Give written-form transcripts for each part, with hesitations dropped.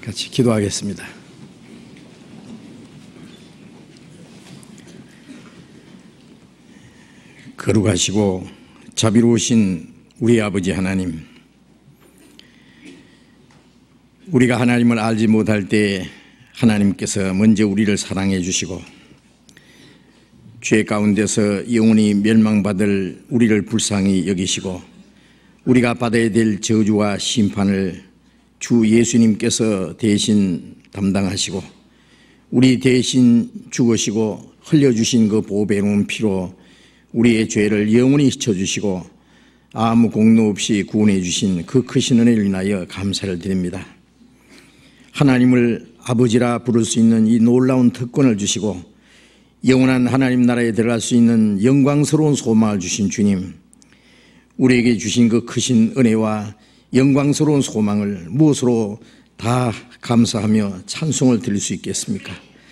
같이 기도하겠습니다. 거룩하시고 자비로우신 우리 아버지 하나님, 우리가 하나님을 알지 못할 때 하나님께서 먼저 우리를 사랑해 주시고 죄 가운데서 영원히 멸망받을 우리를 불쌍히 여기시고 우리가 받아야 될 저주와 심판을 주 예수님께서 대신 담당하시고 우리 대신 죽으시고 흘려주신 그 보배로운 피로 우리의 죄를 영원히 씻어주시고 아무 공로 없이 구원해 주신 그 크신 은혜를 인하여 감사를 드립니다. 하나님을 아버지라 부를 수 있는 이 놀라운 특권을 주시고 영원한 하나님 나라에 들어갈 수 있는 영광스러운 소망을 주신 주님, 우리에게 주신 그 크신 은혜와 영광스러운 소망을 무엇으로 다 감사하며 찬송을 드릴 수 있겠습니까?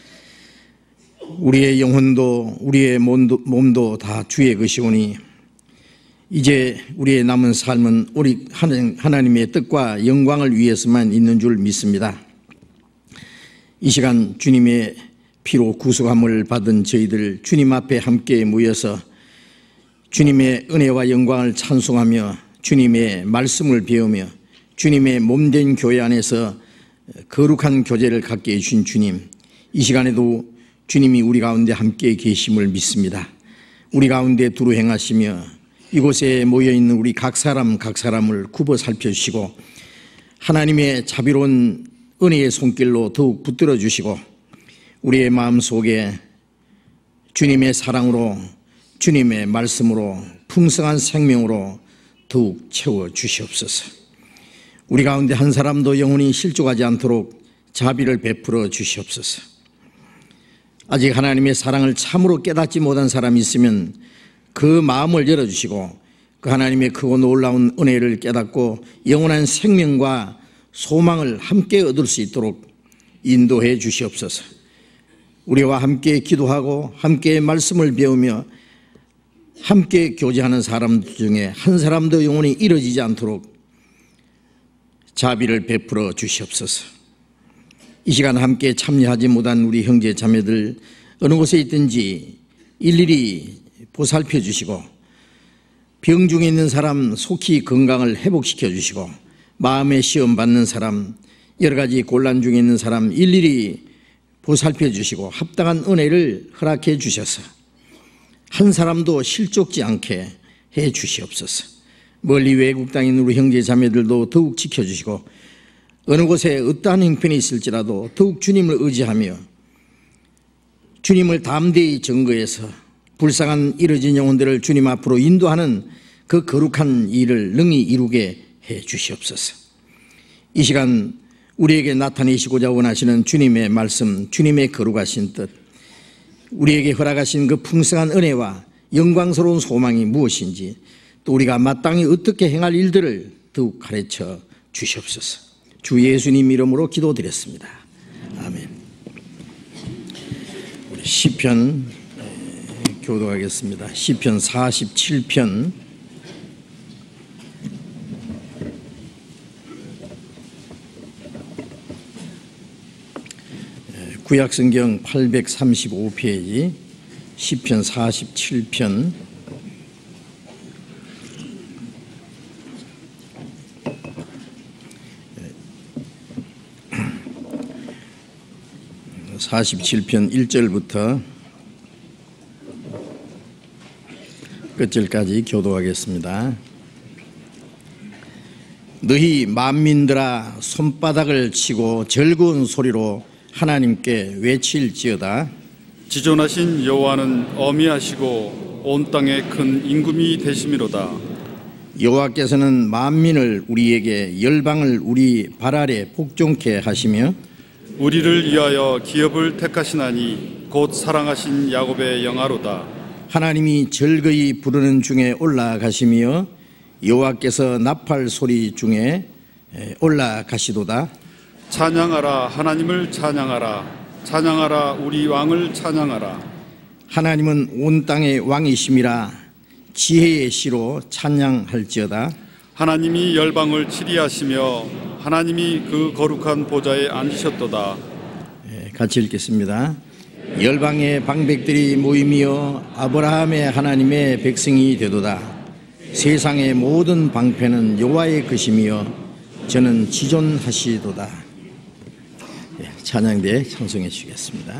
우리의 영혼도 우리의 몸도 다 주의 것이오니 이제 우리의 남은 삶은 우리 하나님의 뜻과 영광을 위해서만 있는 줄 믿습니다. 이 시간 주님의 피로 구속함을 받은 저희들 주님 앞에 함께 모여서 주님의 은혜와 영광을 찬송하며 주님의 말씀을 배우며 주님의 몸된 교회 안에서 거룩한 교제를 갖게 해주신 주님, 이 시간에도 주님이 우리 가운데 함께 계심을 믿습니다. 우리 가운데 두루 행하시며 이곳에 모여있는 우리 각 사람을 굽어 살펴주시고 하나님의 자비로운 은혜의 손길로 더욱 붙들어 주시고 우리의 마음속에 주님의 사랑으로 주님의 말씀으로 풍성한 생명으로 더욱 채워 주시옵소서. 우리 가운데 한 사람도 영혼이 실족하지 않도록 자비를 베풀어 주시옵소서. 아직 하나님의 사랑을 참으로 깨닫지 못한 사람이 있으면 그 마음을 열어주시고 그 하나님의 크고 놀라운 은혜를 깨닫고 영원한 생명과 소망을 함께 얻을 수 있도록 인도해 주시옵소서. 우리와 함께 기도하고 함께 말씀을 배우며 함께 교제하는 사람들 중에 한 사람도 영혼이 이뤄지지 않도록 자비를 베풀어 주시옵소서. 이 시간 함께 참여하지 못한 우리 형제 자매들 어느 곳에 있든지 일일이 보살펴 주시고 병 중에 있는 사람 속히 건강을 회복시켜 주시고 마음의 시험 받는 사람, 여러 가지 곤란 중에 있는 사람 일일이 보살펴 주시고 합당한 은혜를 허락해 주셔서 한 사람도 실족지 않게 해 주시옵소서. 멀리 외국 땅에 있는 우리 형제 자매들도 더욱 지켜주시고 어느 곳에 어떠한 형편이 있을지라도 더욱 주님을 의지하며 주님을 담대히 증거해서 불쌍한 이뤄진 영혼들을 주님 앞으로 인도하는 그 거룩한 일을 능히 이루게 해 주시옵소서. 이 시간 우리에게 나타내시고자 원하시는 주님의 말씀, 주님의 거룩하신 뜻, 우리에게 허락하신 그 풍성한 은혜와 영광스러운 소망이 무엇인지 또 우리가 마땅히 어떻게 행할 일들을 더욱 가르쳐 주시옵소서. 주 예수님 이름으로 기도드렸습니다. 아멘. 우리 시편 교도하겠습니다. 시편 47편 구약성경 835페이지 시편 47편 47편 1절부터 끝절까지 교도하겠습니다. 너희 만민들아 손바닥을 치고 즐거운 소리로 하나님께 외칠지어다. 지존하신 여호와는 어미하시고 온 땅에 큰 임금이 되심이로다. 여호와께서는 만민을 우리에게 열방을 우리 발 아래 복종케 하시며 우리를 위하여 기업을 택하시나니 곧 사랑하신 야곱의 영화로다. 하나님이 즐거이 부르는 중에 올라가시며 여호와께서 나팔 소리 중에 올라가시도다. 찬양하라 하나님을 찬양하라. 찬양하라 우리 왕을 찬양하라. 하나님은 온 땅의 왕이심이라 지혜의 시로 찬양할지어다. 하나님이 열방을 치리하시며 하나님이 그 거룩한 보좌에 앉으셨도다. 같이 읽겠습니다. 열방의 방백들이 모임이여 아브라함의 하나님의 백성이 되도다. 세상의 모든 방패는 여호와의 것이며 저는 지존하시도다. 찬양대 찬송해 주시겠습니다.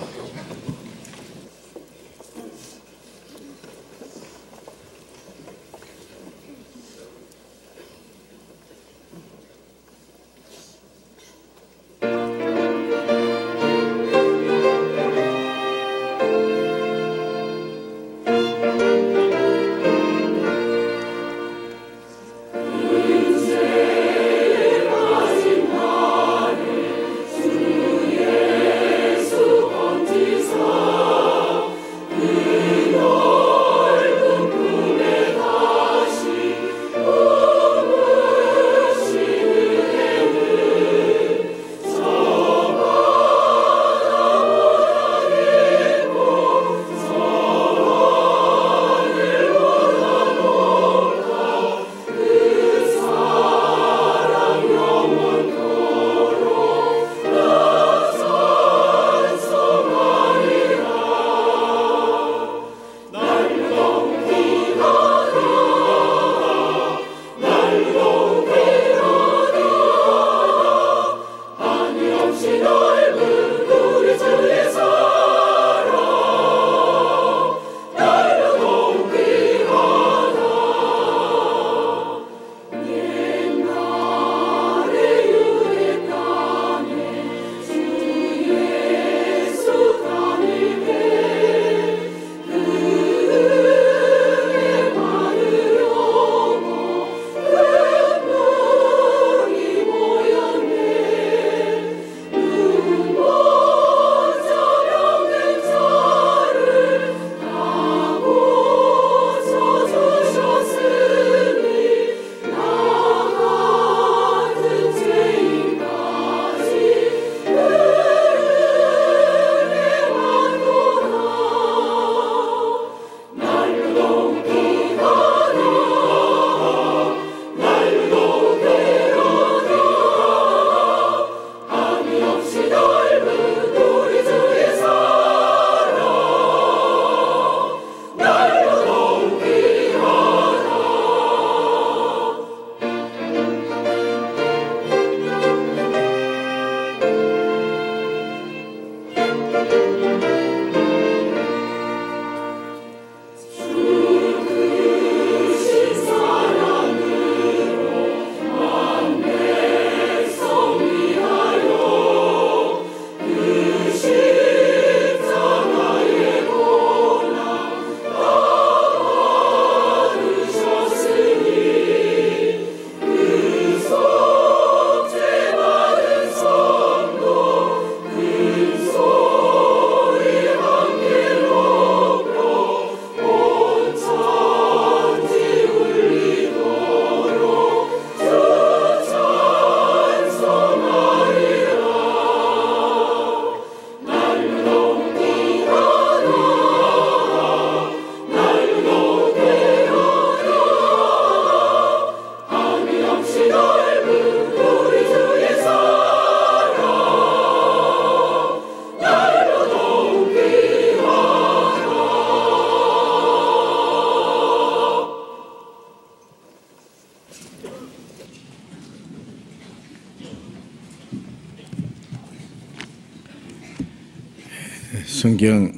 성경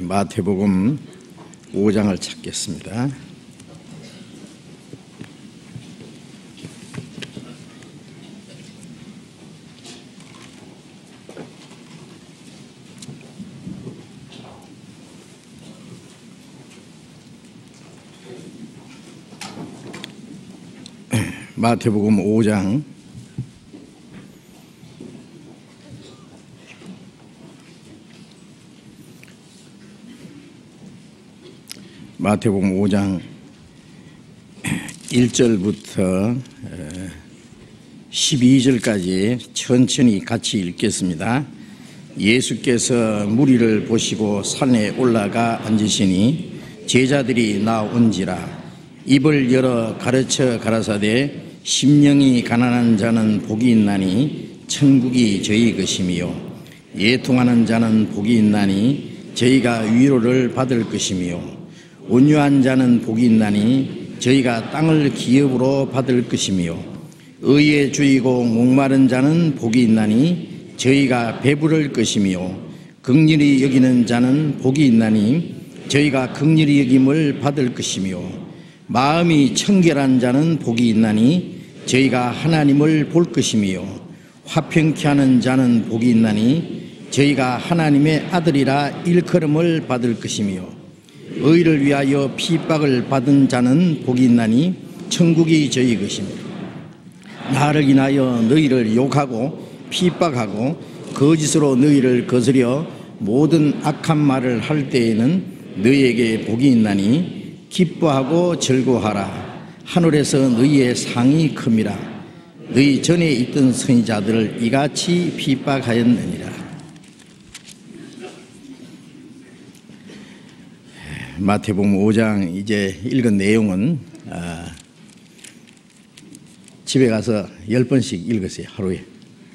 마태복음 5장을 찾겠습니다. 마태복음 5장 마태복음 5장 1절부터 12절까지 천천히 같이 읽겠습니다. 예수께서 무리를 보시고 산에 올라가 앉으시니 제자들이 나온지라 입을 열어 가르쳐 가라사대 심령이 가난한 자는 복이 있나니 천국이 저희 것이며 애통하는 자는 복이 있나니 저희가 위로를 받을 것이며 온유한 자는 복이 있나니 저희가 땅을 기업으로 받을 것이며 의에 주이고 목마른 자는 복이 있나니 저희가 배부를 것이며 긍휼히 여기는 자는 복이 있나니 저희가 긍휼히 여김을 받을 것이며 마음이 청결한 자는 복이 있나니 저희가 하나님을 볼 것이며 화평케 하는 자는 복이 있나니 저희가 하나님의 아들이라 일컬음을 받을 것이며 의를 위하여 핍박을 받은 자는 복이 있나니 천국이 저희 것이며 나를 인하여 너희를 욕하고 핍박하고 거짓으로 너희를 거스려 모든 악한 말을 할 때에는 너희에게 복이 있나니 기뻐하고 즐거워하라. 하늘에서 너희의 상이 큼이라. 너희 전에 있던 선지자들을 이같이 핍박하였느니라. 마태복음 5장 이제 읽은 내용은 집에 가서 10번씩 읽으세요. 하루에.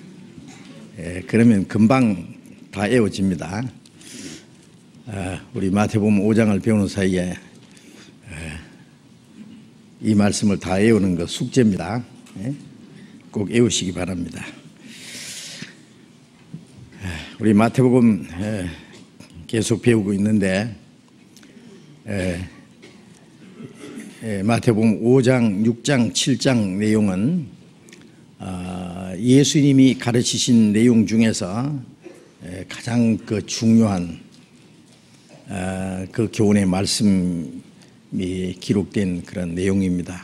그러면 금방 다 외워집니다. 우리 마태복음 5장을 배우는 사이에 이 말씀을 다 외우는 거 숙제입니다. 꼭 외우시기 바랍니다. 우리 마태복음 계속 배우고 있는데 마태복음 5장, 6장, 7장 내용은 예수님이 가르치신 내용 중에서 가장 그 중요한 그 교훈의 말씀이 기록된 그런 내용입니다.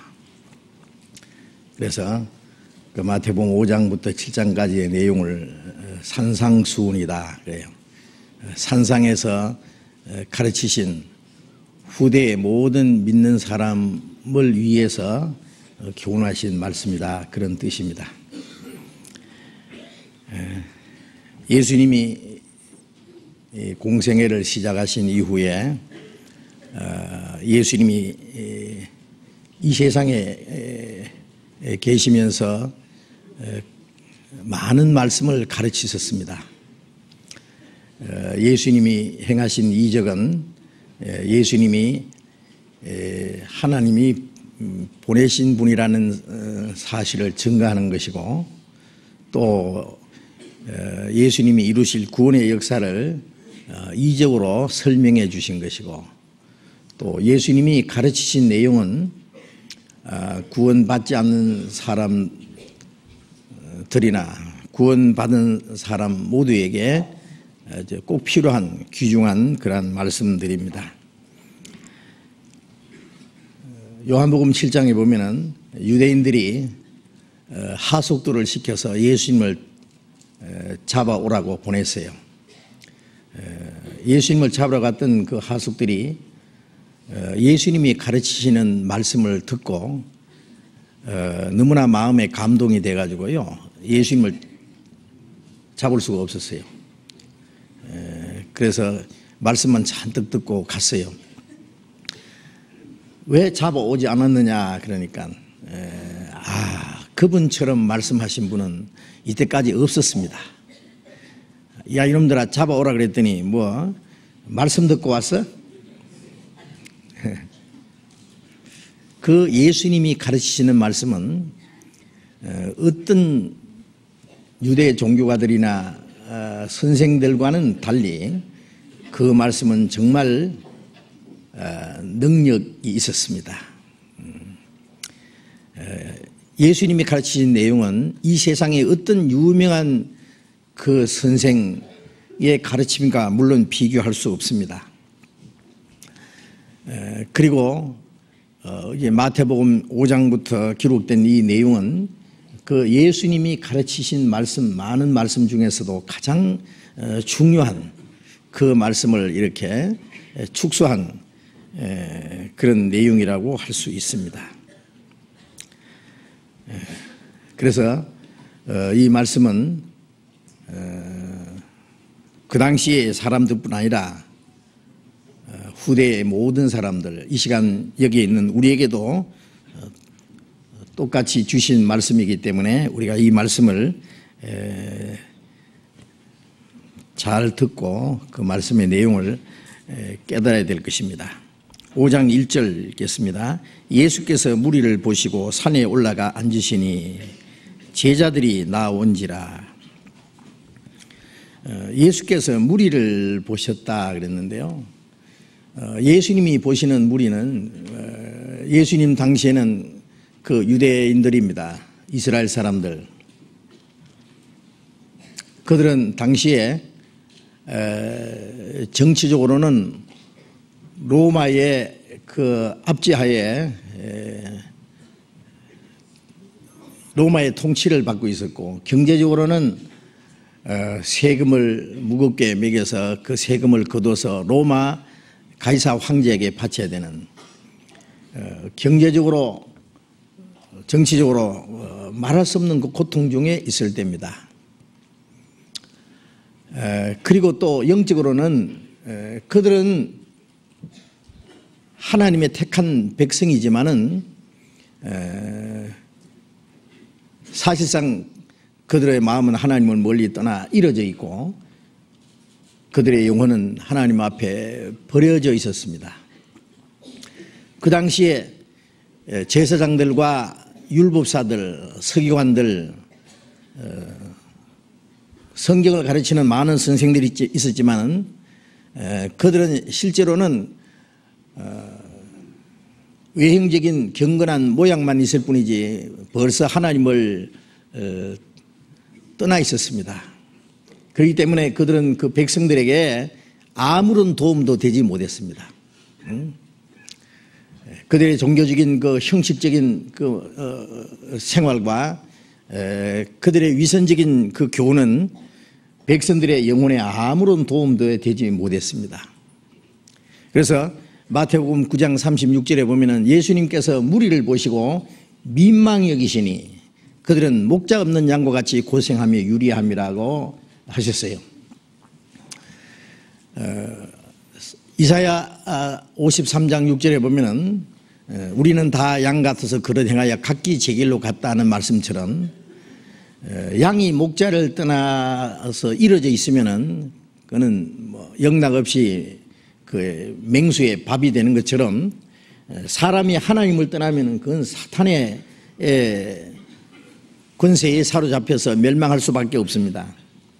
그래서 그 마태복음 5장부터 7장까지의 내용을 산상수훈이다 그래요. 산상에서 가르치신 후대의 모든 믿는 사람을 위해서 교훈하신 말씀이다 그런 뜻입니다. 예수님이 공생애를 시작하신 이후에 예수님이 이 세상에 계시면서 많은 말씀을 가르치셨습니다. 예수님이 행하신 이적은 예수님이 하나님이 보내신 분이라는 사실을 증거하는 것이고 또 예수님이 이루실 구원의 역사를 이적으로 설명해 주신 것이고 또 예수님이 가르치신 내용은 구원받지 않는 사람들이나 구원받은 사람 모두에게 꼭 필요한 귀중한 그런 말씀들입니다. 요한복음 7장에 보면은 유대인들이 하속도를 시켜서 예수님을 잡아오라고 보냈어요. 예수님을 잡으러 갔던 그 하속들이 예수님이 가르치시는 말씀을 듣고 너무나 마음에 감동이 돼가지고요 예수님을 잡을 수가 없었어요. 그래서 말씀만 잔뜩 듣고 갔어요. 왜 잡아오지 않았느냐 그러니까 그분처럼 말씀하신 분은 이때까지 없었습니다. 야 이놈들아 잡아오라 그랬더니 뭐 말씀 듣고 왔어? 그 예수님이 가르치시는 말씀은 어떤 유대 종교가들이나 선생들과는 달리 그 말씀은 정말 능력이 있었습니다. 예수님이 가르치신 내용은 이 세상에 어떤 유명한 그 선생의 가르침과 물론 비교할 수 없습니다. 그리고 이제 마태복음 5장부터 기록된 이 내용은 그 예수님이 가르치신 말씀 많은 말씀 중에서도 가장 중요한 그 말씀을 이렇게 축소한 그런 내용이라고 할 수 있습니다. 그래서 이 말씀은 그 당시의 사람들뿐 아니라 후대의 모든 사람들, 이 시간 여기에 있는 우리에게도 똑같이 주신 말씀이기 때문에 우리가 이 말씀을 잘 듣고 그 말씀의 내용을 깨달아야 될 것입니다. 5장 1절 읽겠습니다. 예수께서 무리를 보시고 산에 올라가 앉으시니 제자들이 나온지라. 예수께서 무리를 보셨다 그랬는데요. 예수님이 보시는 무리는 예수님 당시에는 그 유대인들입니다. 이스라엘 사람들. 그들은 당시에 정치적으로는 로마의 그 압제하에 로마의 통치를 받고 있었고, 경제적으로는 세금을 무겁게 매겨서 그 세금을 거둬서 로마 가이사 황제에게 바쳐야 되는, 경제적으로 정치적으로 말할 수 없는 그 고통 중에 있을 때입니다. 그리고 또 영적으로는 그들은 하나님의 택한 백성이지만은 사실상 그들의 마음은 하나님을 멀리 떠나 이뤄져 있고 그들의 영혼은 하나님 앞에 버려져 있었습니다. 그 당시에 제사장들과 율법사들, 서기관들, 성경을 가르치는 많은 선생들이 있었지만 그들은 실제로는 외형적인 경건한 모양만 있을 뿐이지 벌써 하나님을 떠나 있었습니다. 그렇기 때문에 그들은 그 백성들에게 아무런 도움도 되지 못했습니다. 그들의 종교적인 그 형식적인 그 생활과 그들의 위선적인 그 교훈은 백성들의 영혼에 아무런 도움도 되지 못했습니다. 그래서 마태복음 9장 36절에 보면은 예수님께서 무리를 보시고 민망히 여기시니 그들은 목자 없는 양과 같이 고생하며 유리함이라고 하셨어요. 이사야 53장 6절에 보면은 우리는 다 양 같아서 그릇 행하여 각기 제 길로 갔다 하는 말씀처럼 양이 목자를 떠나서 이루어져 있으면은 그는 뭐 영락없이 그 맹수의 밥이 되는 것처럼 사람이 하나님을 떠나면은 그건 사탄의 권세에 사로잡혀서 멸망할 수밖에 없습니다.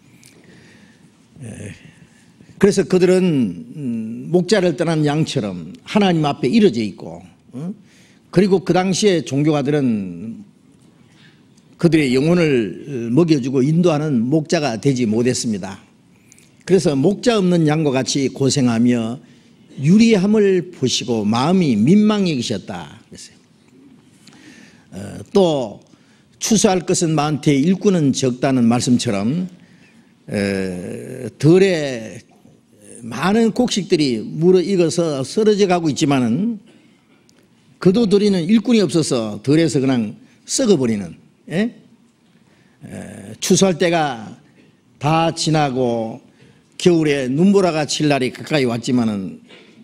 그래서 그들은 목자를 떠난 양처럼 하나님 앞에 이루어져 있고, 그리고 그 당시에 종교가들은 그들의 영혼을 먹여주고 인도하는 목자가 되지 못했습니다. 그래서 목자 없는 양과 같이 고생하며 유리함을 보시고 마음이 민망히 계셨다 그랬어요. 또 추수할 것은 많되 일꾼은 적다는 말씀처럼 덜에 많은 곡식들이 무르익어서 쓰러져 가고 있지만은 거둬들이는 일꾼이 없어서 덜에서 그냥 썩어버리는, 추수할 때가 다 지나고 겨울에 눈보라가 칠 날이 가까이 왔지만은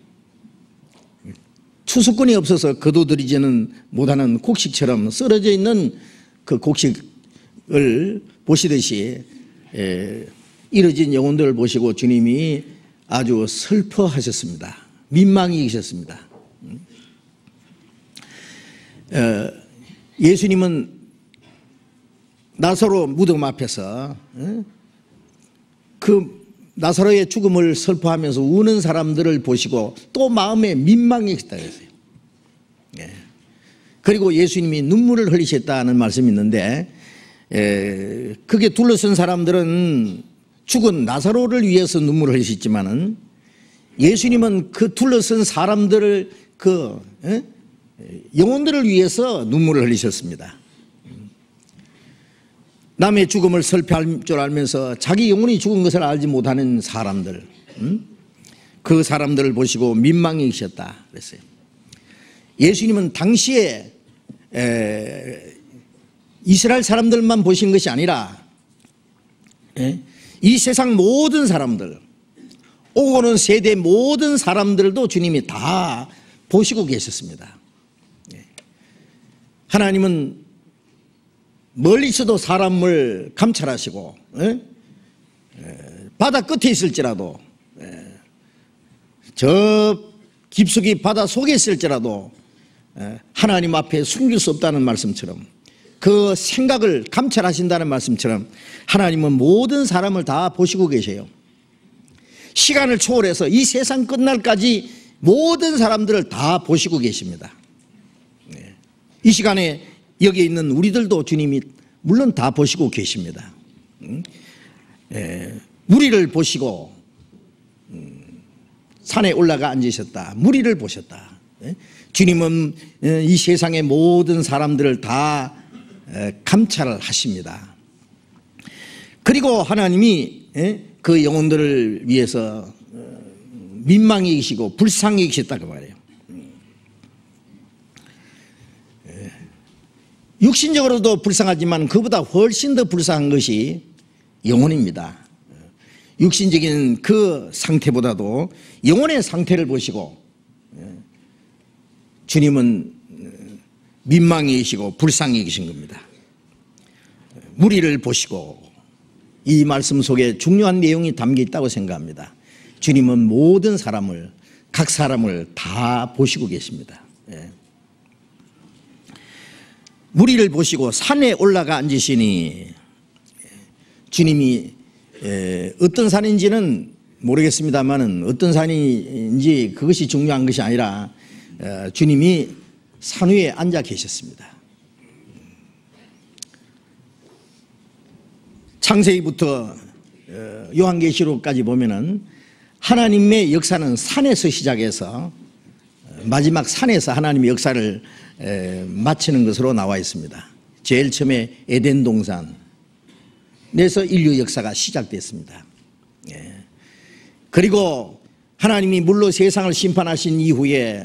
추수꾼이 없어서 거둬들이지는 못하는 곡식처럼 쓰러져 있는 그 곡식을 보시듯이 이뤄진 영혼들을 보시고 주님이 아주 슬퍼하셨습니다. 민망히 계셨습니다. 예수님은 나사로 무덤 앞에서 그 나사로의 죽음을 슬퍼하면서 우는 사람들을 보시고 또 마음에 민망히 계셨다 그랬어요. 그리고 예수님이 눈물을 흘리셨다는 말씀이 있는데 그게 둘러선 사람들은 죽은 나사로를 위해서 눈물을 흘리셨지만은 예수님은 그 둘러선 사람들을 그 영혼들을 위해서 눈물을 흘리셨습니다. 남의 죽음을 슬퍼할 줄 알면서 자기 영혼이 죽은 것을 알지 못하는 사람들, 그 사람들을 보시고 민망히 계셨다 그랬어요. 예수님은 당시에 이스라엘 사람들만 보신 것이 아니라 이 세상 모든 사람들, 오고 오는 세대 모든 사람들도 주님이 다 보시고 계셨습니다. 하나님은 멀리서도 사람을 감찰하시고 바다 끝에 있을지라도 저 깊숙이 바다 속에 있을지라도 하나님 앞에 숨길 수 없다는 말씀처럼 그 생각을 감찰하신다는 말씀처럼 하나님은 모든 사람을 다 보시고 계세요. 시간을 초월해서 이 세상 끝날까지 모든 사람들을 다 보시고 계십니다. 이 시간에 여기 있는 우리들도 주님이 물론 다 보시고 계십니다. 무리를 보시고 산에 올라가 앉으셨다. 무리를 보셨다. 주님은 이 세상의 모든 사람들을 다 감찰을 하십니다. 그리고 하나님이 그 영혼들을 위해서 민망히 계시고 불쌍히 계셨다고 말해요. 육신적으로도 불쌍하지만 그보다 훨씬 더 불쌍한 것이 영혼입니다. 육신적인 그 상태보다도 영혼의 상태를 보시고 주님은 민망히 계시고 불쌍히 계신 겁니다. 무리를 보시고 이 말씀 속에 중요한 내용이 담겨 있다고 생각합니다. 주님은 모든 사람을, 각 사람을 다 보시고 계십니다. 무리를 보시고 산에 올라가 앉으시니 주님이 어떤 산인지는 모르겠습니다만 어떤 산인지 그것이 중요한 것이 아니라 주님이 산 위에 앉아 계셨습니다. 창세기부터 요한계시록까지 보면은 하나님의 역사는 산에서 시작해서 마지막 산에서 하나님의 역사를 마치는 것으로 나와 있습니다. 제일 처음에 에덴 동산에서 인류 역사가 시작됐습니다. 그리고 하나님이 물로 세상을 심판하신 이후에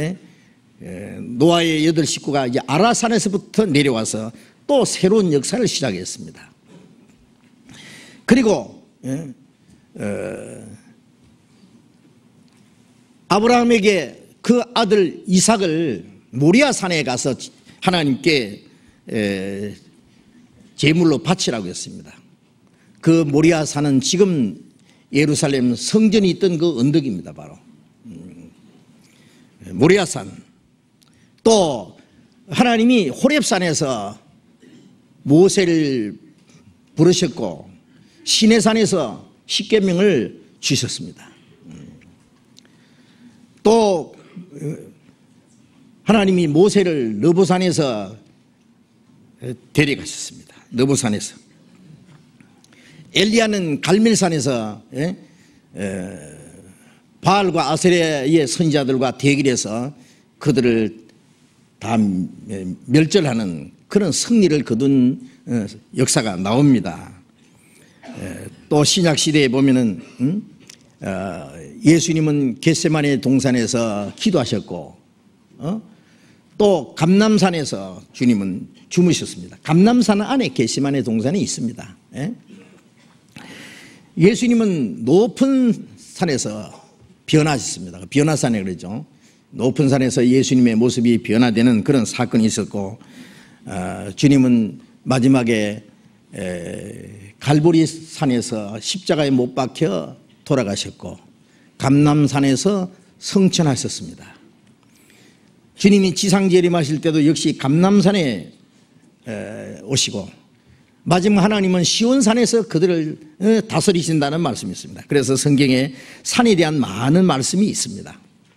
노아의 8 식구가 이제 아라산에서부터 내려와서 또 새로운 역사를 시작했습니다. 그리고 아브라함에게 그 아들 이삭을 모리아 산에 가서 하나님께 제물로 바치라고 했습니다. 그 모리아 산은 지금 예루살렘 성전이 있던 그 언덕입니다. 바로 모리아 산. 또 하나님이 호렙산에서 모세를 부르셨고 시내산에서 십계명을 주셨습니다. 또 하나님이 모세를 느보산에서 데려가셨습니다. 느보산에서. 엘리야는 갈멜산에서 바알과 아세라의 선지자들과 대결해서 그들을 다 멸절하는 그런 승리를 거둔 역사가 나옵니다. 또 신약 시대에 보면은 예수님은 겟세마네 동산에서 기도하셨고 또 감람산에서 주님은 주무셨습니다. 감람산 안에 겟세마네 동산이 있습니다. 예수님은 높은 산에서 변화하셨습니다. 변화산에 그러죠. 높은 산에서 예수님의 모습이 변화되는 그런 사건이 있었고 주님은 마지막에 갈보리 산에서 십자가에 못 박혀 돌아가셨고 감람산에서 성천하셨습니다. 주님이 지상 재림하실 때도 역시 감람산에 오시고 마지막 하나님은 시온산에서 그들을 다스리신다는 말씀이 있습니다. 그래서 성경에 산에 대한 많은 말씀이 있습니다.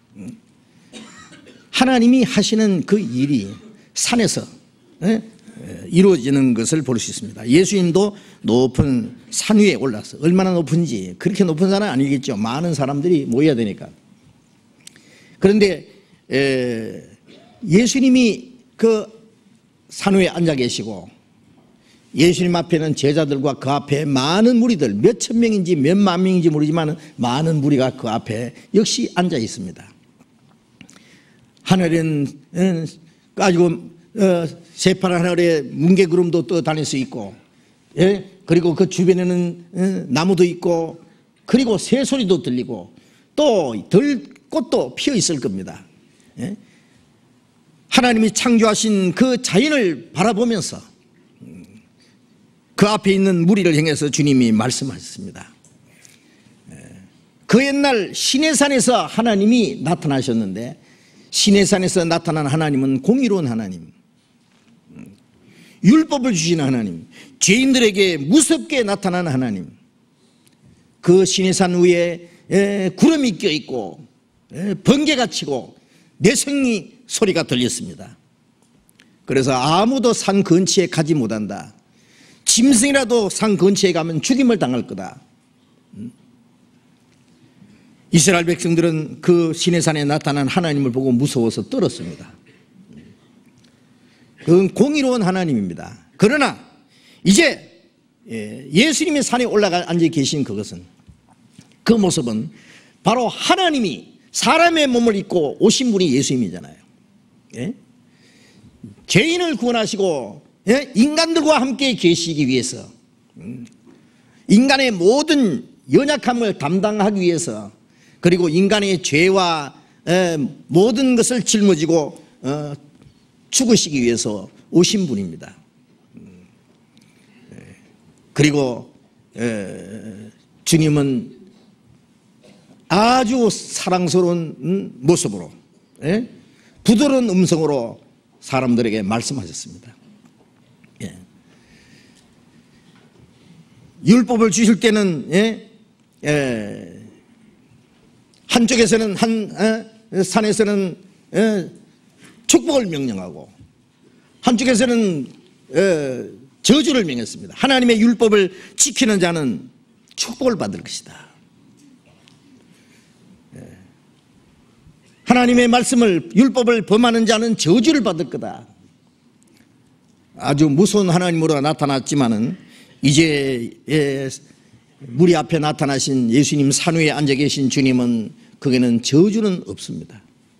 하나님이 하시는 그 일이 산에서 이루어지는 것을 볼 수 있습니다. 예수님도 높은 산 위에 올라서 얼마나 높은지 그렇게 높은 산은 아니겠죠. 많은 사람들이 모여야 되니까. 그런데 예수님이 그 산 위에 앉아 계시고 예수님 앞에는 제자들과 그 앞에 많은 무리들 몇천 명인지 몇만 명인지 모르지만 많은 무리가 그 앞에 역시 앉아 있습니다. 하늘은 가지고 새파란 하늘에 뭉게구름도 떠다닐 수 있고 그리고 그 주변에는 나무도 있고 그리고 새소리도 들리고 또 들꽃도 피어 있을 겁니다. 하나님이 창조하신 그 자연을 바라보면서 그 앞에 있는 무리를 향해서 주님이 말씀하셨습니다. 그 옛날 시내산에서 하나님이 나타나셨는데, 시내산에서 나타난 하나님은 공의로운 하나님, 율법을 주시는 하나님, 죄인들에게 무섭게 나타나는 하나님. 그 시내산 위에 구름이 껴있고 번개가 치고 내성이 소리가 들렸습니다. 그래서 아무도 산 근처에 가지 못한다. 짐승이라도 산 근처에 가면 죽임을 당할 거다. 이스라엘 백성들은 그 시내산에 나타난 하나님을 보고 무서워서 떨었습니다. 그건 공의로운 하나님입니다. 그러나 이제 예수님의 산에 올라가 앉아 계신 그것은, 그 모습은 바로 하나님이 사람의 몸을 입고 오신 분이 예수님이잖아요. 예? 죄인을 구원하시고 인간들과 함께 계시기 위해서, 인간의 모든 연약함을 담당하기 위해서, 그리고 인간의 죄와 모든 것을 짊어지고 죽으시기 위해서 오신 분입니다. 그리고 주님은 아주 사랑스러운 모습으로, 부드러운 음성으로 사람들에게 말씀하셨습니다. 율법을 주실 때는 한쪽에서는 산에서는 축복을 명령하고, 한쪽에서는 저주를 명했습니다. 하나님의 율법을 지키는 자는 축복을 받을 것이다. 하나님의 말씀을, 율법을 범하는 자는 저주를 받을 거다. 아주 무서운 하나님으로 나타났지만은 이제 무리 앞에 나타나신 예수님, 산 위에 앉아 계신 주님은 거기에는 저주는 없습니다.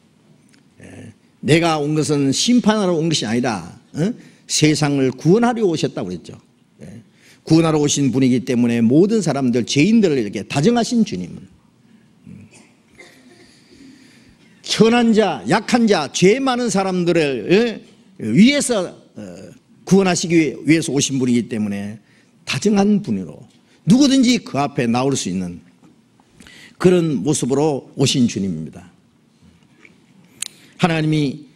내가 온 것은 심판하러 온 것이 아니라 세상을 구원하려 오셨다고 그랬죠. 구원하러 오신 분이기 때문에 모든 사람들, 죄인들을 이렇게 다정하신 주님은, 천한 자, 약한 자, 죄 많은 사람들을 위해서 구원하시기 위해서 오신 분이기 때문에 다정한 분으로 누구든지 그 앞에 나올 수 있는 그런 모습으로 오신 주님입니다. 하나님이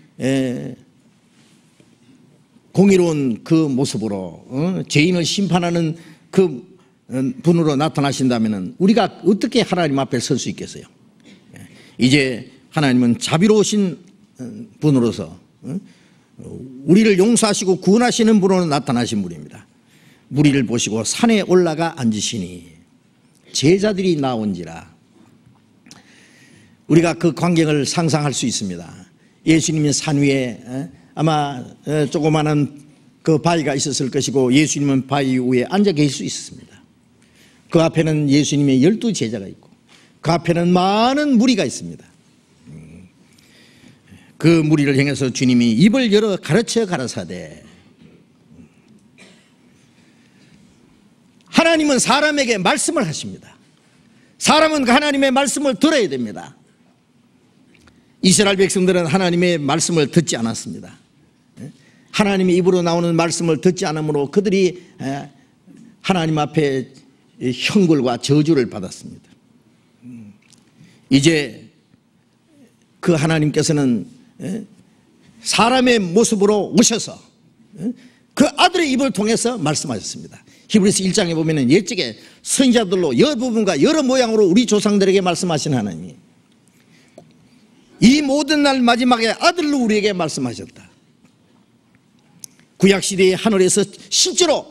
공의로운 그 모습으로 죄인을 심판하는 그 분으로 나타나신다면 우리가 어떻게 하나님 앞에 설 수 있겠어요? 이제 하나님은 자비로우신 분으로서 우리를 용서하시고 구원하시는 분으로 나타나신 분입니다. 무리를 보시고 산에 올라가 앉으시니 제자들이 나온지라. 우리가 그 광경을 상상할 수 있습니다. 예수님이 산 위에 아마 조그마한 그 바위가 있었을 것이고, 예수님은 바위 위에 앉아 계실 수 있었습니다. 그 앞에는 예수님의 12 제자가 있고, 그 앞에는 많은 무리가 있습니다. 그 무리를 향해서 주님이 입을 열어 가르쳐 가라사대. 하나님은 사람에게 말씀을 하십니다. 사람은 그 하나님의 말씀을 들어야 됩니다. 이스라엘 백성들은 하나님의 말씀을 듣지 않았습니다. 하나님의 입으로 나오는 말씀을 듣지 않으므로 그들이 하나님 앞에 형벌과 저주를 받았습니다. 이제 그 하나님께서는 사람의 모습으로 오셔서 그 아들의 입을 통해서 말씀하셨습니다. 히브리서 1장에 보면 옛적에 선지자들로 여러 부분과 여러 모양으로 우리 조상들에게 말씀하신 하나님이 이 모든 날 마지막에 아들로 우리에게 말씀하셨다. 구약시대의 하늘에서 실제로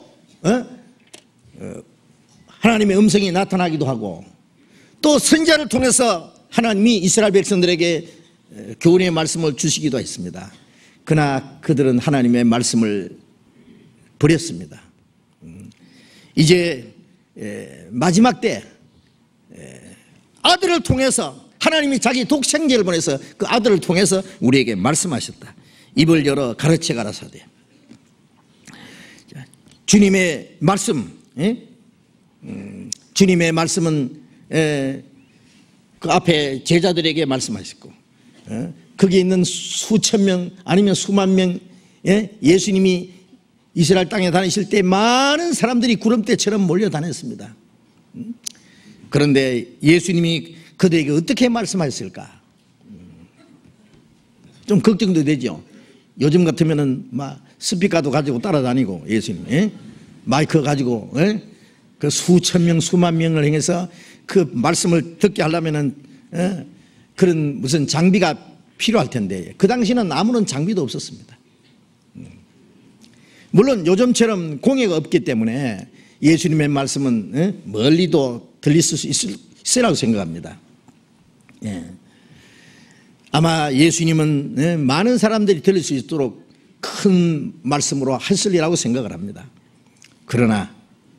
하나님의 음성이 나타나기도 하고, 또 선지자를 통해서 하나님이 이스라엘 백성들에게 교훈의 말씀을 주시기도 했습니다. 그러나 그들은 하나님의 말씀을 버렸습니다. 이제 마지막 때 아들을 통해서 하나님이 자기 독생자를 보내서 그 아들을 통해서 우리에게 말씀하셨다. 입을 열어 가르쳐 가라사대. 주님의 말씀, 주님의 말씀은 그 앞에 제자들에게 말씀하셨고, 거기 있는 수천 명 아니면 수만 명 예수님이 이스라엘 땅에 다니실 때 많은 사람들이 구름대처럼 몰려 다녔습니다. 그런데 예수님이 그들에게 어떻게 말씀하셨을까? 좀 걱정도 되죠. 요즘 같으면은 막 스피커도 가지고 따라다니고 예수님, 마이크 가지고 그 수천 명, 수만 명을 행해서 그 말씀을 듣게 하려면은 그런 무슨 장비가 필요할 텐데 그 당시는 아무런 장비도 없었습니다. 물론 요즘처럼 공해가 없기 때문에 예수님의 말씀은 멀리도 들릴 수 있으라고 생각합니다. 아마 예수님은 많은 사람들이 들을 수 있도록 큰 말씀으로 하시리라고 생각을 합니다. 그러나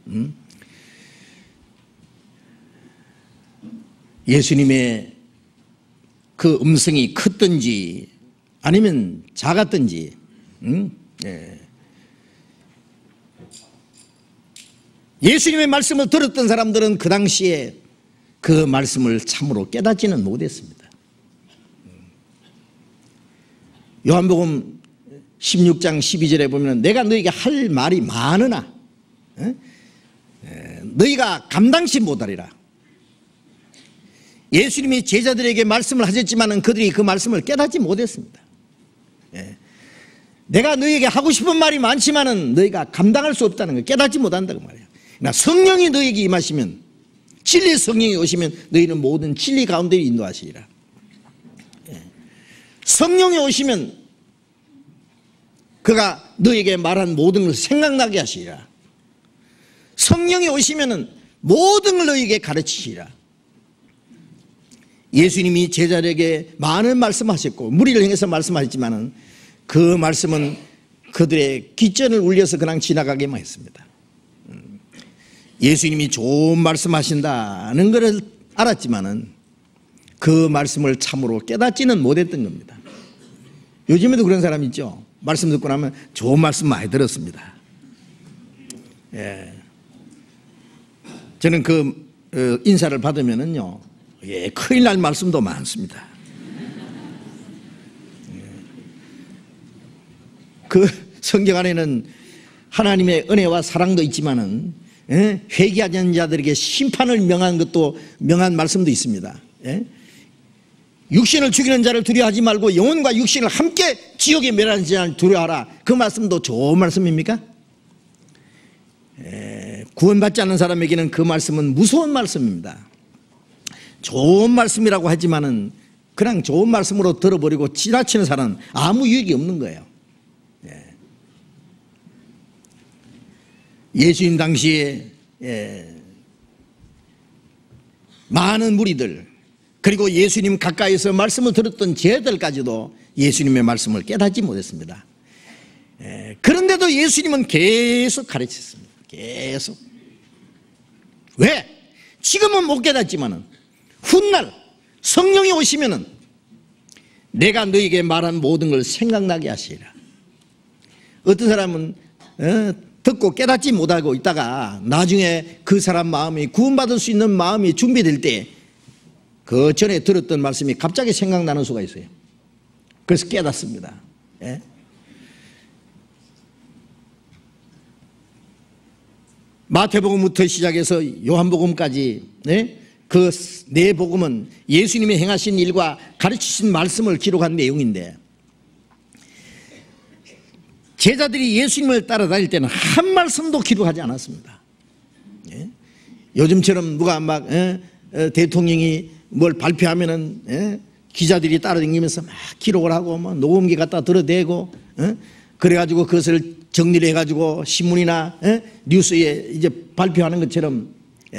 예수님의 그 음성이 컸든지 아니면 작았든지 예수님의 말씀을 들었던 사람들은 그 당시에 그 말씀을 참으로 깨닫지는 못했습니다. 요한복음 16장 12절에 보면 내가 너희에게 할 말이 많으나 너희가 감당치 못하리라. 예수님이 제자들에게 말씀을 하셨지만 그들이 그 말씀을 깨닫지 못했습니다. 내가 너희에게 하고 싶은 말이 많지만 너희가 감당할 수 없다는 걸 깨닫지 못한다고 말이에요. 그러나 성령이 너희에게 임하시면, 진리의 성령이 오시면 너희는 모든 진리 가운데 인도하시리라. 성령이 오시면 그가 너희에게 말한 모든 걸 생각나게 하시리라. 성령이 오시면 모든 걸 너희에게 가르치시리라. 예수님이 제자들에게 많은 말씀하셨고 무리를 향해서 말씀하셨지만 그 말씀은 그들의 귓전을 울려서 그냥 지나가게만 했습니다. 예수님이 좋은 말씀하신다는 것을 알았지만 그 말씀을 참으로 깨닫지는 못했던 겁니다. 요즘에도 그런 사람 있죠. 말씀 듣고 나면 좋은 말씀 많이 들었습니다. 저는 그 인사를 받으면은요, 큰일 날 말씀도 많습니다. 그 성경 안에는 하나님의 은혜와 사랑도 있지만은 회개하지 않는 자들에게 심판을 명한 말씀도 있습니다. 육신을 죽이는 자를 두려워하지 말고 영혼과 육신을 함께 지옥에 멸하는 자를 두려워하라. 그 말씀도 좋은 말씀입니까? 구원받지 않는 사람에게는 그 말씀은 무서운 말씀입니다. 좋은 말씀이라고 하지만은 그냥 좋은 말씀으로 들어버리고 지나치는 사람은 아무 유익이 없는 거예요. 예수님 당시에 많은 무리들 그리고 예수님 가까이서 말씀을 들었던 제자들까지도 예수님의 말씀을 깨닫지 못했습니다. 그런데도 예수님은 계속 가르쳤습니다. 계속. 왜? 지금은 못 깨닫지만은 훗날 성령이 오시면은 내가 너에게 말한 모든 걸 생각나게 하시리라. 어떤 사람은 듣고 깨닫지 못하고 있다가 나중에 그 사람 마음이 구원받을 수 있는 마음이 준비될 때 그 전에 들었던 말씀이 갑자기 생각나는 수가 있어요. 그래서 깨닫습니다. 마태복음부터 시작해서 요한복음까지 그 네 복음은 예수님이 행하신 일과 가르치신 말씀을 기록한 내용인데 제자들이 예수님을 따라다닐 때는 한 말씀도 기록하지 않았습니다. 요즘처럼 누가 막 대통령이 뭘 발표하면은 기자들이 따라다니면서 막 기록을 하고 막 녹음기 갖다 들어대고 그래가지고 그것을 정리를 해가지고 신문이나 뉴스에 이제 발표하는 것처럼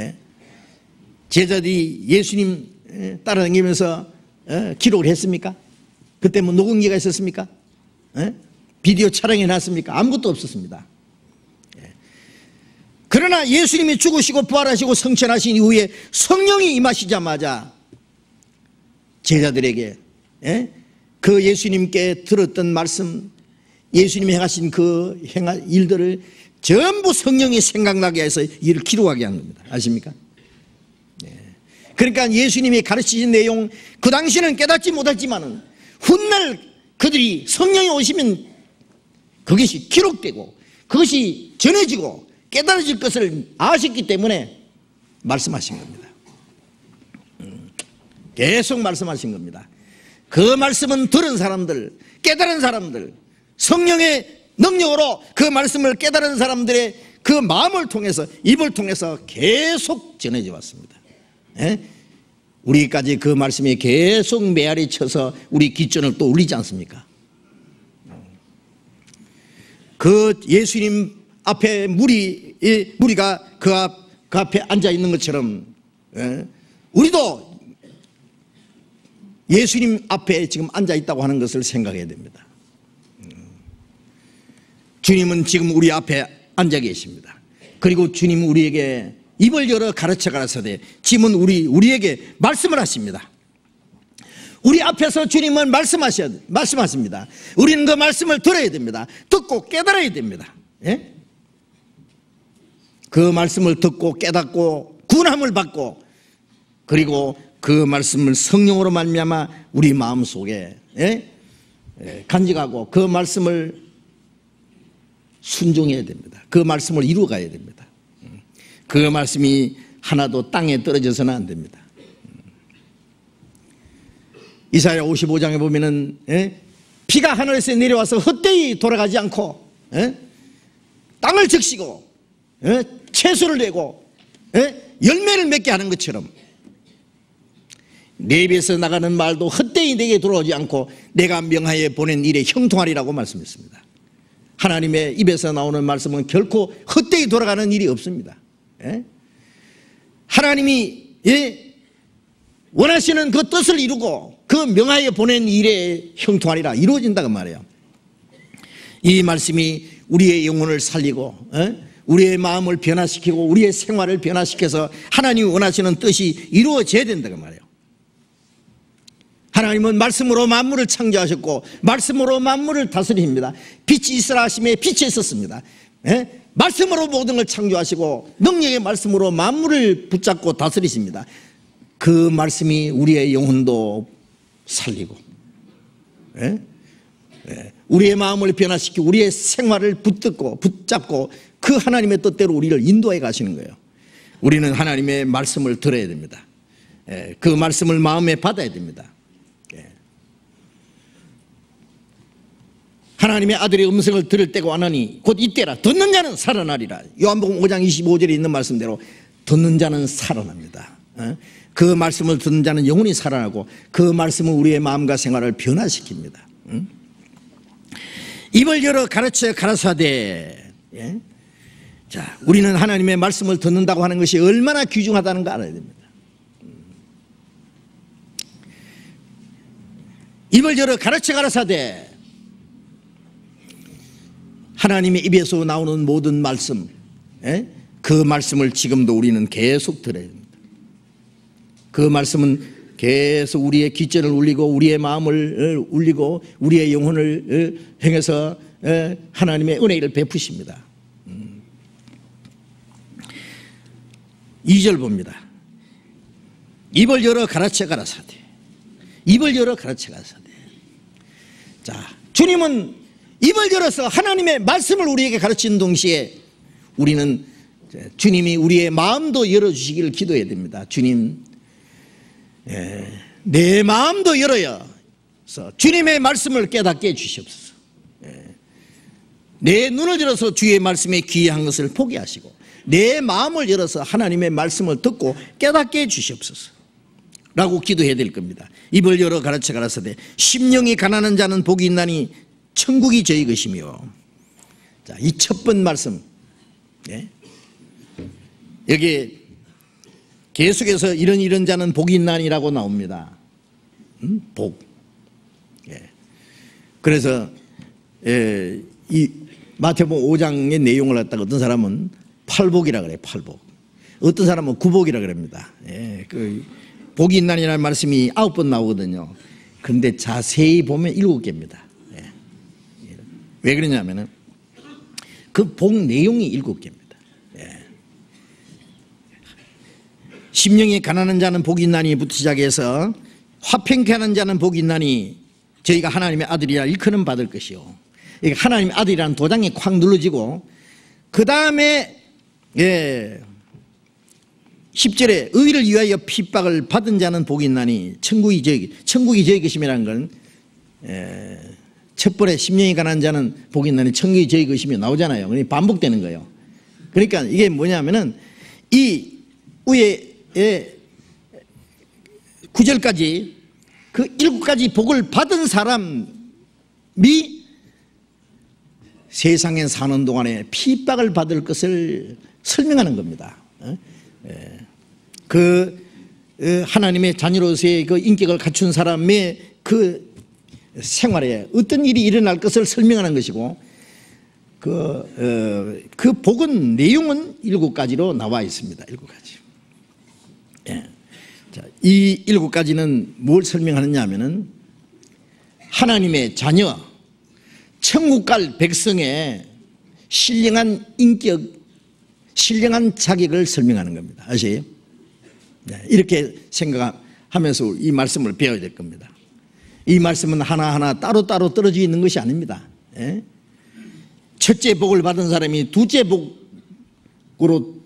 제자들이 예수님 따라다니면서 기록을 했습니까? 그때 뭐 녹음기가 있었습니까? 비디오 촬영해 놨습니까? 아무것도 없었습니다. 그러나 예수님이 죽으시고 부활하시고 성천하신 이후에 성령이 임하시자마자 제자들에게 그 예수님께 들었던 말씀, 예수님이 행하신 그 일들을 전부 성령이 생각나게 해서 이를 기록하게 한 겁니다. 아십니까? 그러니까 예수님이 가르치신 내용 그 당시는 깨닫지 못했지만은 훗날 그들이 성령이 오시면 그것이 기록되고 그것이 전해지고 깨달아질 것을 아셨기 때문에 말씀하신 겁니다. 계속 말씀하신 겁니다. 그 말씀은 들은 사람들, 깨달은 사람들, 성령의 능력으로 그 말씀을 깨달은 사람들의 그 마음을 통해서, 입을 통해서 계속 전해져 왔습니다. 예? 우리까지 그 말씀이 계속 메아리 쳐서 우리 귓전을 또 울리지 않습니까? 그 예수님 앞에 무리가 그 앞에 앉아 있는 것처럼, 예? 우리도 예수님 앞에 지금 앉아 있다고 하는 것을 생각해야 됩니다. 주님은 지금 우리 앞에 앉아 계십니다. 그리고 주님은 우리에게 입을 열어 가르쳐 가라사대 지금은 우리에게 말씀을 하십니다. 우리 앞에서 주님은 말씀하십니다. 우리는 그 말씀을 들어야 됩니다. 듣고 깨달아야 됩니다. 예? 그 말씀을 듣고 깨닫고 구원함을 받고, 그리고 그 말씀을 성령으로 말미암아 우리 마음속에 간직하고 그 말씀을 순종해야 됩니다. 그 말씀을 이루어가야 됩니다. 그 말씀이 하나도 땅에 떨어져서는 안 됩니다. 이사야 55장에 보면은 비가 하늘에서 내려와서 헛되이 돌아가지 않고 땅을 적시고 채소를 내고 열매를 맺게 하는 것처럼 내 입에서 나가는 말도 헛되이 내게 돌아오지 않고 내가 명하여 보낸 일에 형통하리라고 말씀했습니다. 하나님의 입에서 나오는 말씀은 결코 헛되이 돌아가는 일이 없습니다. 하나님이 원하시는 그 뜻을 이루고 그 명하여 보낸 일에 형통하리라, 이루어진다고 말해요. 이 말씀이 우리의 영혼을 살리고 우리의 마음을 변화시키고 우리의 생활을 변화시켜서 하나님이 원하시는 뜻이 이루어져야 된다고 말해요. 하나님은 말씀으로 만물을 창조하셨고 말씀으로 만물을 다스립니다. 빛이 있으라 하심에 빛이 있었습니다. 말씀으로 모든 걸 창조하시고 능력의 말씀으로 만물을 붙잡고 다스리십니다. 그 말씀이 우리의 영혼도 살리고 우리의 마음을 변화시키고 우리의 생활을 붙잡고 그 하나님의 뜻대로 우리를 인도해 가시는 거예요. 우리는 하나님의 말씀을 들어야 됩니다. 그 말씀을 마음에 받아야 됩니다. 하나님의 아들의 음성을 들을 때가 왔나니 곧 이때라. 듣는 자는 살아나리라. 요한복음 5장 25절에 있는 말씀대로 듣는 자는 살아납니다. 그 말씀을 듣는 자는 영원히 살아나고 그 말씀은 우리의 마음과 생활을 변화시킵니다. 입을 열어 가르쳐 가라사대. 자, 우리는 하나님의 말씀을 듣는다고 하는 것이 얼마나 귀중하다는 거 알아야 됩니다. 입을 열어 가르쳐 가라사대. 하나님의 입에서 나오는 모든 말씀, 그 말씀을 지금도 우리는 계속 들어야 됩니다. 그 말씀은 계속 우리의 귓전을 울리고 우리의 마음을 울리고 우리의 영혼을 향해서 하나님의 은혜를 베푸십니다. 2절 봅니다. 입을 열어 가르쳐 가라사대. 입을 열어 가르쳐 가라사대. 자, 주님은 입을 열어서 하나님의 말씀을 우리에게 가르치는 동시에 우리는 주님이 우리의 마음도 열어주시기를 기도해야 됩니다. 주님, 내 마음도 열어서 주님의 말씀을 깨닫게 해주시옵소서. 내 눈을 열어서 주의 말씀에 귀한 것을 보게 하시고 내 마음을 열어서 하나님의 말씀을 듣고 깨닫게 해주시옵소서 라고 기도해야 될 겁니다. 입을 열어 가르쳐 가라사대 심령이 가난한 자는 복이 있나니 천국이 저희 것이며. 자, 이 첫 번 말씀, 여기 계속해서 이런 자는 복이 있나니라고 나옵니다. 복. 그래서 이 마태복음 5장의 내용을 갖다가 어떤 사람은 팔복이라 그래요. 팔복. 어떤 사람은 구복이라 그럽니다. 그 복이 있나니라는 말씀이 9번 나오거든요. 그런데 자세히 보면 7개입니다. 왜 그러냐면은 그 복 내용이 7개입니다. 심령이 가난한 자는 복이 있나니부터 시작해서 화평케 하는 자는 복이 있나니 저희가 하나님의 아들이라 일컬음 받을 것이요. 하나님의 아들이라는 도장이 콱 눌러지고 그 다음에 10절에 의를 위하여 핍박을 받은 자는 복이 있나니 천국이 저희 것임이라는 건 첫 번에 심령이 가난한 자는 복이 있나니 천국이 저희 것이며 나오잖아요. 그러니까 반복되는 거예요. 그러니까 이게 뭐냐면은 이 위에 9절까지 그 7가지 복을 받은 사람이 세상에 사는 동안에 핍박을 받을 것을 설명하는 겁니다. 그 하나님의 자녀로서의 그 인격을 갖춘 사람의 그 생활에 어떤 일이 일어날 것을 설명하는 것이고 그 복은 내용은 7가지로 나와 있습니다. 7가지. 자, 이 7가지는 뭘 설명하느냐 하면은 하나님의 자녀, 천국 갈 백성의 신령한 인격, 신령한 자격을 설명하는 겁니다. 아시죠? 이렇게 생각하면서 이 말씀을 배워야 될 겁니다. 이 말씀은 하나하나 따로따로 떨어져 있는 것이 아닙니다. 첫째 복을 받은 사람이 둘째 복으로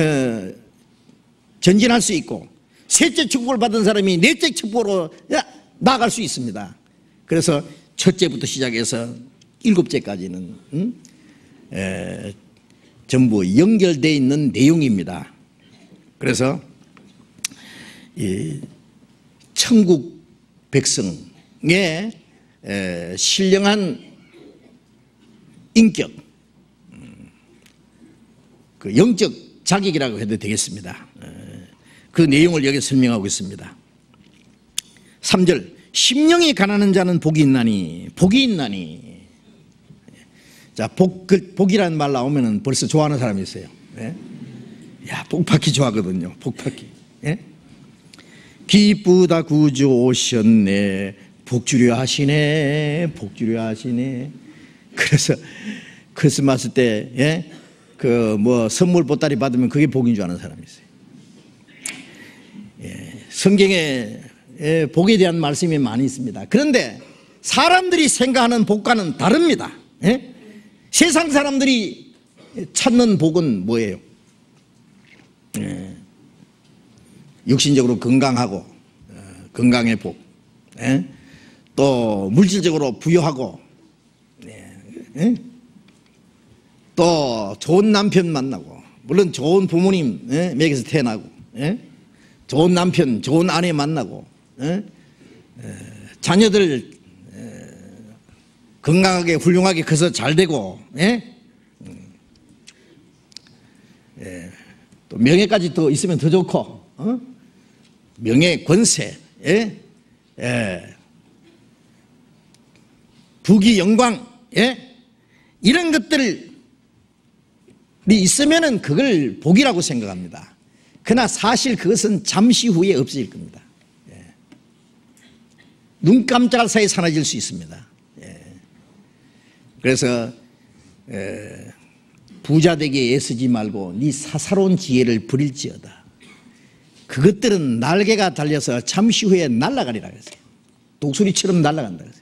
전진할 수 있고, 셋째 축복을 받은 사람이 넷째 축복으로 나아갈 수 있습니다. 그래서 첫째부터 시작해서 7째까지는 전부 연결되어 있는 내용입니다. 그래서 이 천국 백성의 신령한 인격, 그 영적 자격이라고 해도 되겠습니다. 그 내용을 여기 설명하고 있습니다. 3절, 심령이 가난한 자는 복이 있나니, 복이 있나니. 자, 복이라는 말 나오면 벌써 좋아하는 사람이 있어요. 야, 복받기 좋아하거든요. 복받기. 기쁘다 구주 오셨네, 복주려 하시네, 복주려 하시네. 그래서 크리스마스 때 그 뭐 선물 보따리 받으면 그게 복인 줄 아는 사람이 있어요. 성경에 복에 대한 말씀이 많이 있습니다. 그런데 사람들이 생각하는 복과는 다릅니다. 세상 사람들이 찾는 복은 뭐예요? 육신적으로 건강하고, 건강의 복, 또 물질적으로 부유하고, 또 좋은 남편 만나고, 물론 좋은 부모님 맥에서 태어나고, 좋은 남편, 좋은 아내 만나고, 자녀들 건강하게 훌륭하게 커서 잘 되고, 또 명예까지 더 있으면 더 좋고, 명예, 권세, 부귀, 영광, 이런 것들이 있으면은 그걸 복이라고 생각합니다. 그러나 사실 그것은 잠시 후에 없어질 겁니다. 눈 깜짝할 사이에 사라질 수 있습니다. 그래서 부자 되게 애쓰지 말고 네 사사로운 지혜를 부릴지어다. 그것들은 날개가 달려서 잠시 후에 날아가리라 그랬어요. 독수리처럼 날아간다 그랬어요.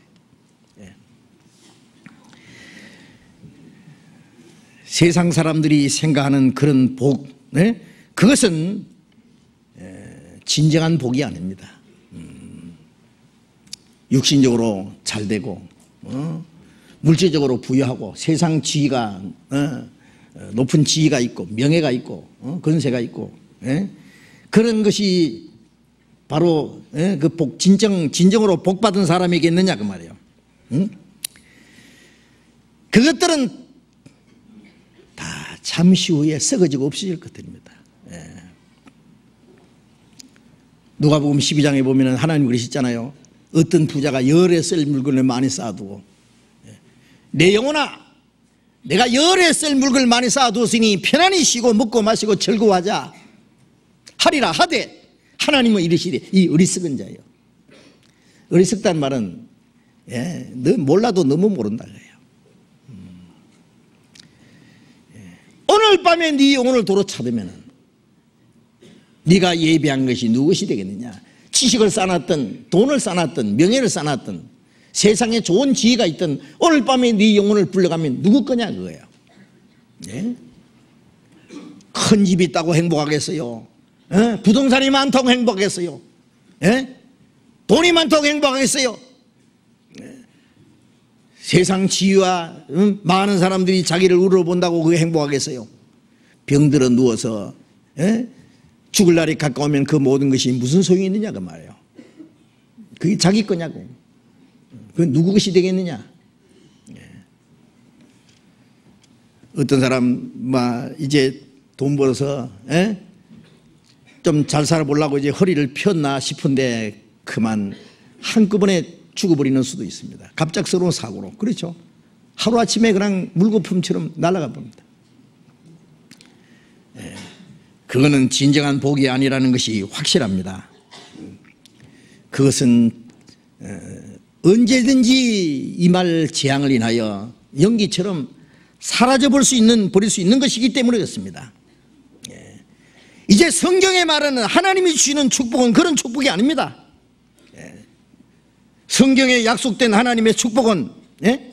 세상 사람들이 생각하는 그런 복, 그것은 진정한 복이 아닙니다. 육신적으로 잘 되고, 물질적으로 부유하고, 세상 지위가, 높은 지위가 있고, 명예가 있고, 권세가 있고, 그런 것이 바로 그 복, 진정으로 복 받은 사람이겠느냐 그 말이에요. 그것들은 다 잠시 후에 썩어지고 없어질 것들입니다. 누가복음 12장에 보면 하나님 그러셨잖아요. 어떤 부자가 열에 쓸 물건을 많이 쌓아두고, 내 영혼아, 내가 열에 쓸 물건을 많이 쌓아두었으니 편안히 쉬고 먹고 마시고 즐거워하자 하리라 하되, 하나님은 이르시되, 이 어리석은 자예요. 어리석다는 말은 너 몰라도 너무 모른다 그래요. 오늘 밤에 네 영혼을 도로 찾으면 네가 예비한 것이 누구시 되겠느냐? 지식을 쌓아놨던, 돈을 쌓아놨던, 명예를 쌓아놨던, 세상에 좋은 지위가 있던 오늘 밤에 네 영혼을 불러가면 누구 거냐 그거예요. 예? 큰 집이 있다고 행복하겠어요? 예? 부동산이 많다고 행복하겠어요? 예? 돈이 많다고 행복하겠어요? 예? 세상 지위와 많은 사람들이 자기를 우러본다고 그게 행복하겠어요? 병들어 누워서 예? 죽을 날이 가까우면 그 모든 것이 무슨 소용이 있느냐 그 말이에요. 그게 자기 거냐고. 그건 누구 것이 되겠느냐. 예. 어떤 사람 막 이제 돈 벌어서 예? 좀 잘 살아보려고 이제 허리를 폈나 싶은데 그만 한꺼번에 죽어버리는 수도 있습니다. 갑작스러운 사고로. 그렇죠. 하루아침에 그냥 물거품처럼 날아가 봅니다. 예. 그거는 진정한 복이 아니라는 것이 확실합니다. 그것은 언제든지 임할 재앙을 인하여 연기처럼 사라져 버릴 수 있는 것이기 때문에 그렇습니다. 예. 이제 성경에 말하는 하나님이 주시는 축복은 그런 축복이 아닙니다. 예. 성경에 약속된 하나님의 축복은 예?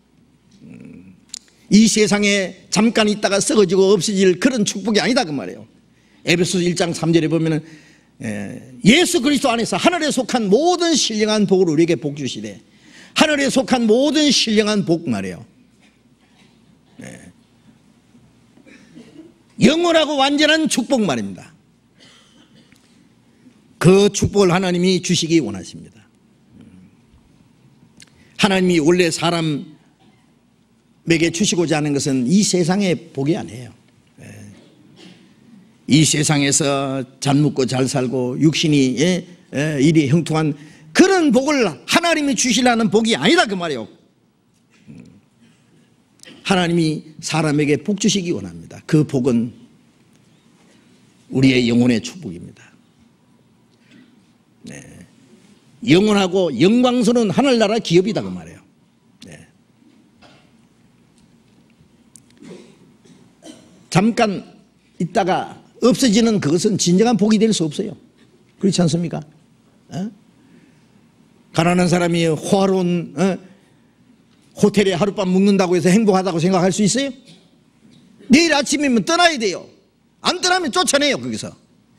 이 세상에 잠깐 있다가 썩어지고 없어질 그런 축복이 아니다 그 말이에요. 에베소서 1장 3절에 보면은 예수 그리스도 안에서 하늘에 속한 모든 신령한 복을 우리에게 복 주시되, 하늘에 속한 모든 신령한 복 말이에요. 영원하고 완전한 축복 말입니다. 그 축복을 하나님이 주시기 원하십니다. 하나님이 원래 사람에게 주시고자 하는 것은 이 세상의 복이 아니에요. 이 세상에서 잘 먹고 잘 살고 육신이 이리 형통한 그런 복을 하나님이 주시려는 복이 아니다 그 말이에요. 하나님이 사람에게 복 주시기 원합니다. 그 복은 우리의 영혼의 축복입니다. 네. 영원하고 영광스러운 하늘나라 기업이다 그 말이에요. 네. 잠깐 있다가 없어지는 그것은 진정한 복이 될 수 없어요. 그렇지 않습니까? 가난한 사람이 호화로운 호텔에 하룻밤 묵는다고 해서 행복하다고 생각할 수 있어요? 내일 아침이면 떠나야 돼요. 안 떠나면 쫓아내요 거기서.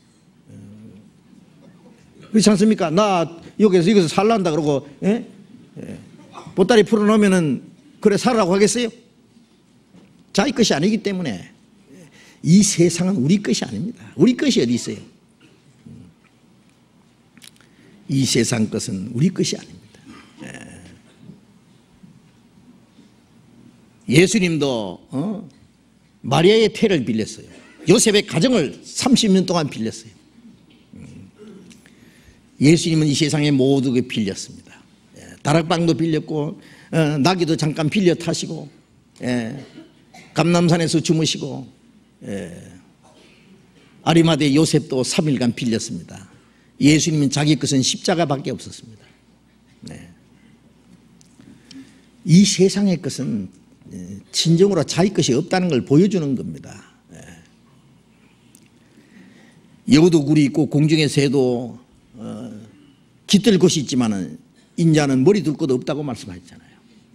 그렇지 않습니까? 나 여기서 살란다 그러고 보따리 풀어놓으면은 그래 살라고 하겠어요? 자기 것이 아니기 때문에. 이 세상은 우리 것이 아닙니다. 우리 것이 어디 있어요? 이 세상 것은 우리 것이 아닙니다. 예수님도 마리아의 태를 빌렸어요. 요셉의 가정을 30년 동안 빌렸어요. 예수님은 이 세상에 모두 빌렸습니다. 다락방도 빌렸고 나귀도 잠깐 빌려 타시고 감람산에서 주무시고 아리마대 요셉도 3일간 빌렸습니다. 예수님은 자기 것은 십자가밖에 없었습니다. 네. 이 세상의 것은 진정으로 자기 것이 없다는 걸 보여주는 겁니다. 여우도 굴이 있고 공중의 새도 깃들 곳이 있지만 인자는 머리 둘 곳도 없다고 말씀하셨잖아요.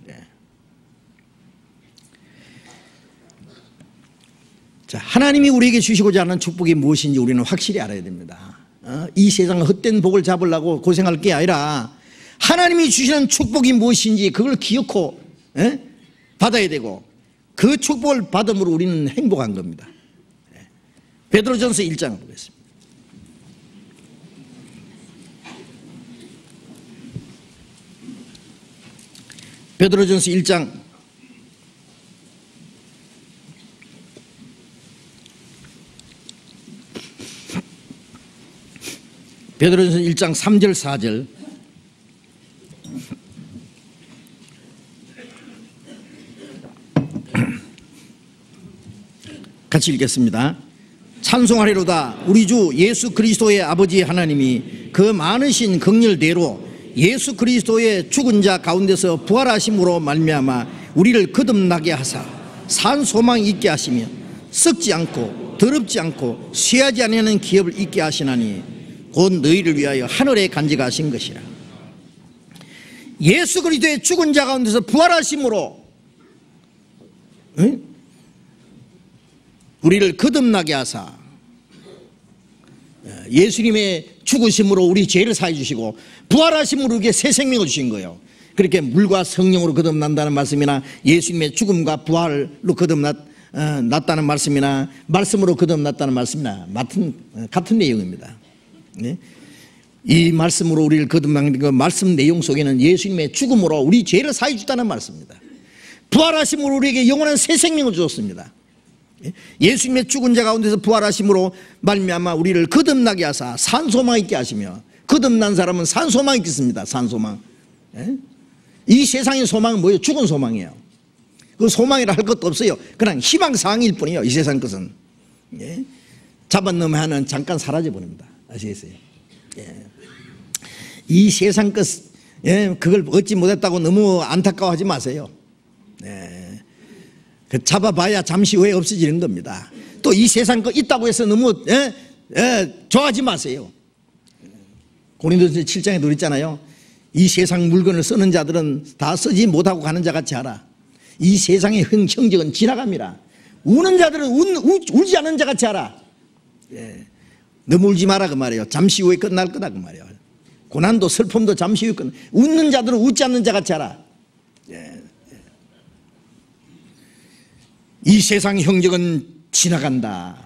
자, 하나님이 우리에게 주시고자 하는 축복이 무엇인지 우리는 확실히 알아야 됩니다. 이 세상 헛된 복을 잡으려고 고생할 게 아니라 하나님이 주시는 축복이 무엇인지 그걸 기억하고 받아야 되고 그 축복을 받음으로 우리는 행복한 겁니다. 베드로전서 1장 보겠습니다. 베드로전서 1장 베드로전서 1장 3절 4절 같이 읽겠습니다. 찬송하리로다. 우리 주 예수 그리스도의 아버지 하나님이 그 많으신 긍휼대로 예수 그리스도의 죽은 자 가운데서 부활하심으로 말미암아 우리를 거듭나게 하사 산 소망 있게 하시며 썩지 않고 더럽지 않고 쇠하지 아니하는 기업을 있게 하시나니 곧 너희를 위하여 하늘에 간직하신 것이라. 예수 그리스도의 죽은 자 가운데서 부활하심으로 우리를 거듭나게 하사 예수님의 죽으심으로 우리 죄를 사해 주시고 부활하심으로 우리에게 새 생명을 주신 거예요. 그렇게 물과 성령으로 거듭난다는 말씀이나 예수님의 죽음과 부활로 거듭났다는 말씀이나 말씀으로 거듭났다는 말씀이나 같은 내용입니다. 네? 이 말씀으로 우리를 거듭난 그 말씀 내용 속에는 예수님의 죽음으로 우리 죄를 사해 주다는 말씀입니다. 부활하심으로 우리에게 영원한 새 생명을 주었습니다. 예수님의 죽은 자 가운데서 부활하심으로 말미암아 우리를 거듭나게 하사 산소망 있게 하시며, 거듭난 사람은 산소망 있겠습니다. 산소망. 이 세상의 소망은 뭐예요? 죽은 소망이에요. 그 소망이라 할 것도 없어요. 그냥 희망사항일 뿐이에요. 이 세상 것은 잡아넣으면 잠깐 사라져 버립니다. 아시겠어요? 이 세상 것 그걸 얻지 못했다고 너무 안타까워하지 마세요. 그 잡아봐야 잠시 후에 없어지는 겁니다. 또 이 세상 거 있다고 해서 너무 좋아하지 마세요. 고린도전서 7장에도 그랬잖아요. 이 세상 물건을 쓰는 자들은 다 쓰지 못하고 가는 자 같이 하라. 이 세상의 형적은 지나갑니다. 우는 자들은 울지 않는 자 같이 하라. 너무 울지 마라 그 말이에요. 잠시 후에 끝날 거다 그 말이에요. 고난도 슬픔도 잠시 후에 끝나. 웃는 자들은 웃지 않는 자 같이 하라. 이 세상 형적은 지나간다.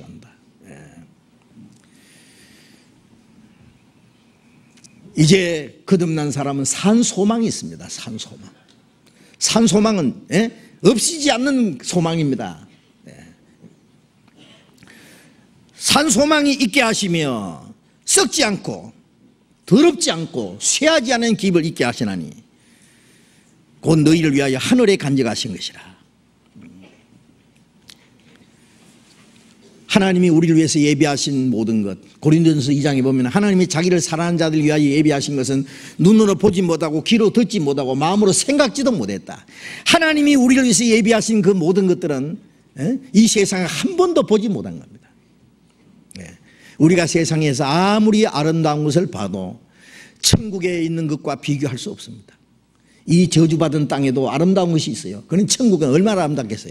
이제 거듭난 사람은 산 소망이 있습니다. 산 소망은 없이지 않는 소망입니다. 산 소망이 있게 하시며 썩지 않고 더럽지 않고 쇠하지 않은 기업을 있게 하시나니 곧 너희를 위하여 하늘에 간직하신 것이라. 하나님이 우리를 위해서 예비하신 모든 것, 고린도전서 2장에 보면 하나님이 자기를 사랑하는 자들 위하여 예비하신 것은 눈으로 보지 못하고 귀로 듣지 못하고 마음으로 생각지도 못했다. 하나님이 우리를 위해서 예비하신 그 모든 것들은 이 세상에 한 번도 보지 못한 겁니다. 우리가 세상에서 아무리 아름다운 것을 봐도 천국에 있는 것과 비교할 수 없습니다. 이 저주받은 땅에도 아름다운 것이 있어요. 그런 천국은 얼마나 아름답겠어요?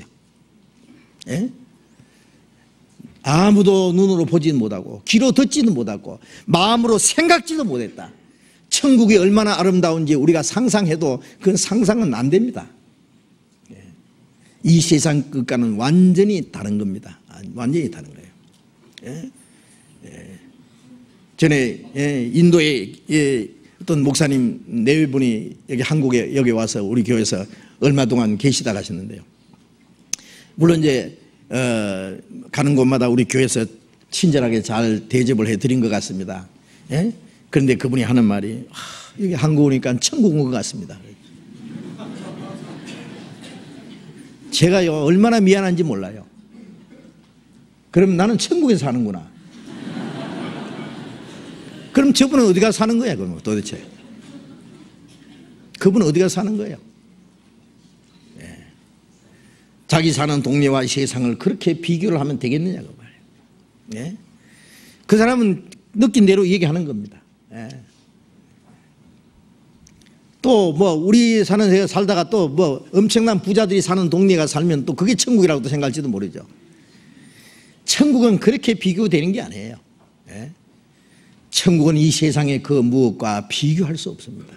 아무도 눈으로 보지는 못하고 귀로 듣지는 못하고 마음으로 생각지도 못했다. 천국이 얼마나 아름다운지 우리가 상상해도 그건 상상은 안 됩니다. 이 세상 것과는 완전히 다른 겁니다. 완전히 다른 거예요. 전에 인도의 어떤 목사님 네 분이 여기 한국에 여기 와서 우리 교회에서 얼마 동안 계시다 가셨는데요. 물론 이제 가는 곳마다 우리 교회에서 친절하게 잘 대접을 해드린 것 같습니다. 그런데 그분이 하는 말이 여기 한국 오니까 천국 온 것 같습니다. 제가요 얼마나 미안한지 몰라요. 그럼 나는 천국에 사는구나. 그럼 저분은 어디 가서 사는 거야 그럼 도대체? 그분은 어디 가서 사는 거예요? 자기 사는 동네와 이 세상을 그렇게 비교를 하면 되겠느냐고 말이에요. 그 사람은 느낀 대로 얘기하는 겁니다. 또 뭐 우리 사는 데 살다가 또 뭐 엄청난 부자들이 사는 동네가 살면 또 그게 천국이라고 또 생각할지도 모르죠. 천국은 그렇게 비교되는 게 아니에요. 천국은 이 세상의 그 무엇과 비교할 수 없습니다.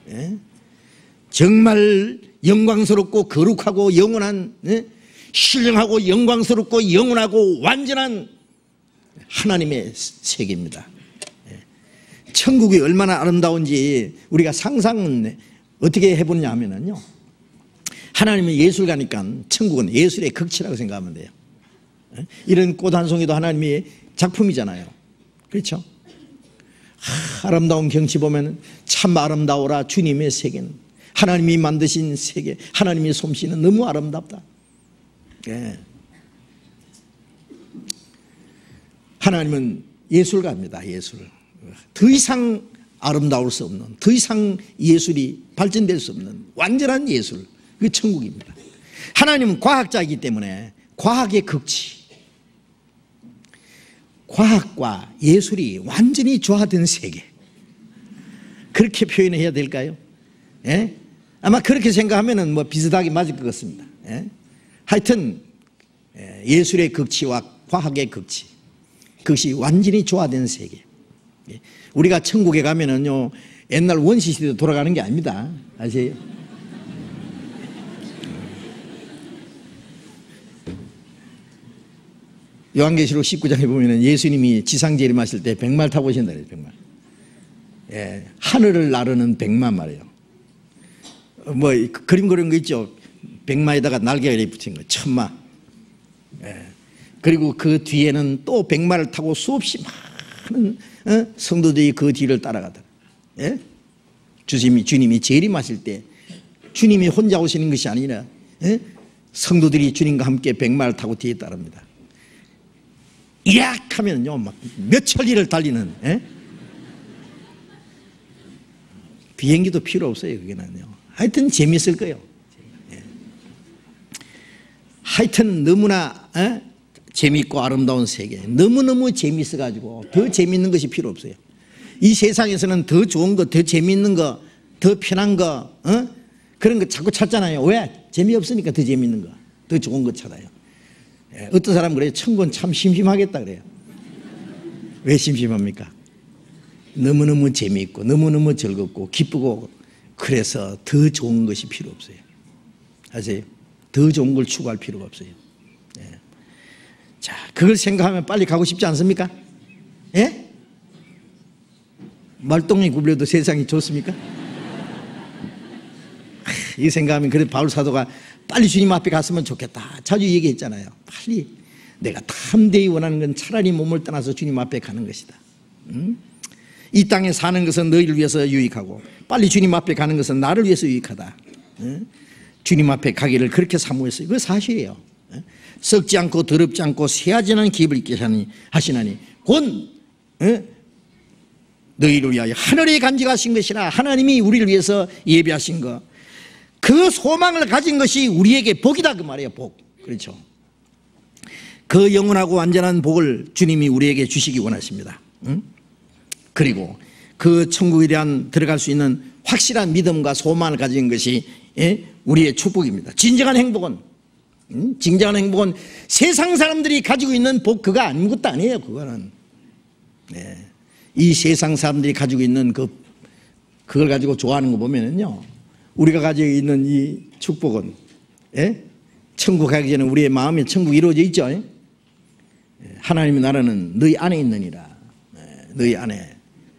정말 영광스럽고 거룩하고 영원한 신령하고 영광스럽고 영원하고 완전한 하나님의 세계입니다. 천국이 얼마나 아름다운지 우리가 상상은 어떻게 해보냐 하면요, 하나님은 예술가니까 천국은 예술의 극치라고 생각하면 돼요. 이런 꽃 한 송이도 하나님의 작품이잖아요. 그렇죠? 아름다운 경치 보면 참 아름다워라 주님의 세계는, 하나님이 만드신 세계, 하나님의 솜씨는 너무 아름답다. 하나님은 예술가입니다. 예술. 더 이상 아름다울 수 없는, 더 이상 예술이 발전될 수 없는 완전한 예술, 그게 천국입니다. 하나님은 과학자이기 때문에 과학의 극치, 과학과 예술이 완전히 조화된 세계, 그렇게 표현해야 될까요? 아마 그렇게 생각하면 뭐 비슷하게 맞을 것 같습니다. 하여튼 예술의 극치와 과학의 극치, 그것이 완전히 조화된 세계. 우리가 천국에 가면은요, 옛날 원시 시대로 돌아가는 게 아닙니다. 아세요? 요한계시록 19장에 보면은 예수님이 지상 재림하실 때 백말 타고 오신다 그래요. 백말. 하늘을 나르는 백마 말이에요. 뭐 그림 그런 거 있죠. 백마에다가 날개가 이렇게 붙인 거, 천마. 그리고 그 뒤에는 또 백마를 타고 수없이 많은 성도들이 그 뒤를 따라가더라. 주님이 재림하실 때 주님이 혼자 오시는 것이 아니라 성도들이 주님과 함께 백마를 타고 뒤에 따릅니다. 이악 하면요, 막 몇 천리를 달리는, 비행기도 필요 없어요. 그게는요. 하여튼 재밌을 거예요. 하여튼 너무나 재밌고 아름다운 세계, 너무너무 재밌어가지고 더 재밌는 것이 필요 없어요. 이 세상에서는 더 좋은 거, 더 재밌는 거, 더 편한 거, 그런 거 자꾸 찾잖아요. 왜? 재미없으니까 더 재밌는 거, 더 좋은 거 찾아요. 어떤 사람은 그래요. 천국은 참 심심하겠다 그래요. 왜 심심합니까? 너무너무 재미있고 너무너무 즐겁고 기쁘고, 그래서 더 좋은 것이 필요 없어요. 아세요? 더 좋은 걸 추구할 필요가 없어요. 자, 그걸 생각하면 빨리 가고 싶지 않습니까? 예? 말똥이 굴려도 세상이 좋습니까? 이 생각하면, 그래도 바울 사도가 빨리 주님 앞에 갔으면 좋겠다 자주 얘기했잖아요. 빨리 내가 담대히 원하는 건 차라리 몸을 떠나서 주님 앞에 가는 것이다. 이 땅에 사는 것은 너희를 위해서 유익하고 빨리 주님 앞에 가는 것은 나를 위해서 유익하다. 주님 앞에 가기를 그렇게 사모했어요. 그거 사실이에요. 썩지 않고 더럽지 않고 새하지 않은 기업을 있게 하시나니 곧 너희를 위하여 하늘에 간직하신 것이라. 하나님이 우리를 위해서 예비하신 것, 그 소망을 가진 것이 우리에게 복이다 그 말이에요. 복. 그렇죠. 그 영원하고 완전한 복을 주님이 우리에게 주시기 원하십니다. 그리고 그 천국에 대한 들어갈 수 있는 확실한 믿음과 소망을 가진 것이 우리의 축복입니다. 진정한 행복은 세상 사람들이 가지고 있는 복, 그거 아무것도 아니에요. 그거는 이 세상 사람들이 가지고 있는 그걸 가지고 좋아하는 거 보면은요, 우리가 가지고 있는 이 축복은, 천국 가기 전에 우리의 마음에 천국이 이루어져 있죠. 하나님의 나라는 너희 안에 있느니라. 너희 안에.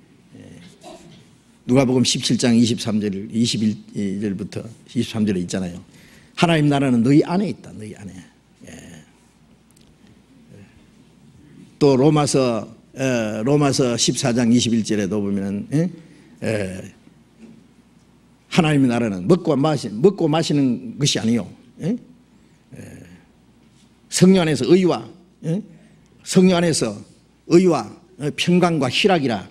누가복음 17장 23절 21절부터 23절에 있잖아요. 하나님 나라는 너희 안에 있다. 너희 안에. 또 로마서 14장 21절에도 보면은 하나님의 나라는 먹고 마시는 것이 아니요, 성령 안에서 의와 평강과 희락이라.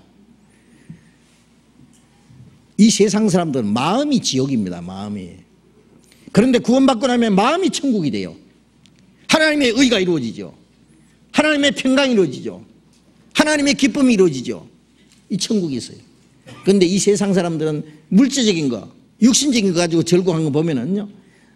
이 세상 사람들은 마음이 지옥입니다. 마음이. 그런데 구원받고 나면 마음이 천국이 돼요. 하나님의 의가 이루어지죠. 하나님의 평강이 이루어지죠. 하나님의 기쁨이 이루어지죠. 이 천국이 있어요. 그런데 이 세상 사람들은 물질적인 거, 육신적인 거 가지고 절구한 거 보면은요,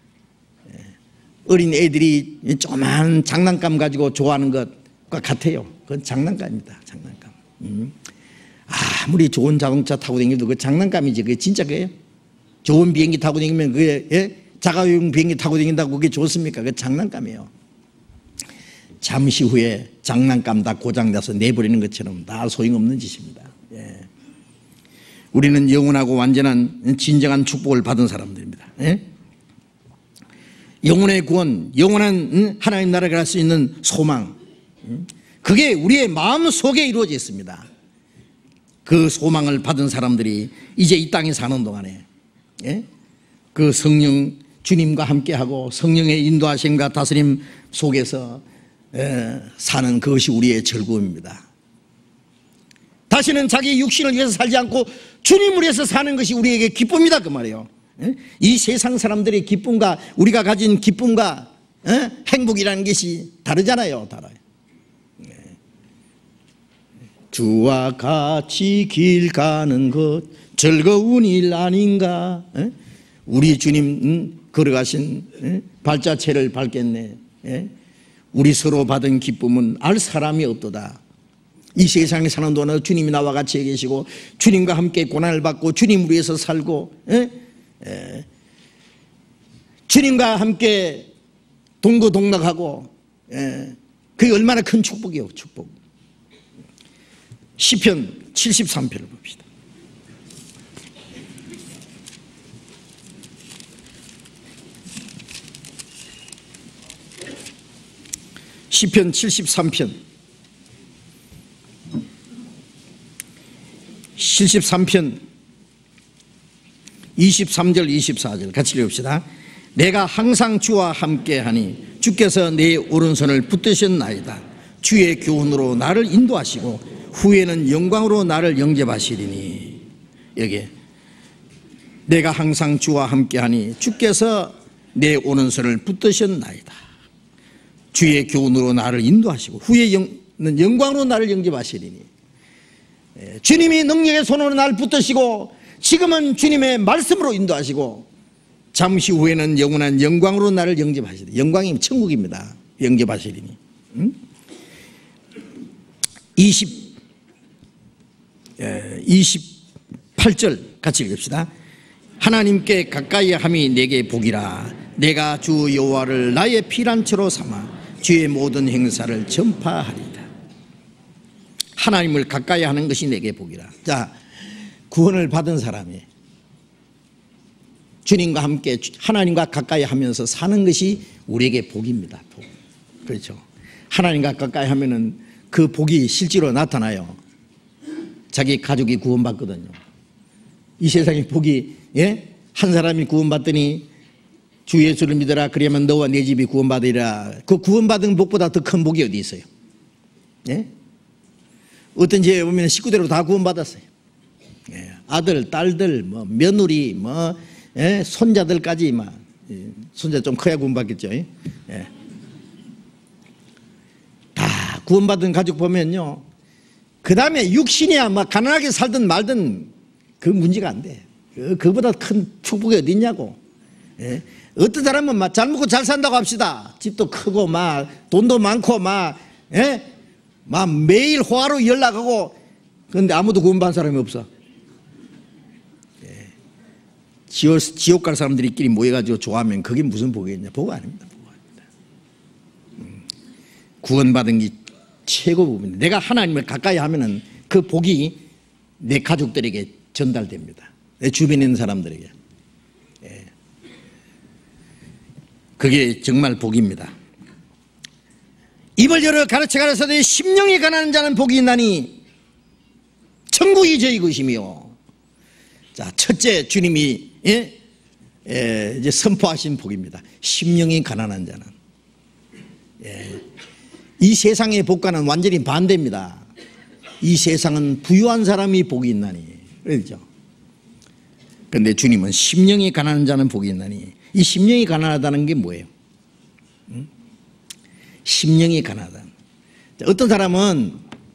어린 애들이 조그만 장난감 가지고 좋아하는 것과 같아요. 그건 장난감입니다. 장난감. 아무리 좋은 자동차 타고 다니도 그 장난감이지. 그게 진짜 거예요? 좋은 비행기 타고 다니면 그게 자가용 비행기 타고 다닌다고 그게 좋습니까? 그게 장난감이에요. 잠시 후에 장난감 다 고장나서 내버리는 것처럼 다 소용없는 짓입니다. 우리는 영원하고 완전한 진정한 축복을 받은 사람들입니다. 영혼의 구원, 영원한 하나님 나라에 갈 수 있는 소망, 그게 우리의 마음 속에 이루어져 있습니다. 그 소망을 받은 사람들이 이제 이 땅에 사는 동안에 그 성령 주님과 함께하고 성령의 인도하심과 다스림 속에서 사는 그것이 우리의 즐거움입니다. 다시는 자기 육신을 위해서 살지 않고 주님을 위해서 사는 것이 우리에게 기쁨이다 그 말이에요. 이 세상 사람들의 기쁨과 우리가 가진 기쁨과 행복이라는 것이 다르잖아요. 달라요. 주와 같이 길 가는 것 즐거운 일 아닌가. 우리 주님 걸어가신 발자취를 밟겠네. 우리 서로 받은 기쁨은 알 사람이 없도다. 이 세상에 사는 동안 주님이 나와 같이 계시고 주님과 함께 고난을 받고 주님을 위해서 살고 주님과 함께 동거동락하고 그게 얼마나 큰 축복이에요. 축복. 시편 73편을 봅시다. 시편 73편 23절 24절 같이 읽읍시다. 내가 항상 주와 함께하니 주께서 내 오른손을 붙드셨나이다. 주의 교훈으로 나를 인도하시고 후에는 영광으로 나를 영접하시리니. 여기 내가 항상 주와 함께하니 주께서 내 오른손을 붙드셨나이다. 주의 교훈으로 나를 인도하시고 후에는 영광으로 나를 영접하시리니. 주님이 능력의 손으로 나를 붙드시고 지금은 주님의 말씀으로 인도하시고 잠시 후에는 영원한 영광으로 나를 영접하시리니. 영광이 천국입니다. 영접하시리니. 28절 같이 읽읍시다. 하나님께 가까이 함이 내게 복이라. 내가 주 여호와를 나의 피난처로 삼아 주의 모든 행사를 전파하리다. 하나님을 가까이 하는 것이 내게 복이라. 자, 구원을 받은 사람이 주님과 함께 하나님과 가까이 하면서 사는 것이 우리에게 복입니다. 복. 그렇죠. 하나님과 가까이 하면은 그 복이 실제로 나타나요. 자기 가족이 구원받거든요. 이 세상에 복이, 한 사람이 구원받더니 주 예수를 믿어라 그러면 너와 내 집이 구원받으리라. 그 구원받은 복보다 더 큰 복이 어디 있어요? 어떤 집에 보면 식구대로 다 구원받았어요. 아들, 딸들, 며느리, 손자들까지 손자 좀 커야 구원받겠죠. 다 구원받은 가족 보면요, 그 다음에 육신이야 가난하게 살든 말든 그 문제가 안 돼. 그보다 큰 축복이 어디 있냐고. 어떤 사람은 잘 먹고 잘 산다고 합시다. 집도 크고 돈도 많고 매일 호화로 연락하고, 그런데 아무도 구원받은 사람이 없어. 지옥 갈 사람들끼리 모여가지고 좋아하면 그게 무슨 복이겠냐. 복 아닙니다. 복 아닙니다. 구원받은 게 최고 복입니다. 내가 하나님을 가까이 하면은 그 복이 내 가족들에게 전달됩니다. 내 주변에 있는 사람들에게. 그게 정말 복입니다. 입을 열어 가르쳐 가라사대 심령이 가난한 자는 복이 있나니 천국이 저희 것이며. 자, 첫째 주님이 이제 선포하신 복입니다. 심령이 가난한 자는. 이 세상의 복과는 완전히 반대입니다. 이 세상은 부유한 사람이 복이 있나니. 그렇죠. 그런데 주님은 심령이 가난한 자는 복이 있나니. 이 심령이 가난하다는 게 뭐예요? 심령이 가난하다. 어떤 사람은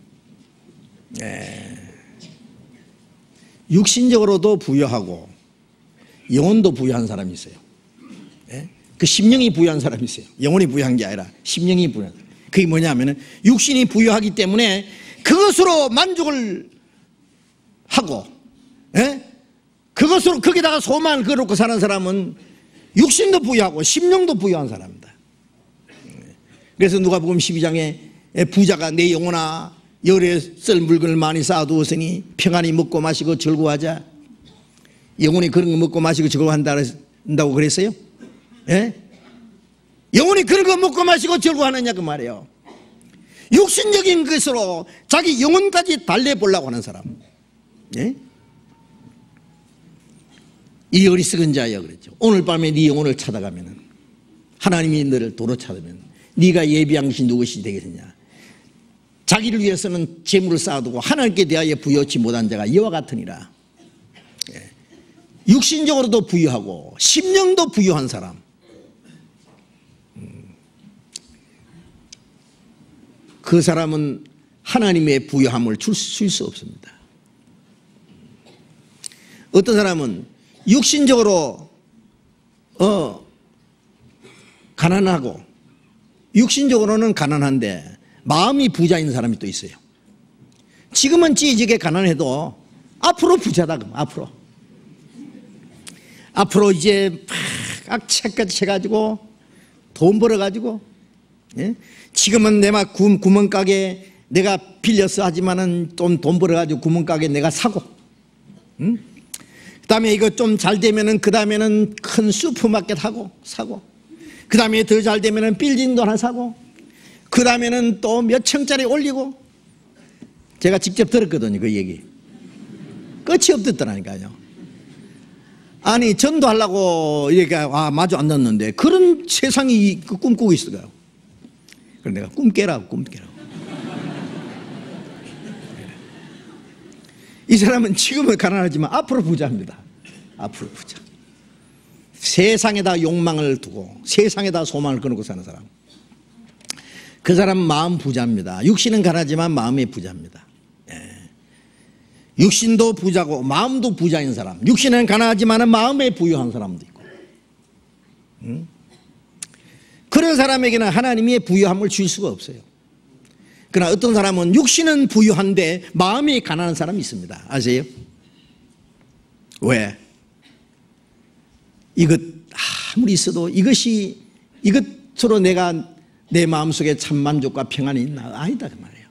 육신적으로도 부유하고 영혼도 부유한 사람이 있어요. 그 심령이 부유한 사람이 있어요. 영혼이 부유한 게 아니라 심령이 부유한. 그게 뭐냐면은 육신이 부유하기 때문에 그것으로 만족을 하고, 그것으로 거기다가 소망을 걸어놓고 사는 사람은 육신도 부유하고 심령도 부유한 사람입니다. 그래서 누가복음 12장에 부자가 내 영혼아 열에 쓸 물건을 많이 쌓아두었으니 평안히 먹고 마시고 즐거워하자. 영혼이 그런 거 먹고 마시고 즐거워한다고 그랬어요? 영혼이 그런 거 먹고 마시고 즐거워하느냐 그 말이에요. 육신적인 것으로 자기 영혼까지 달래보려고 하는 사람. 이 어리석은 자여 그랬죠. 오늘 밤에 네 영혼을 찾아가면은 하나님이 너를 도로 찾으면 네가 예비한 것이 누구시 되겠느냐. 자기를 위해서는 재물을 쌓아두고 하나님께 대하여 부여치 못한 자가 이와 같으니라. 육신적으로도 부유하고 심령도 부유한 사람. 그 사람은 하나님의 부유함을 줄 수 없습니다. 어떤 사람은 육신적으로 가난하고 육신적으로는 가난한데 마음이 부자인 사람이 또 있어요. 지금은 찌지게 가난해도 앞으로 부자다. 앞으로 이제 막 책까지 쳐가지고 돈 벌어가지고, 예? 지금은 내 막 구멍가게 내가 빌려서 하지만은 좀 돈 벌어가지고 구멍가게 내가 사고, 응? 그 다음에 이거 좀 잘 되면은 그 다음에는 큰 슈퍼마켓 사고, 그 다음에 더 잘 되면은 빌딩도 하나 사고, 그 다음에는 또 몇 층짜리 올리고. 제가 직접 들었거든요, 그 얘기. 끝이 없었더라니까요. 아니, 전도하려고 이렇게 마주 앉았는데 그런 세상이 꿈꾸고 있어요. 그래서 내가 꿈 깨라고. 이 사람은 지금은 가난하지만 앞으로 부자입니다. 앞으로 부자. 세상에다 욕망을 두고 세상에다 소망을 끊고 사는 사람. 그 사람은 마음 부자입니다. 육신은 가난하지만 마음이 부자입니다. 육신도 부자고 마음도 부자인 사람. 육신은 가난하지만 마음에 부유한 사람도 있고. 그런 사람에게는 하나님의 부유함을 줄 수가 없어요. 그러나 어떤 사람은 육신은 부유한데 마음이 가난한 사람이 있습니다. 아세요? 왜? 이것 아무리 있어도 이것으로 내가 내 마음속에 참 만족과 평안이 있나? 아니다 그 말이에요.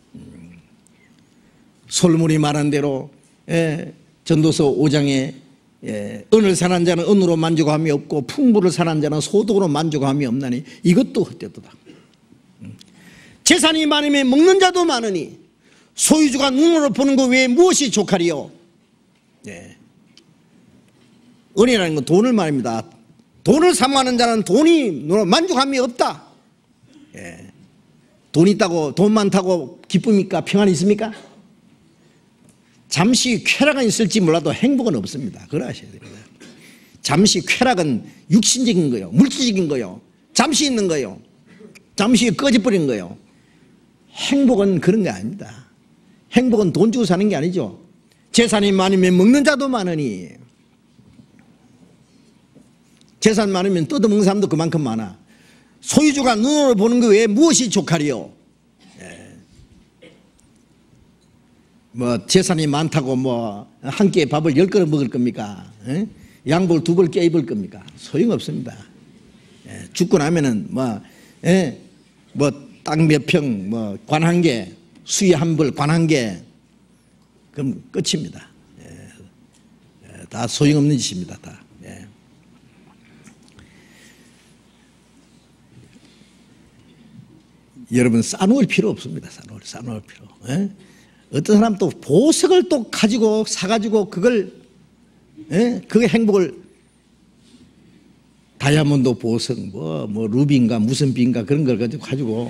솔로몬이 말한 대로 전도서 5장에 은을 사는 자는 은으로 만족함이 없고 풍부를 사는 자는 소득으로 만족함이 없나니 이것도 헛되도다. 재산이 많으면 먹는 자도 많으니 소유주가 눈으로 보는 것 외에 무엇이 족하리요? 은이라는 건 돈을 말입니다. 돈을 사모하는 자는 돈이 만족함이 없다. 돈 있다고, 돈 많다고 기쁨입니까? 평안이 있습니까? 잠시 쾌락은 있을지 몰라도 행복은 없습니다. 그걸 아셔야 됩니다. 잠시 쾌락은 육신적인 거요, 물질적인 거요, 잠시 있는 거요, 잠시 꺼져버린 거요. 행복은 그런 게 아닙니다. 행복은 돈 주고 사는 게 아니죠. 재산이 많으면 먹는 자도 많으니, 재산 많으면 뜯어먹는 사람도 그만큼 많아. 소유주가 눈으로 보는 것 외에 무엇이 족하리요? 뭐 재산이 많다고 뭐 한 끼에 밥을 10그릇 먹을 겁니까? 양복을 2벌 껴입을 겁니까? 소용없습니다. 죽고 나면은 뭐 땅 몇 평, 뭐 관 한 개, 수위 한 벌, 관 한 개, 그럼 끝입니다. 다 소용없는 짓입니다. 다. 여러분 싸놓을 필요 없습니다. 싸놓을 필요. 어떤 사람 또 보석을 또 가지고 사가지고 그걸 그게 행복을, 다이아몬드 보석 뭐 루비인가 무슨 비인가 그런 걸 가지고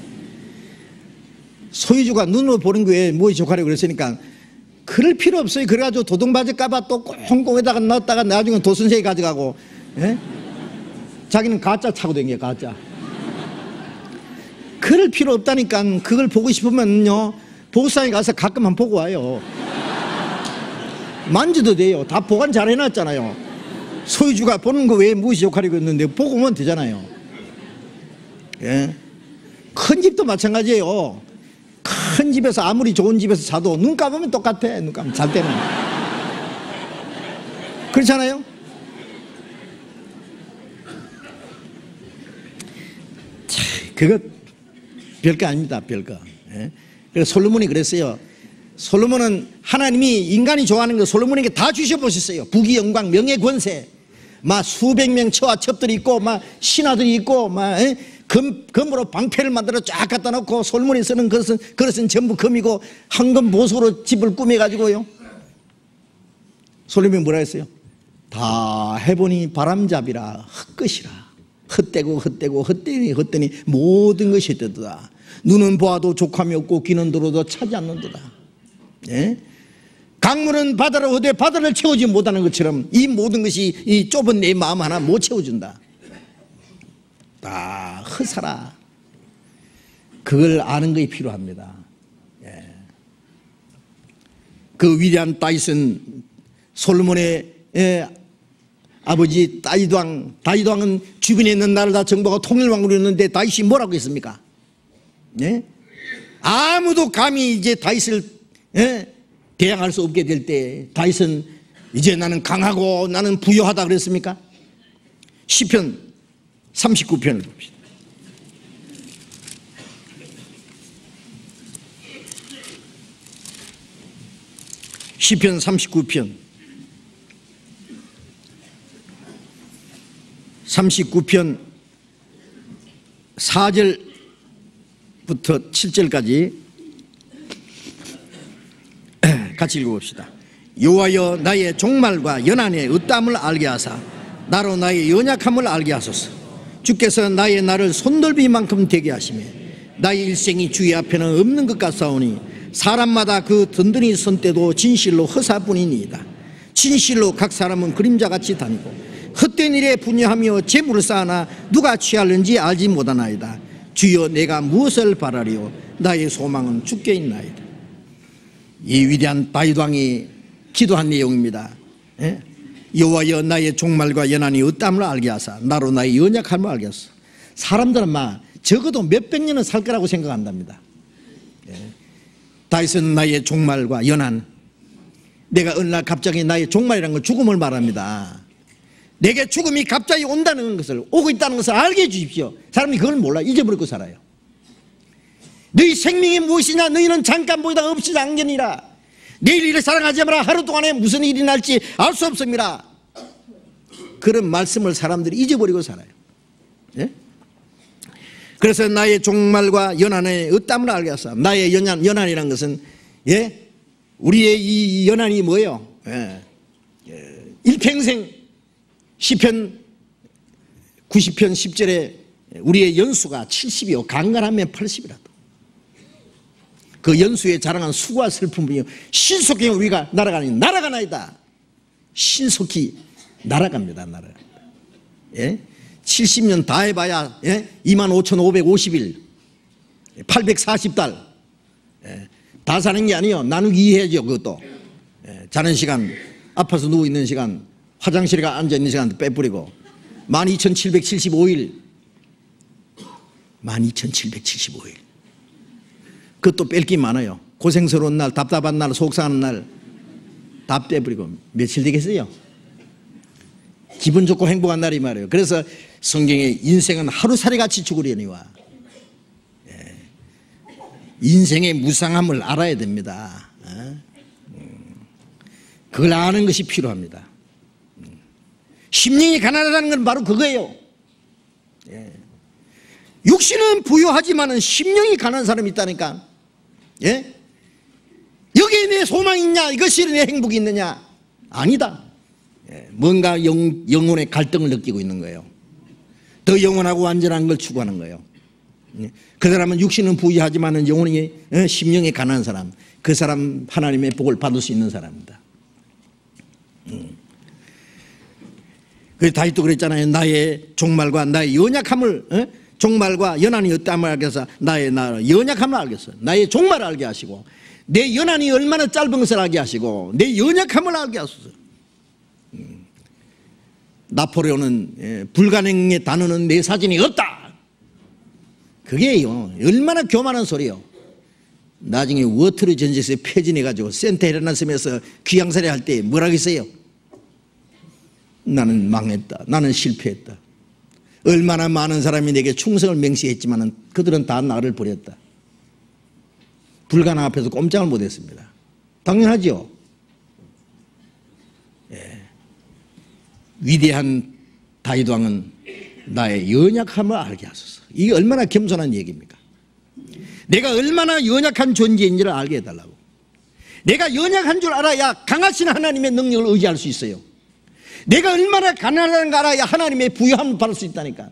소유주가 눈으로 보는 거에 무엇이 족하려고 그랬으니까 그럴 필요 없어요. 그래가지고 도둑맞을까봐 또 꽁꽁에다가 넣었다가 나중에 도선생이 가져가고 자기는 가짜 차고 다녀요. 가짜. 그럴 필요 없다니까. 그걸 보고 싶으면요 보석상에 가서 가끔만 보고 와요. 만져도 돼요. 다 보관 잘 해놨잖아요. 소유주가 보는 거 외에 무엇이 족하려고 했는데 보고 오면 되잖아요. 큰 집도 마찬가지예요. 큰 집에서 아무리 좋은 집에서 자도 눈 감으면 똑같아. 눈 감으면 잘 때는. 그렇잖아요. 그거 별거 아닙니다. 별거. 그래서 솔로몬이 그랬어요. 솔로몬은 하나님이 인간이 좋아하는 거 솔로몬에게 다 주셔보셨어요. 부귀 영광 명예 권세, 막 수백 명 처와 첩들이 있고 막 신하들이 있고 막 금으로 방패를 만들어 쫙 갖다 놓고 솔로몬이 쓰는 그것은 전부 금이고 황금 보석으로 집을 꾸며가지고요. 솔로몬이 뭐라 했어요? 다 해보니 바람잡이라 헛것이라. 헛되고 헛되니 모든 것이 헛되도다. 눈은 보아도 족함이 없고 귀는 들어도 차지 않는도다. 강물은 바다로 흐되 바다를 채우지 못하는 것처럼 이 모든 것이 이 좁은 내 마음 하나 못 채워준다. 다 헛살아. 그걸 아는 것이 필요합니다. 그 위대한 다이슨 솔로몬의 아버지 다윗왕은 주변에 있는 나라를 다 정복하고 통일왕국이었는데 다윗이 뭐라고 했습니까? 네? 아무도 감히 이제 다윗을 대항할 수 없게 될 때 다윗은 이제 나는 강하고 나는 부유하다 그랬습니까? 시편 39편을 봅시다. 시편 39편 4절부터 7절까지 같이 읽어봅시다. 여호와여 나의 종말과 연한의 으뜸을 알게 하사 나로 나의 연약함을 알게 하소서. 주께서 나의 날을 손넓이만큼 되게 하시며 나의 일생이 주의 앞에는 없는 것 같사오니 사람마다 그 든든히 선 때도 진실로 허사뿐이니이다. 진실로 각 사람은 그림자같이 다니고 헛된 일에 분야하며 재물을 쌓아나 누가 취할는지 알지 못하나이다. 주여 내가 무엇을 바라리요 나의 소망은 주께 있나이다. 이 위대한 다윗왕이 기도한 내용입니다. 여호와여 나의 종말과 연한이 어떠함을 알게 하사 나로 나의 연약함을 알게 하소서. 사람들은 막 적어도 몇백 년은 살 거라고 생각한답니다. 다윗은 나의 종말과 연한, 내가 어느 날 갑자기 나의 종말이라는 걸 죽음을 말합니다. 내게 죽음이 갑자기 온다는 것을, 오고 있다는 것을 알게 해주십시오. 사람이 그걸 몰라 잊어버리고 살아요. 너희 생명이 무엇이냐 너희는 잠깐 보이다가 없이 안견이라. 내일 일을 사랑하지 마라. 하루 동안에 무슨 일이 날지 알 수 없습니다. 그런 말씀을 사람들이 잊어버리고 살아요. 예? 그래서 나의 종말과 연한의 어떠함을 알게 하사. 나의 연한이라는 것은 우리의 이 연한이 뭐예요? 일평생 시편 90편 10절에 우리의 연수가 70이요 강건하면 80이라도 그 연수에 자랑한 수고와 슬픔이요 신속히 우리가 날아가나이다. 신속히 날아갑니다. 70년 다 해봐야 25,550일 840달 다 사는 게 아니에요. 나누기 해야죠. 그것도 자는 시간, 아파서 누워있는 시간, 화장실에 앉아있는 시간도 빼버리고 12,775일 12,775일 그것도 뺄 게 많아요. 고생스러운 날, 답답한 날, 속상한 날 다 빼버리고 며칠 되겠어요? 기분 좋고 행복한 날이 말이에요. 그래서 성경에 인생은 하루살이같이 죽으려니와 인생의 무상함을 알아야 됩니다. 그걸 아는 것이 필요합니다. 심령이 가난하다는 건 바로 그거예요. 육신은 부유하지만 심령이 가난한 사람이 있다니까. 여기에 내 소망이 있냐? 이것이 내 행복이 있느냐? 아니다. 뭔가 영혼의 갈등을 느끼고 있는 거예요. 더 영원하고 완전한 걸 추구하는 거예요. 그 사람은 육신은 부유하지만 영혼이 심령이 가난한 사람, 그 사람 하나님의 복을 받을 수 있는 사람입니다. 그래서 다윗도 그랬잖아요. 나의 종말과 나의 연약함을 종말과 연한이 어떠함을 알게 해서 나의 연약함을 알게 했어요. 나의 종말을 알게 하시고 내 연한이 얼마나 짧은 것을 알게 하시고 내 연약함을 알게 하소서. 나폴레옹은 불가능의 단어는 내 사진이 없다. 그게요 얼마나 교만한 소리요. 나중에 워터루 전쟁에서 패진해가지고 센터 헤레나섬에서 귀양살이 할 때 뭐라고 했어요? 나는 망했다. 나는 실패했다. 얼마나 많은 사람이 내게 충성을 맹세했지만 그들은 다 나를 버렸다. 불가능 앞에서 꼼짝을 못했습니다. 당연하죠. 위대한 다윗 왕은 나의 연약함을 알게 하소서. 이게 얼마나 겸손한 얘기입니까? 내가 얼마나 연약한 존재인지를 알게 해달라고. 내가 연약한 줄 알아야 강하신 하나님의 능력을 의지할 수 있어요. 내가 얼마나 가난한가 알아야 하나님의 부유함을 받을 수 있다니까.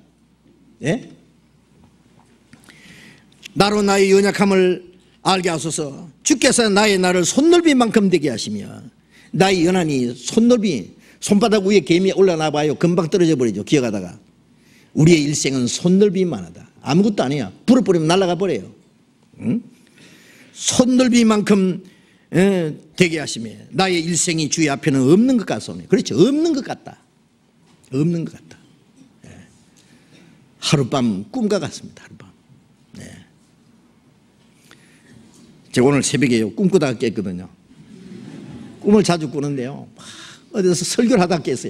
나로 나의 연약함을 알게 하소서. 주께서 나의 날을 손넓이만큼 되게 하시며 나의 연한이 손바닥 위에 개미 올라나 봐요. 금방 떨어져 버리죠. 기어가다가. 우리의 일생은 손넓이만 하다. 아무것도 아니야. 불어버리면 날아가 버려요. 손넓이만큼 되게 하시며 나의 일생이 주의 앞에는 없는 것 같소니. 그렇죠. 없는 것 같다. 없는 것 같다. 하룻밤 꿈과 같습니다. 하룻밤. 제가 오늘 새벽에 꿈꾸다가 깼거든요. 꿈을 자주 꾸는데요, 어디서 설교를 하다가 깼어요.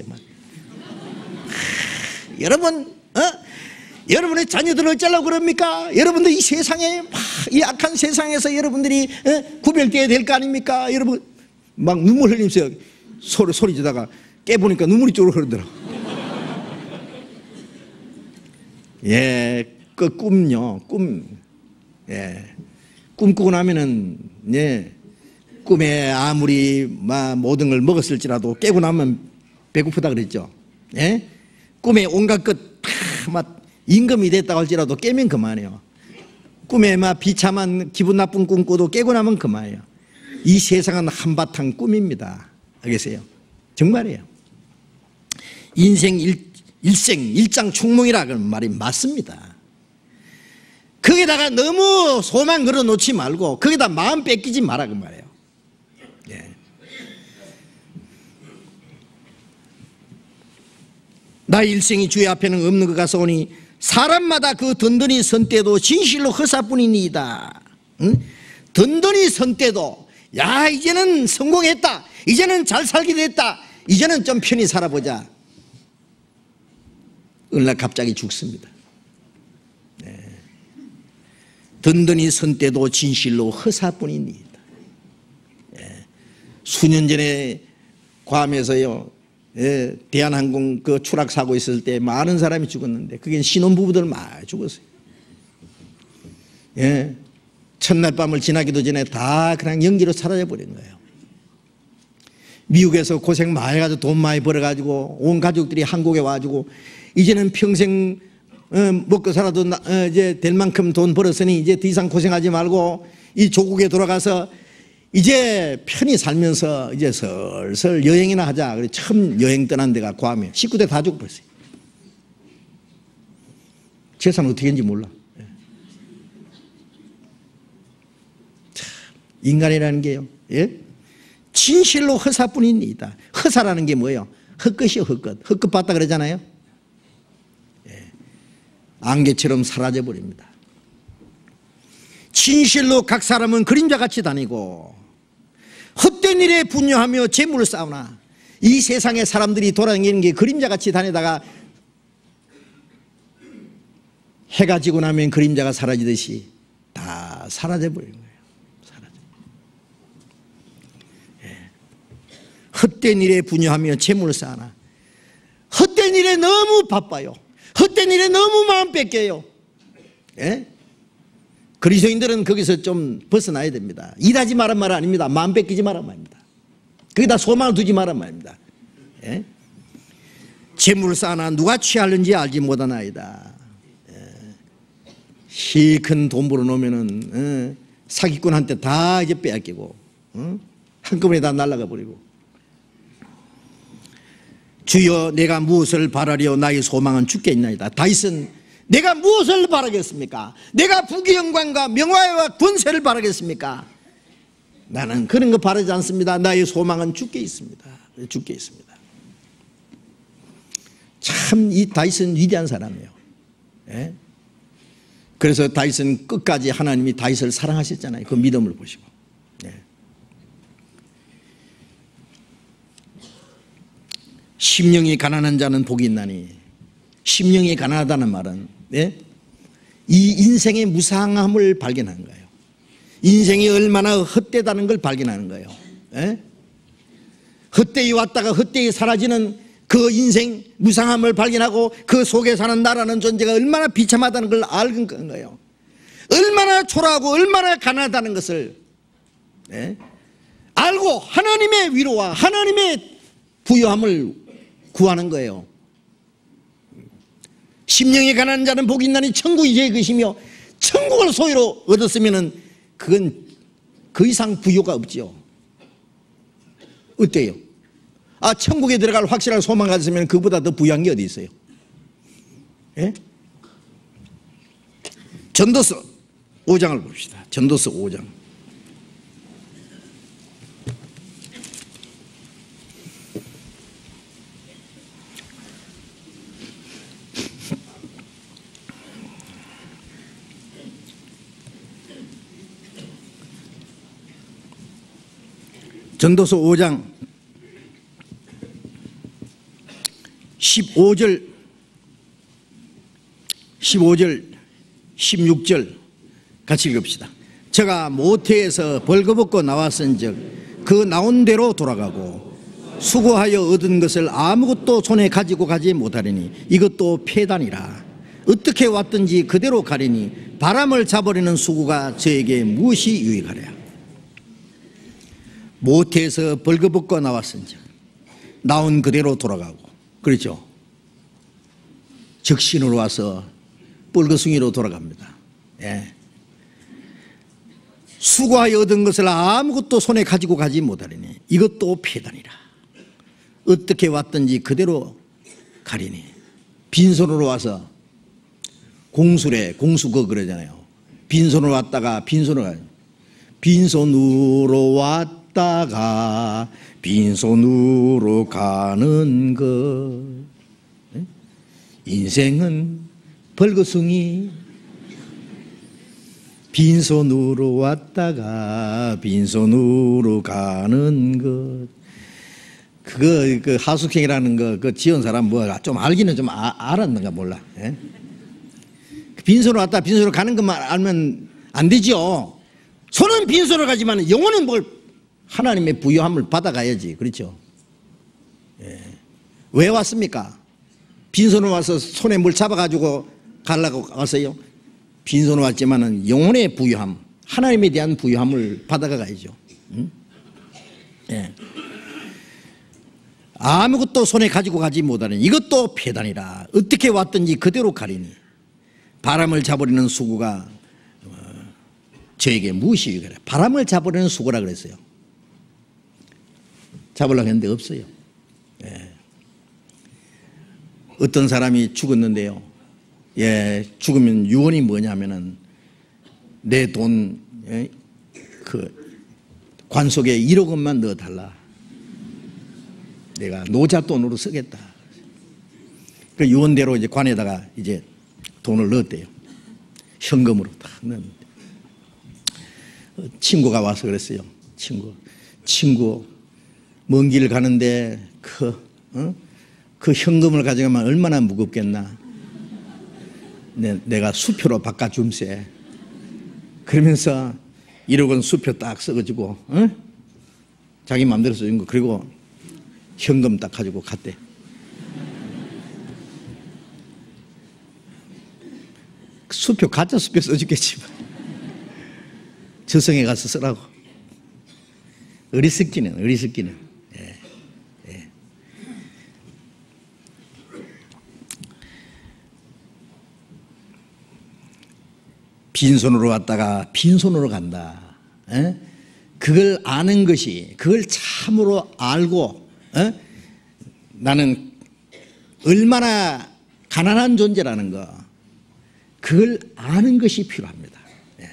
여러분, 여러분의 자녀들을 어쩌려고 그럽니까? 여러분들 이 세상에, 이 악한 세상에서 여러분들이 구별되어야 될 거 아닙니까? 여러분, 막 눈물 흘리면서 소리 지다가 깨보니까 눈물이 쪼르르 흐르더라고요. 그 꿈요, 꿈. 꿈꾸고 나면은, 꿈에 아무리 모든 걸 먹었을지라도 깨고 나면 배고프다 그랬죠. 꿈에 온갖 것 임금이 됐다고 할지라도 깨면 그만이에요. 꿈에 비참한 기분 나쁜 꿈 꾸도 깨고 나면 그만이에요. 이 세상은 한바탕 꿈입니다. 알겠어요? 정말이에요. 인생 일장총몽이라는 말이 맞습니다. 거기다가 너무 소망 걸어놓지 말고 거기다 마음 뺏기지 마라 그 말이에요. 나의 일생이 주의 앞에는 없는 것 같사오니 사람마다 그 든든히 선 때도 진실로 허사뿐이니이다. 든든히 선 때도 야 이제는 성공했다, 이제는 잘 살게 됐다, 이제는 좀 편히 살아보자. 어느 날 갑자기 죽습니다. 든든히 선 때도 진실로 허사뿐이니이다. 수년 전에 괌에서요, 대한항공 그 추락 사고 있을 때 많은 사람이 죽었는데 그게 신혼부부들 많이 죽었어요. 첫날 밤을 지나기도 전에 다 그냥 연기로 사라져 버린 거예요. 미국에서 고생 많이 해가지고 돈 많이 벌어가지고 온 가족들이 한국에 와가지고 이제는 평생 먹고 살아도 이제 될 만큼 돈 벌었으니 이제 더 이상 고생하지 말고 이 조국에 돌아가서 이제 편히 살면서 이제 슬슬 여행이나 하자. 그래 처음 여행 떠난 데가 괌이에요. 식구들 다 죽어버렸어요. 재산 어떻게 했는지 몰라. 참, 인간이라는 게요, 진실로 허사뿐입니다. 허사라는 게 뭐예요? 헛것이요, 헛것. 헛것 봤다 그러잖아요. 안개처럼 사라져 버립니다. 진실로 각 사람은 그림자같이 다니고 헛된 일에 분뇨하며 재물을 쌓으나, 이 세상에 사람들이 돌아다니는 게 그림자같이 다니다가 해가 지고 나면 그림자가 사라지듯이 다 사라져 버리는 거예요. 헛된 일에 분뇨하며 재물을 쌓으나, 헛된 일에 너무 바빠요. 헛된 일에 너무 마음 뺏겨요. 그리스도인들은 거기서 좀 벗어나야 됩니다. 일하지 말란 말 아닙니다. 마음 뺏기지 말란 말입니다. 거기다 소망을 두지 말란 말입니다. 재물을 쌓아나 누가 취하는지 알지 못하나이다. 실컷 돈 벌어놓으면은 사기꾼한테 다 이제 빼앗기고 한꺼번에 다 날아가 버리고. 주여 내가 무엇을 바라려 나의 소망은 주께 있나이다. 다윗은 내가 무엇을 바라겠습니까? 내가 부귀 영광과 명화와 권세를 바라겠습니까? 나는 그런 거 바라지 않습니다. 나의 소망은 주께 있습니다. 주께 있습니다. 참 이 다윗은 위대한 사람이에요. 그래서 다윗은 끝까지 하나님이 다윗을 사랑하셨잖아요. 그 믿음을 보시고. 심령이 가난한 자는 복이 있나니, 심령이 가난하다는 말은 이 인생의 무상함을 발견하는 거예요. 인생이 얼마나 헛되다는 걸 발견하는 거예요. 헛되이 왔다가 헛되이 사라지는 그 인생 무상함을 발견하고 그 속에 사는 나라는 존재가 얼마나 비참하다는 걸 알는 거예요. 얼마나 초라하고 얼마나 가난하다는 것을 알고 하나님의 위로와 하나님의 부요함을 구하는 거예요. 심령이 가난한 자는 복이 있나니 천국이 제 것이며, 천국을 소유로 얻었으면 그건 그 이상 부요가 없지요. 어때요? 천국에 들어갈 확실한 소망 가졌으면 그보다 더 부유한 게 어디 있어요? 전도서 5장을 봅시다. 전도서 5장. 전도서 5장 15절 16절 같이 읽읍시다. 제가 모태에서 벌거벗고 나왔은즉 그 나온 대로 돌아가고 수고하여 얻은 것을 아무것도 손에 가지고 가지 못하리니 이것도 폐단이라. 어떻게 왔든지 그대로 가리니 바람을 잡으려는 수고가 저에게 무엇이 유익하랴. 모태에서 벌거벗고 나왔은즉 나온 그대로 돌아가고, 그렇죠? 적신으로 와서 뻘거숭이로 돌아갑니다. 예. 수고하여 얻은 것을 아무것도 손에 가지고 가지 못하리니 이것도 폐단이라. 어떻게 왔든지 그대로 가리니. 빈손으로 와서 공수래, 공수거 그러잖아요. 빈손으로 왔다가 빈손으로 가요. 빈손으로 왔다가 빈손으로 가는 것. 인생은 벌거숭이. 빈손으로 왔다가 빈손으로 가는 것. 그거 그 하숙행이라는 거 그 지은 사람 뭐 좀 알기는 좀 알았는가 몰라. 예? 빈손으로 왔다 빈손으로 가는 것만 알면 안 되죠. 손은 빈손으로 가지만 영혼은 뭘 하나님의 부요함을 받아가야지. 그렇죠? 예. 왜 왔습니까? 빈손으로 와서 손에 뭘 잡아가지고 가려고 왔어요? 빈손으로 왔지만은 영혼의 부요함, 하나님에 대한 부요함을 받아가야죠. 응? 예. 아무것도 손에 가지고 가지 못하는 이것도 폐단이라. 어떻게 왔든지 그대로 가리니 바람을 잡으려는 수고가 저에게 무엇이 유익하랴. 바람을 잡으려는 수고라 그랬어요. 잡으려고 했는데 없어요. 예. 어떤 사람이 죽었는데요. 예, 죽으면 유언이 뭐냐면은 내 돈, 예, 그 관 속에 1억 원만 넣어달라. 내가 노잣돈으로 쓰겠다. 그 유언대로 이제 관에다가 이제 돈을 넣었대요. 현금으로 딱 넣었는데 친구가 와서 그랬어요. 친구 먼 길 가는데 그 현금을 가져가면 얼마나 무겁겠나. 내가 수표로 바꿔줌세. 그러면서 1억 원 수표 딱 써가지고 자기 마음대로 써준 거. 그리고 현금 딱 가지고 갔대. 수표 가짜 수표 써주겠지만 저성에 가서 쓰라고. 어리석기는. 예. 예. 빈손으로 왔다가 빈손으로 간다. 예? 그걸 아는 것이, 그걸 참으로 알고 나는 얼마나 가난한 존재라는 거, 그걸 아는 것이 필요합니다. 예.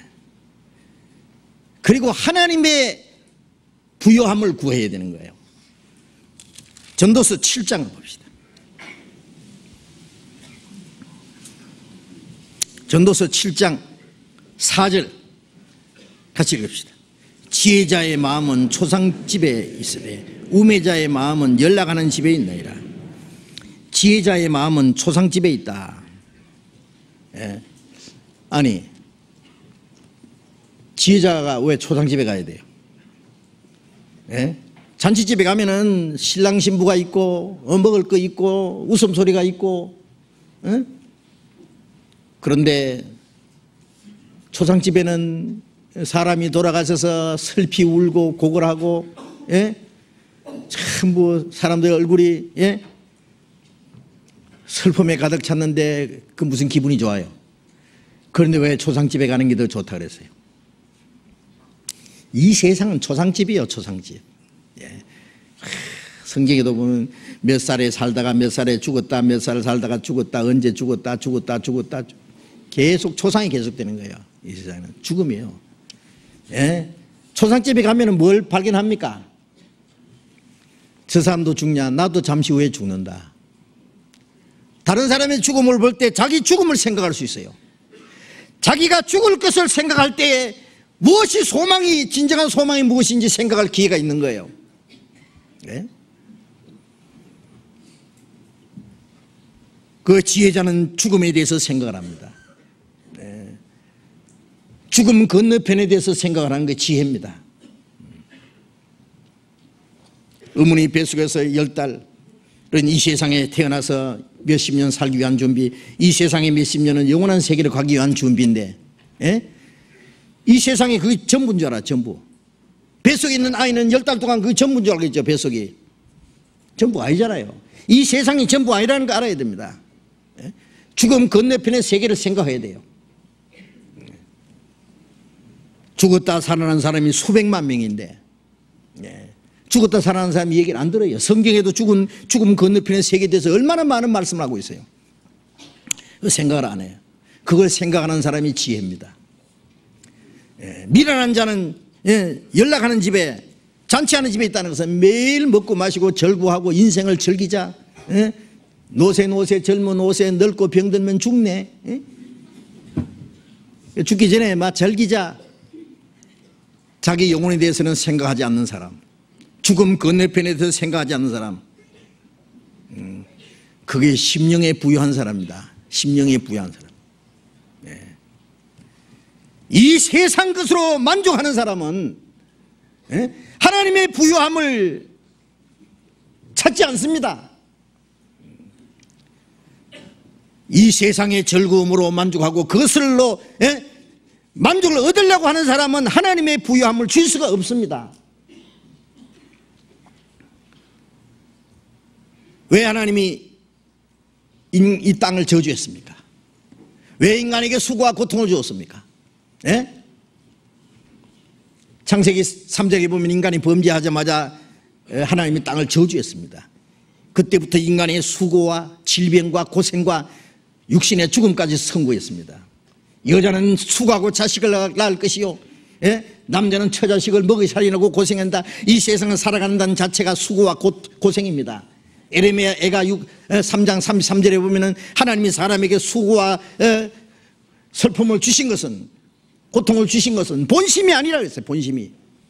그리고 하나님의 부요함을 구해야 되는 거예요. 전도서 7장을 봅시다. 전도서 7장 4절 같이 읽읍시다. 지혜자의 마음은 초상집에 있으되 우매자의 마음은 연락하는 집에 있나이다. 지혜자의 마음은 초상집에 있다. 예. 아니, 지혜자가 왜 초상집에 가야 돼요? 예? 잔치집에 가면은 신랑 신부가 있고 먹을 거 있고 웃음소리가 있고, 예? 그런데 초상집에는 사람이 돌아가셔서 슬피 울고 고글하고, 예? 참 뭐 사람들 얼굴이, 예? 슬픔에 가득 찼는데 그 무슨 기분이 좋아요? 그런데 왜 초상집에 가는 게 더 좋다 그랬어요? 이 세상은 초상집이에요. 초상집. 예. 성경에도 보면 몇 살에 살다가 몇 살에 죽었다, 몇 살 살다가 죽었다, 언제 죽었다 계속 초상이 계속되는 거예요. 이 세상은 죽음이에요. 예? 초상집에 가면은 뭘 발견합니까? 저 사람도 죽냐? 나도 잠시 후에 죽는다. 다른 사람의 죽음을 볼 때 자기 죽음을 생각할 수 있어요. 자기가 죽을 것을 생각할 때에 무엇이 소망이, 진정한 소망이 무엇인지 생각할 기회가 있는 거예요. 네? 그 지혜자는 죽음에 대해서 생각을 합니다. 네. 죽음 건너편에 대해서 생각을 하는 게 지혜입니다. 어머니 뱃속에서 10달은 이 세상에 태어나서 몇십 년 살기 위한 준비, 이 세상에 몇십 년은 영원한 세계를 가기 위한 준비인데, 예? 이 세상이 그게 전부인 줄 알아. 전부. 뱃속에 있는 아이는 10달 동안 그게 전부인 줄 알겠죠. 뱃속이 전부 아니잖아요. 이 세상이 전부 아니라는 거 알아야 됩니다. 예? 죽음 건너편의 세계를 생각해야 돼요. 죽었다 살아난 사람이 수백만 명인데, 예. 죽었다 살아난 사람이 얘기를 안 들어요. 성경에도 죽음 건너편의 세계에 대해서 얼마나 많은 말씀을 하고 있어요. 그 생각을 안 해요. 그걸 생각하는 사람이 지혜입니다. 예, 미련한 자는, 예, 연락하는 집에, 잔치하는 집에 있다는 것은 매일 먹고 마시고 절구하고 인생을 즐기자. 예? 노세 젊은 노세 늙고 병들면 죽네. 예? 죽기 전에 막 즐기자. 자기 영혼에 대해서는 생각하지 않는 사람, 죽음 건너편에 대해서 생각하지 않는 사람, 그게 심령에 부유한 사람입니다. 심령에 부유한 사람. 네. 이 세상 것으로 만족하는 사람은, 네? 하나님의 부유함을 찾지 않습니다. 이 세상의 즐거움으로 만족하고 그것을로, 네? 만족을 얻으려고 하는 사람은 하나님의 부유함을 줄 수가 없습니다. 왜 하나님이 이 땅을 저주했습니까? 왜 인간에게 수고와 고통을 주었습니까? 예? 창세기 3장에 보면 인간이 범죄하자마자 하나님이 땅을 저주했습니다. 그때부터 인간의 수고와 질병과 고생과 육신의 죽음까지 선고했습니다. 여자는 수고하고 자식을 낳을 것이요, 예? 남자는 처자식을 먹이 살리려고 고생한다. 이 세상을 살아간다는 자체가 수고와 고생입니다. 에레미야 애가 3장 33절에 보면은 하나님이 사람에게 수고와 슬픔을 주신 것은, 고통을 주신 것은 본심이 아니라 그랬어요. 본심이.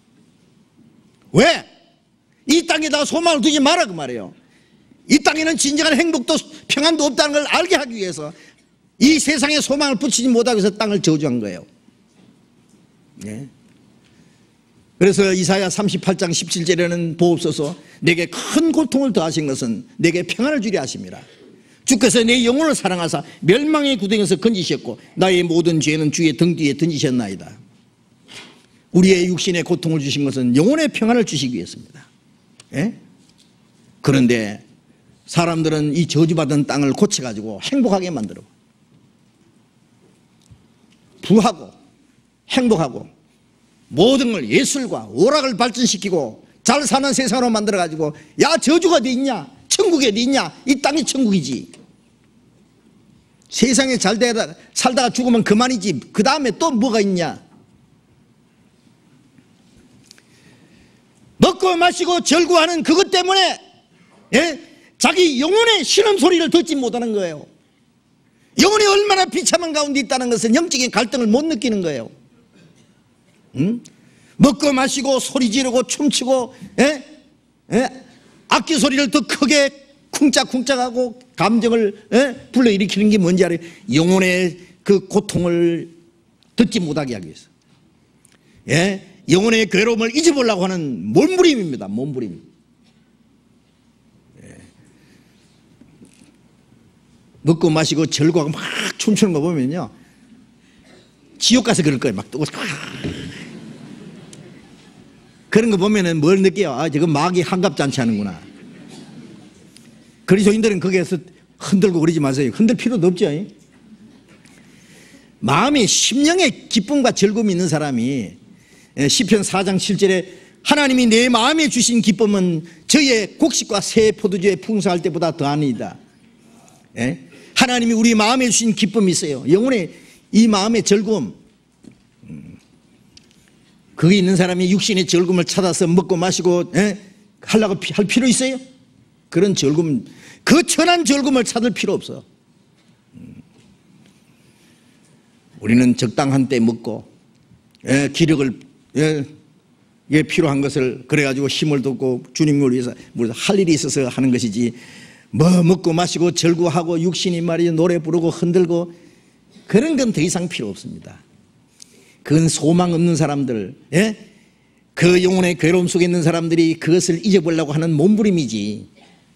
왜? 이 땅에다가 소망을 두지 마라 그 말이에요. 이 땅에는 진정한 행복도 평안도 없다는 걸 알게 하기 위해서 이 세상에 소망을 붙이지 못하고 해서 땅을 저주한 거예요. 네. 그래서 이사야 38장 17절에는 보옵소서, 내게 큰 고통을 더하신 것은 내게 평안을 주려 하심이라. 주께서 내 영혼을 사랑하사 멸망의 구덩이에서 건지셨고 나의 모든 죄는 주의 등 뒤에 던지셨나이다. 우리의 육신에 고통을 주신 것은 영혼의 평안을 주시기 위해서입니다. 예? 그런데 사람들은 이 저주받은 땅을 고쳐가지고 행복하게 만들어, 부하고 행복하고 모든 걸 예술과 오락을 발전시키고 잘 사는 세상으로 만들어가지고, 야 저주가 어디 있냐, 천국이 어디 있냐, 이 땅이 천국이지. 세상에 잘 살다가 죽으면 그만이지, 그 다음에 또 뭐가 있냐. 먹고 마시고 절구하는 그것 때문에, 예? 자기 영혼의 신음소리를 듣지 못하는 거예요. 영혼이 얼마나 비참한 가운데 있다는 것은 영적인 갈등을 못 느끼는 거예요. 응? 먹고 마시고 소리 지르고 춤추고, 예? 예? 악기 소리를 더 크게 쿵짝쿵짝하고 감정을, 예? 불러일으키는 게 뭔지 알아요? 영혼의 그 고통을 듣지 못하게 하기 위해서, 예? 영혼의 괴로움을 잊어보려고 하는 몸부림입니다. 몸부림. 예. 먹고 마시고 절구하고 막 춤추는 거 보면요, 지옥 가서 그럴 거예요. 막 뜨고 그런 거 보면은 뭘 느껴요? 아, 저거 마귀 한갑잔치 하는구나. 그리스도인들은 거기에서 흔들고 그러지 마세요. 흔들 필요도 없죠. 마음에 심령의 기쁨과 즐거움이 있는 사람이, 시편 4장 7절에 하나님이 내 마음에 주신 기쁨은 저의 곡식과 새 포도주에 풍성할 때보다 더하니이다. 하나님이 우리 마음에 주신 기쁨이 있어요. 영혼의 이 마음의 즐거움, 거기 있는 사람이 육신의 즐거움을 찾아서 먹고 마시고, 하려고 할 필요 있어요? 그런 즐거움, 그 천한 즐거움을 찾을 필요 없어. 우리는 적당한 때 먹고 기력을 필요한 것을 그래가지고 힘을 돋고 주님을 위해서 할 일이 있어서 하는 것이지, 뭐 먹고 마시고 절구하고 육신이 말이죠 노래 부르고 흔들고 그런 건 더 이상 필요 없습니다. 그건 소망 없는 사람들, 그 영혼의 괴로움 속에 있는 사람들이 그것을 잊어보려고 하는 몸부림이지.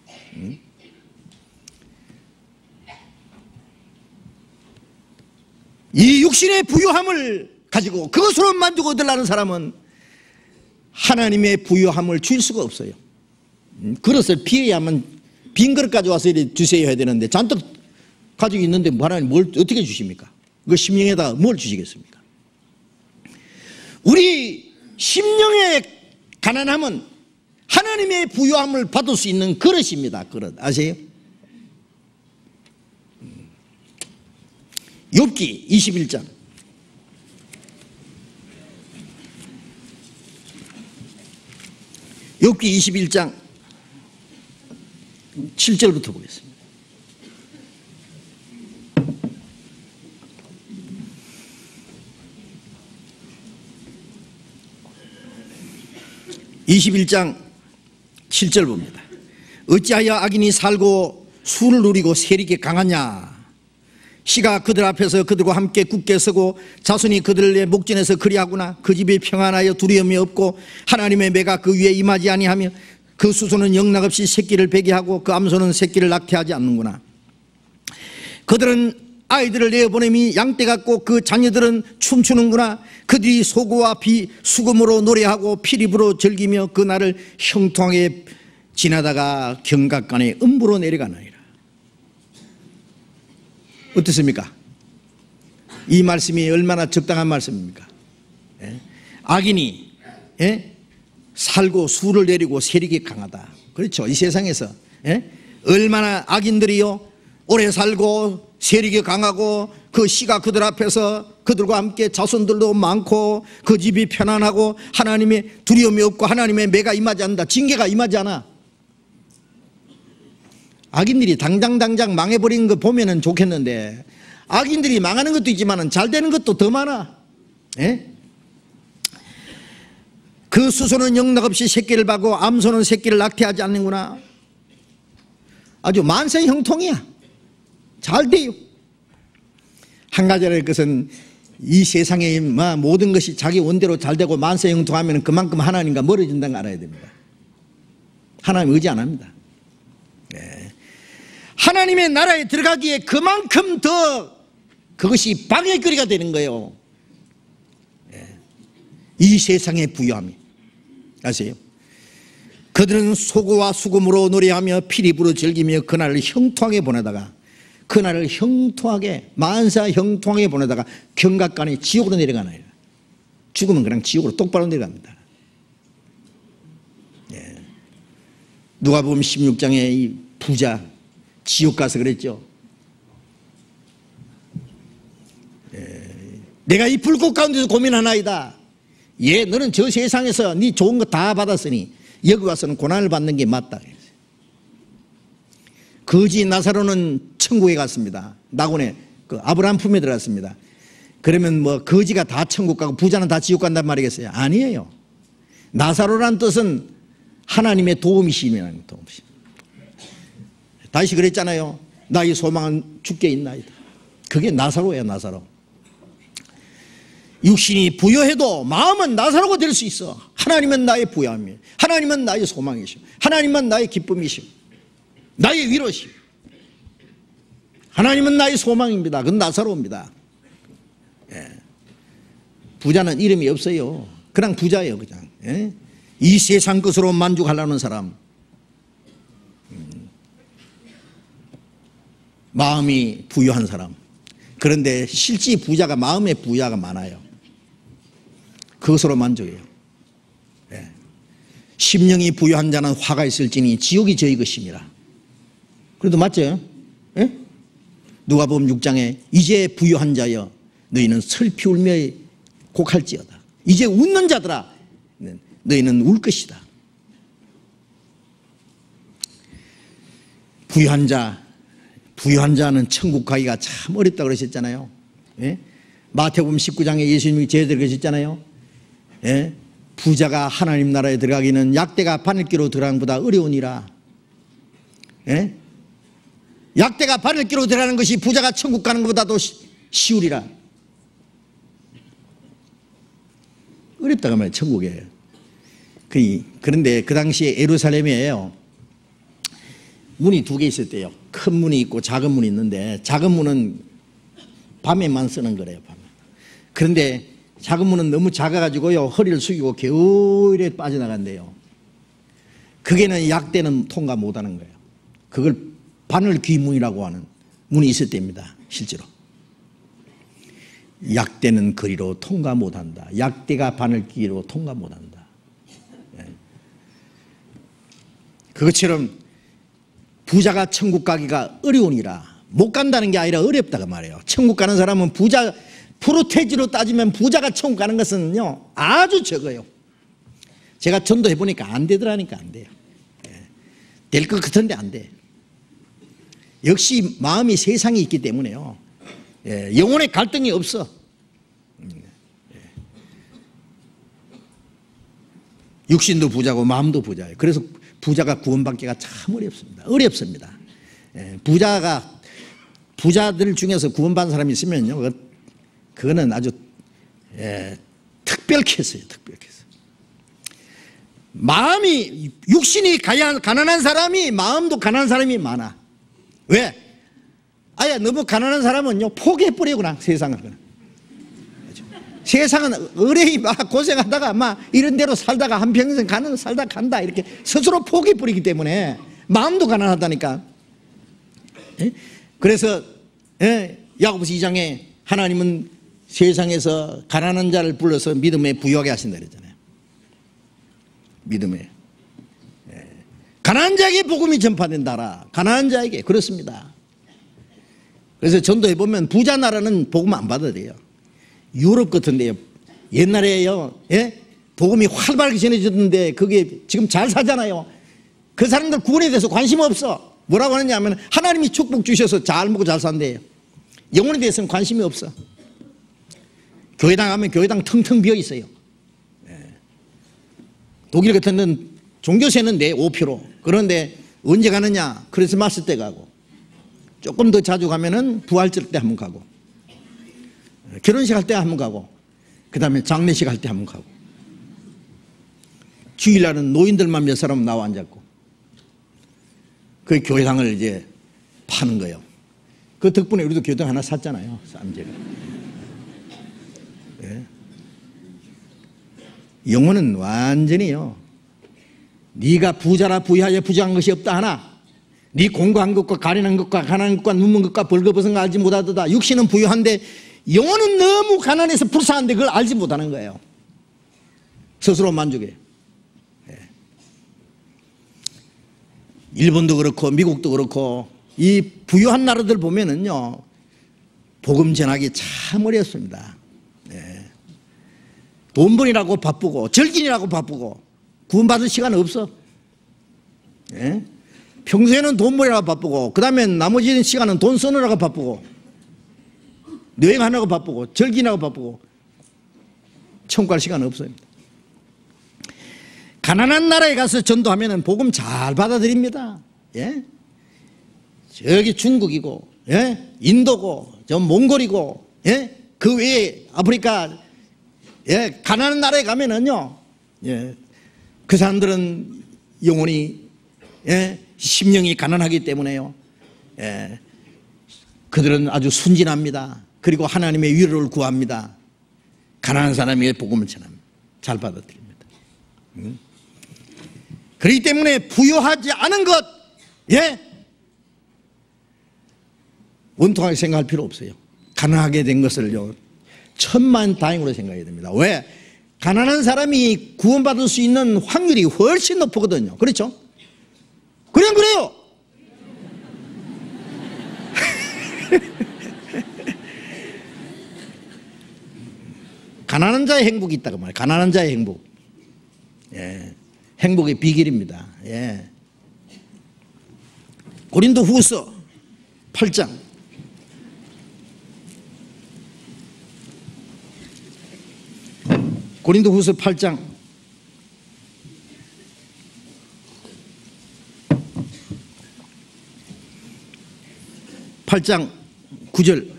이 육신의 부유함을 가지고 그것으로 만족을 얻으려는 사람은 하나님의 부유함을 줄 수가 없어요. 그릇을 비워야만, 빈 그릇 가져와서 이렇게 주세요 해야 되는데 잔뜩 가지고 있는데 하나님 뭘 어떻게 주십니까? 그 심령에다 뭘 주시겠습니까? 우리 심령의 가난함은 하나님의 부유함을 받을 수 있는 그릇입니다. 그릇 아세요? 욥기 21장 7절부터 보겠습니다. (21장 7절) 봅니다. 어찌하여 악인이 살고 수를 누리고 세리게 강하냐? 시가 그들 앞에서 그들과 함께 굳게 서고 자손이 그들의 목전에서 그리하구나. 그 집이 평안하여 두려움이 없고 하나님의 매가 그 위에 임하지 아니하며 그 수소는 영락없이 새끼를 베게 하고 그 암소는 새끼를 낙태하지 않는구나. 그들은 아이들을 내어보내미 양떼 같고 그 자녀들은 춤추는구나. 그들이 소고와 수금으로 노래하고 피리부로 즐기며 그 날을 형통하게 지나다가 경각간에 음부로 내려가나이다. 어떻습니까? 이 말씀이 얼마나 적당한 말씀입니까? 악인이 살고 수를 내리고 세력이 강하다. 그렇죠. 이 세상에서 얼마나 악인들이요 오래 살고 세력이 강하고 그 시가 그들 앞에서 그들과 함께 자손들도 많고 그 집이 편안하고 하나님의 두려움이 없고 하나님의 매가 임하지 않는다. 징계가 임하지 않아. 악인들이 당장 망해버리는 거 보면은 좋겠는데 악인들이 망하는 것도 있지만 잘 되는 것도 더 많아. 그 수소는 영락없이 새끼를 바고 암소는 새끼를 낙태하지 않는구나. 아주 만세 형통이야. 잘 돼요. 한 가지 알 것은 이 세상의 모든 것이 자기 원대로 잘 되고 만세 형통하면 그만큼 하나님과 멀어진다는 걸 알아야 됩니다. 하나님 의지 안 합니다. 하나님의 나라에 들어가기에 그만큼 더 그것이 방해거리가 되는 거예요. 이 세상의 부유함이. 아세요? 그들은 소고와 수금으로 노래하며 피리부로 즐기며 그날을 형통하게 보내다가 그날을 형통하게 만사 형통하게 보내다가 경각간에 지옥으로 내려가나요. 죽으면 그냥 지옥으로 똑바로 내려갑니다. 누가복음 16장에 이 부자 지옥 가서 그랬죠. 내가 이 불꽃 가운데서 고민하나이다. 너는 저 세상에서 네 좋은 거 다 받았으니 여기 와서는 고난을 받는 게 맞다. 거지 나사로는 천국에 갔습니다. 낙원에 그 아브라함 품에 들어갔습니다. 그러면 뭐 거지가 다 천국 가고 부자는 다 지옥 간단 말이겠어요? 아니에요. 나사로란 뜻은 하나님의 도움이시면 도움이시. 다시 그랬잖아요. 나의 소망은 주께 있나이다. 그게 나사로예요. 나사로. 육신이 부여해도 마음은 나사로가 될 수 있어. 하나님은 나의 부여함이에요. 하나님은 나의 소망이시오. 하나님은 나의 기쁨이시오. 나의 위로시오. 하나님은 나의 소망입니다. 그건 나사로입니다. 부자는 이름이 없어요. 그냥 부자예요. 그냥. 이 세상 것으로 만족하려는 사람, 마음이 부유한 사람. 그런데 실제 부자가 마음의 부자가 많아요. 그것으로 만족해요. 심령이 부유한 자는 화가 있을지니 지옥이 저희 것임이라. 그래도 맞죠? 누가복음 6장에 이제 부유한 자여 너희는 슬피 울며 곡할지어다. 이제 웃는 자들아 너희는 울 것이다. 부유한 자는 천국 가기가 참 어렵다고 그러셨잖아요. 마태복음 19장에 예수님이 제자들에게 하셨잖아요. 예? 부자가 하나님 나라에 들어가기는 약대가 바늘기로 들어가는 것보다 어려우니라. 예? 약대가 바늘기로 들어가는 것이 부자가 천국 가는 것보다도 쉬우리라. 어렵다고 말이에요. 천국에. 그런데 그 당시에 예루살렘이에요. 문이 두 개 있었대요. 큰 문이 있고 작은 문이 있는데 작은 문은 밤에만 쓰는 거래요. 밤에. 그런데 작은 문은 너무 작아가지고요, 허리를 숙이고 겨울에 빠져나간대요. 그게는 약대는 통과 못하는 거예요. 그걸 바늘귀문이라고 하는 문이 있었답니다. 실제로. 약대는 거리로 통과 못한다. 약대가 바늘귀로 통과 못한다. 그것처럼 부자가 천국 가기가 어려우니라. 못 간다는 게 아니라 어렵다고 말해요. 천국 가는 사람은 부자, 프로테지로 따지면 부자가 천국 가는 것은요 아주 적어요. 제가 전도해 보니까 안 되더라니까. 안 돼요. 될 것 같은데 안 돼. 역시 마음이 세상에 있기 때문에요, 영혼의 갈등이 없어. 육신도 부자고 마음도 부자예요. 그래서 부자가 구원받기가 참 어렵습니다. 어렵습니다. 부자들 중에서 구원받은 사람이 있으면요, 그거는 아주 특별했어요. 특별했어요. 마음이, 육신이 가난한 사람이, 마음도 가난한 사람이 많아. 왜? 아예 너무 가난한 사람은요 포기해버려요. 그냥 세상을. 세상은 의뢰이 막 고생하다가 막 이런 대로 살다가 한평생 살다 간다, 이렇게 스스로 포기해버리기 때문에 마음도 가난하다니까. 그래서 야고보서 2장에 하나님은 세상에서 가난한 자를 불러서 믿음에 부유하게 하신다 그랬잖아요. 믿음에. 가난한 자에게 복음이 전파된다라. 가난한 자에게. 그렇습니다. 그래서 전도해 보면 부자 나라는 복음 안 받아야 돼요. 유럽 같은데요, 옛날에요, 복음이 활발하게 전해졌는데 그게 지금 잘 사잖아요. 그 사람들 구원에 대해서 관심 없어. 뭐라고 하느냐 하면 하나님이 축복 주셔서 잘 먹고 잘 산대요. 영혼에 대해서는 관심이 없어. 교회당 가면 교회당 텅텅 비어 있어요. 독일 같은 데는 종교세는 내 5%. 그런데 언제 가느냐? 크리스마스 때 가고, 조금 더 자주 가면은 부활절 때 한번 가고, 결혼식 할 때 한번 가고, 그 다음에 장례식 할 때 한번 가고, 주일날은 노인들만 몇 사람 나와 앉았고, 그 교회당을 이제 파는 거예요. 그 덕분에 우리도 교회당 하나 샀잖아요. 쌈제가. 영혼은 완전히요, 네가 부자라 부유하여 부자한 것이 없다 하나, 네 공부한 것과 가련한 것과 가난한 것과 눈먼 것과 벌거벗은 거 알지 못하도다. 육신은 부유한데 영혼은 너무 가난해서 불쌍한데 그걸 알지 못하는 거예요. 스스로 만족해. 일본도 그렇고 미국도 그렇고 이 부유한 나라들 보면은요 복음 전하기 참 어렵습니다. 돈벌이라고 바쁘고 절gin이라고 바쁘고 구원받을 시간 없어. 평소에는 돈벌이라고 바쁘고 그 다음에 나머지 시간은 돈 쓰느라고 바쁘고 여행하느라고 바쁘고 절gin하고 바쁘고 천국 갈 시간 없어요. 가난한 나라에 가서 전도하면 복음 잘 받아들입니다. 저기 중국이고 인도고 저 몽골이고 그 외에 아프리카 가난한 나라에 가면은요 그 사람들은 영혼이 심령이 가난하기 때문에요 그들은 아주 순진합니다. 그리고 하나님의 위로를 구합니다. 가난한 사람에게 복음을 전합니다. 잘 받아들입니다. 그렇기 때문에 부유하지 않은 것 원통하게 생각할 필요 없어요. 가난하게 된 것을요 천만다행으로 생각해야 됩니다. 왜? 가난한 사람이 구원받을 수 있는 확률이 훨씬 높거든요. 그렇죠? 그래요. 가난한 자의 행복이 있다고 말해요. 가난한 자의 행복. 행복의 비결입니다. 고린도 후서 8장 고린도후서 8장 9절.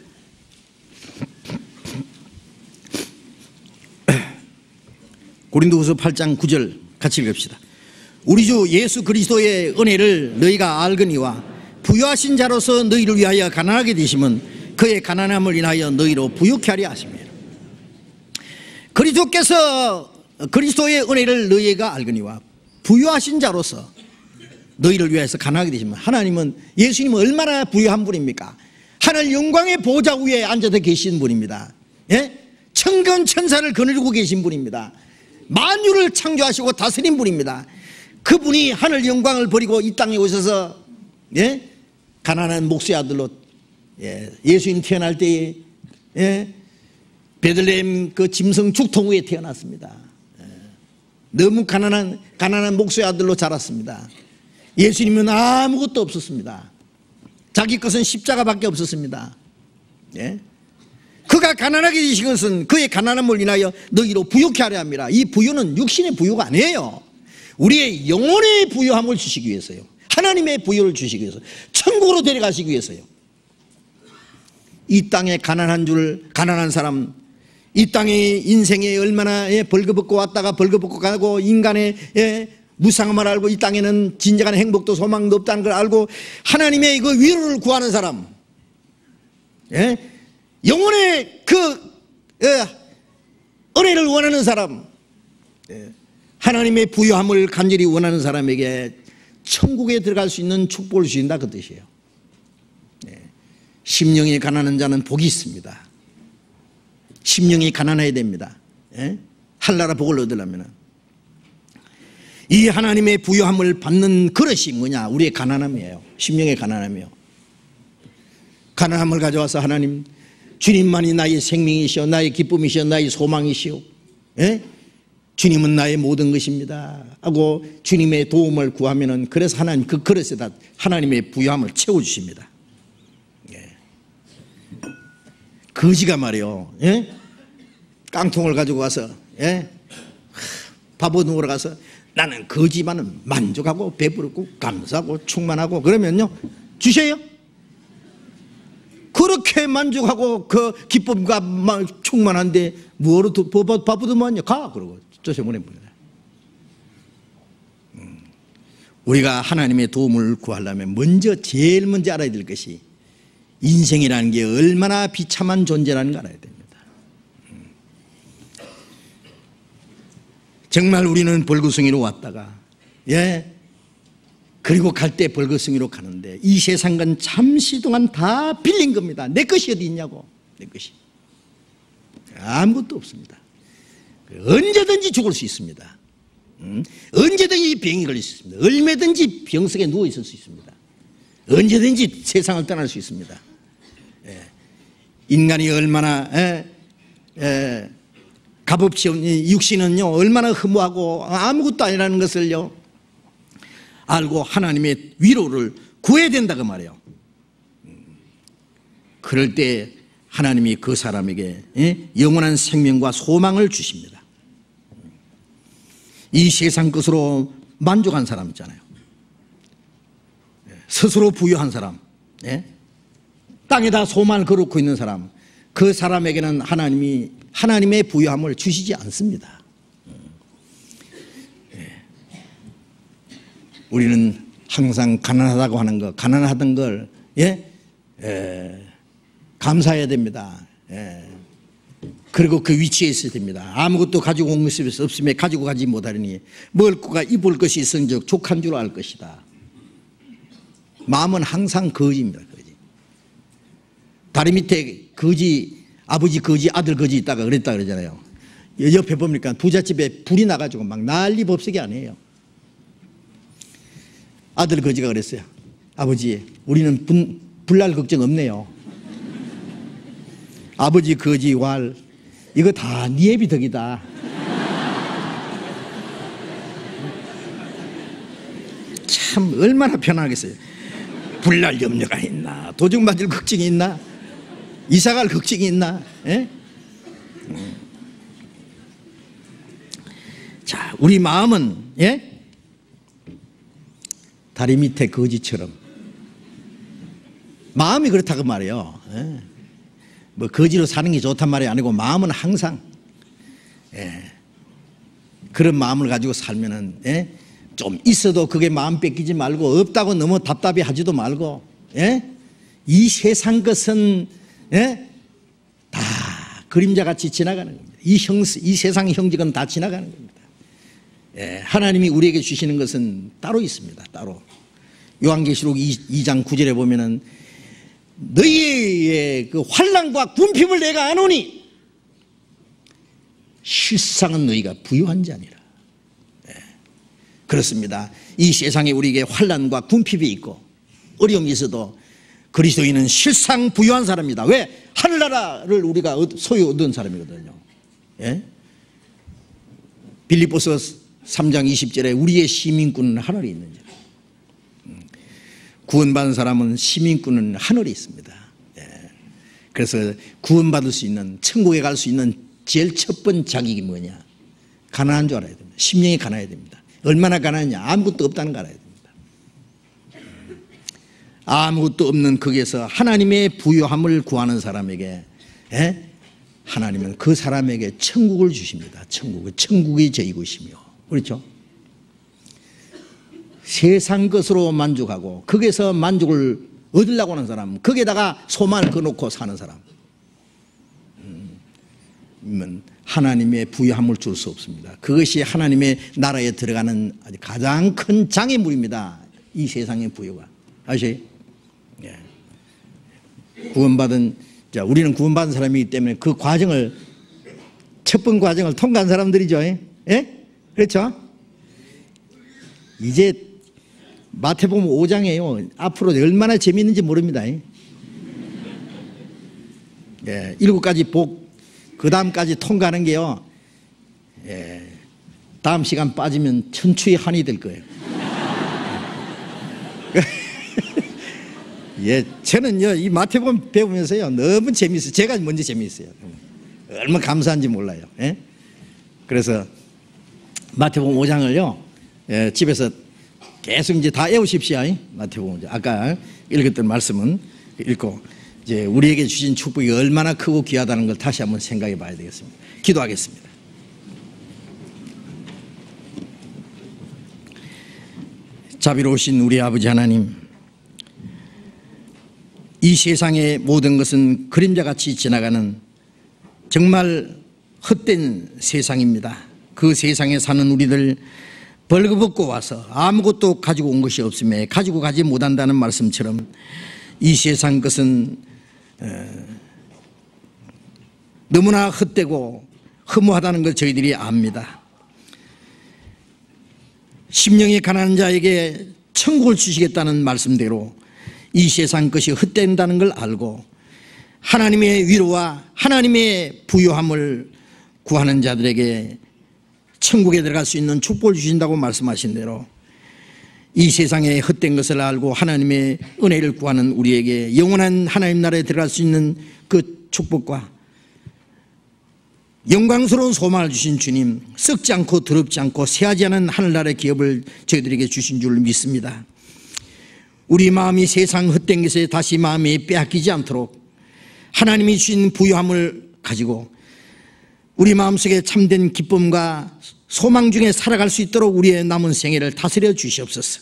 고린도후서 8장 9절 같이 읽읍시다. 우리 주 예수 그리스도의 은혜를 너희가 알거니와 부유하신 자로서 너희를 위하여 가난하게 되심은 그의 가난함을 인하여 너희로 부유케 하려 하심이라. 그리스도께서 그리스도의 은혜를 너희가 알거니와 부유하신 자로서 너희를 위하여서 가난하게 되시면, 하나님은, 예수님은 얼마나 부유한 분입니까? 하늘 영광의 보좌 위에 앉아서 계신 분입니다. 예? 천군 천사를 거느리고 계신 분입니다. 만유를 창조하시고 다스린 분입니다. 그분이 하늘 영광을 버리고 이 땅에 오셔서, 예? 가난한 목수의 아들로, 예, 예수님 태어날 때에, 예, 베들레헴 그 짐승 죽통 위에 태어났습니다. 예, 너무 가난한 목수의 아들로 자랐습니다. 예수님은 아무것도 없었습니다. 자기 것은 십자가밖에 없었습니다. 예? 그가 가난하게 되신 것은 그의 가난함을 인하여 너희로 부유케 하려 함이라. 이 부유는 육신의 부유가 아니에요. 우리의 영혼의 부유함을 주시기 위해서요. 하나님의 부유를 주시기 위해서, 천국으로 데려가시기 위해서요. 이 땅에 가난한 사람, 이 땅의 인생에 얼마나 벌거벗고 왔다가 벌거벗고 가고, 인간의 무상함을 알고 이 땅에는 진정한 행복도 소망도 없다는 걸 알고 하나님의 그 위로를 구하는 사람, 예? 영혼의 그 은혜를 원하는 사람, 예? 하나님의 부유함을 간절히 원하는 사람에게 천국에 들어갈 수 있는 축복을 주신다, 그 뜻이에요. 예. 심령이 가난한 자는 복이 있습니다. 심령이 가난해야 됩니다. 예? 한나라 복을 얻으려면. 이 하나님의 부유함을 받는 그릇이 뭐냐? 우리의 가난함이에요. 심령의 가난함이요. 가난함을 가져와서, 하나님, 주님만이 나의 생명이시오, 나의 기쁨이시오, 나의 소망이시오, 예? 주님은 나의 모든 것입니다 하고 주님의 도움을 구하면은, 그래서 하나님 그 그릇에다 하나님의 부유함을 채워주십니다. 예. 거지가 말이요, 예? 깡통을 가지고 와서, 예? 밥 얻으러 가서 나는 거지만은 만족하고 배부르고 감사하고 충만하고 그러면요, 주셔요. 그렇게 만족하고 그 기쁨과 충만한데 뭐로 밥 얻으면요, 가 그러고 쫓아보내버려요. 우리가 하나님의 도움을 구하려면 제일 먼저 알아야 될 것이, 인생이라는 게 얼마나 비참한 존재라는 걸 알아야 됩니다. 정말 우리는 벌거숭이로 왔다가, 예, 그리고 갈 때 벌거숭이로 가는데, 이 세상은 잠시 동안 다 빌린 겁니다. 내 것이 어디 있냐고. 내 것이 아무것도 없습니다. 언제든지 죽을 수 있습니다. 언제든지 병이 걸릴 수 있습니다. 얼마든지 병석에 누워 있을 수 있습니다. 언제든지 세상을 떠날 수 있습니다. 예. 인간이 얼마나 값없이, 육신은요 얼마나 허무하고 아무것도 아니라는 것을요 알고 하나님의 위로를 구해야 된다고 말해요. 그럴 때 하나님이 그 사람에게 영원한 생명과 소망을 주십니다. 이 세상 것으로 만족한 사람 있잖아요. 스스로 부유한 사람, 땅에다 소망을 걸어놓고 있는 사람, 그 사람에게는 하나님의 부유함을 주시지 않습니다. 우리는 항상 가난하다고 하는 거, 가난하던 걸 감사해야 됩니다. 그리고 그 위치에 있어야 됩니다. 아무것도 가지고 온 것이 없으면 가지고 가지 못하리니 먹을거가 입을 것이 있은즉 족한 줄 알 것이다. 마음은 항상 거지입니다. 거지. 다리 밑에 거지, 아버지 거지, 아들 거지 있다가 그랬다 그러잖아요. 옆에 보니까 부잣집에 불이 나가지고 막 난리 법석이 아니에요. 아들 거지가 그랬어요. 아버지, 우리는 불날 걱정 없네요. 아버지 거지 왈, 이거 다 네 애비 덕이다. 참 얼마나 편하겠어요. 불날 염려가 있나, 도둑 맞을 걱정이 있나, 이사갈 걱정이 있나, 예? 자, 우리 마음은 다리 밑에 거지처럼 마음이 그렇다고 말이에요. 뭐 거지로 사는 게 좋단 말이 아니고 마음은 항상 그런 마음을 가지고 살면은 좀 있어도 그게 마음 뺏기지 말고 없다고 너무 답답해 하지도 말고 이 세상 것은 다 그림자같이 지나가는 겁니다. 이 세상의 형직은 다 지나가는 겁니다. 하나님이 우리에게 주시는 것은 따로 있습니다. 따로. 요한계시록 2장 9절에 보면은 너희의 그 환난과 궁핍을 내가 아노니 실상은 너희가 부유한 자니라. 그렇습니다. 이 세상에 우리에게 환난과 궁핍이 있고 어려움이 있어도 그리스도인은 실상 부유한 사람입니다. 왜? 하늘나라를 우리가 소유 얻은 사람이거든요. 빌립보서 3장 20절에 우리의 시민권은 하늘에 있는 자. 구원받은 사람은 시민권은 하늘에 있습니다. 그래서 구원받을 수 있는, 천국에 갈 수 있는 제일 첫 번째 자격이 뭐냐? 가난한 줄 알아야 됩니다. 심령이 가난해야 됩니다. 얼마나 가난하냐? 아무것도 없다는 걸 알아야 됩니다. 아무것도 없는 거기에서 하나님의 부유함을 구하는 사람에게 하나님은 그 사람에게 천국을 주십니다. 천국이 저희 것이며. 그렇죠? 세상 것으로 만족하고 거기에서 만족을 얻으려고 하는 사람, 거기에다가 소망을 거놓고 사는 사람, 하나님의 부유함을 줄 수 없습니다. 그것이 하나님의 나라에 들어가는 가장 큰 장애물입니다. 이 세상의 부유가. 아시죠? 우리는 구원받은 사람이기 때문에 그 과정을, 첫 번 과정을 통과한 사람들이죠. 그렇죠? 이제 마태복음 5장에요. 앞으로 얼마나 재미있는지 모릅니다. 7가지 복, 그 다음까지 통과하는 게요. 다음 시간 빠지면 천추의 한이 될 거예요. 저는요, 이 마태복음 배우면서요, 너무 재미있어요. 제가 먼저 재미있어요. 얼마나 감사한지 몰라요. 그래서 마태복음 5장을요, 집에서 계속 이제 다 외우십시오. 마태복음. 아까 읽었던 말씀은 읽고, 이제 우리에게 주신 축복이 얼마나 크고 귀하다는 걸 다시 한번 생각해 봐야 되겠습니다. 기도하겠습니다. 자비로우신 우리 아버지 하나님, 이 세상의 모든 것은 그림자같이 지나가는 정말 헛된 세상입니다. 그 세상에 사는 우리들 벌거벗고 와서 아무것도 가지고 온 것이 없음에 가지고 가지 못한다는 말씀처럼 이 세상 것은 너무나 헛되고 허무하다는 걸 저희들이 압니다. 심령이 가난한 자에게 천국을 주시겠다는 말씀대로 이 세상 것이 헛된다는 걸 알고 하나님의 위로와 하나님의 부유함을 구하는 자들에게 천국에 들어갈 수 있는 축복을 주신다고 말씀하신 대로 이 세상의 헛된 것을 알고 하나님의 은혜를 구하는 우리에게 영원한 하나님 나라에 들어갈 수 있는 그 축복과 영광스러운 소망을 주신 주님, 썩지 않고 더럽지 않고 쇠하지 않은 하늘나라의 기업을 저희들에게 주신 줄 믿습니다. 우리 마음이 세상 헛된 것에 다시 마음이 빼앗기지 않도록 하나님이 주신 부유함을 가지고 우리 마음속에 참된 기쁨과 소망 중에 살아갈 수 있도록 우리의 남은 생애를 다스려 주시옵소서.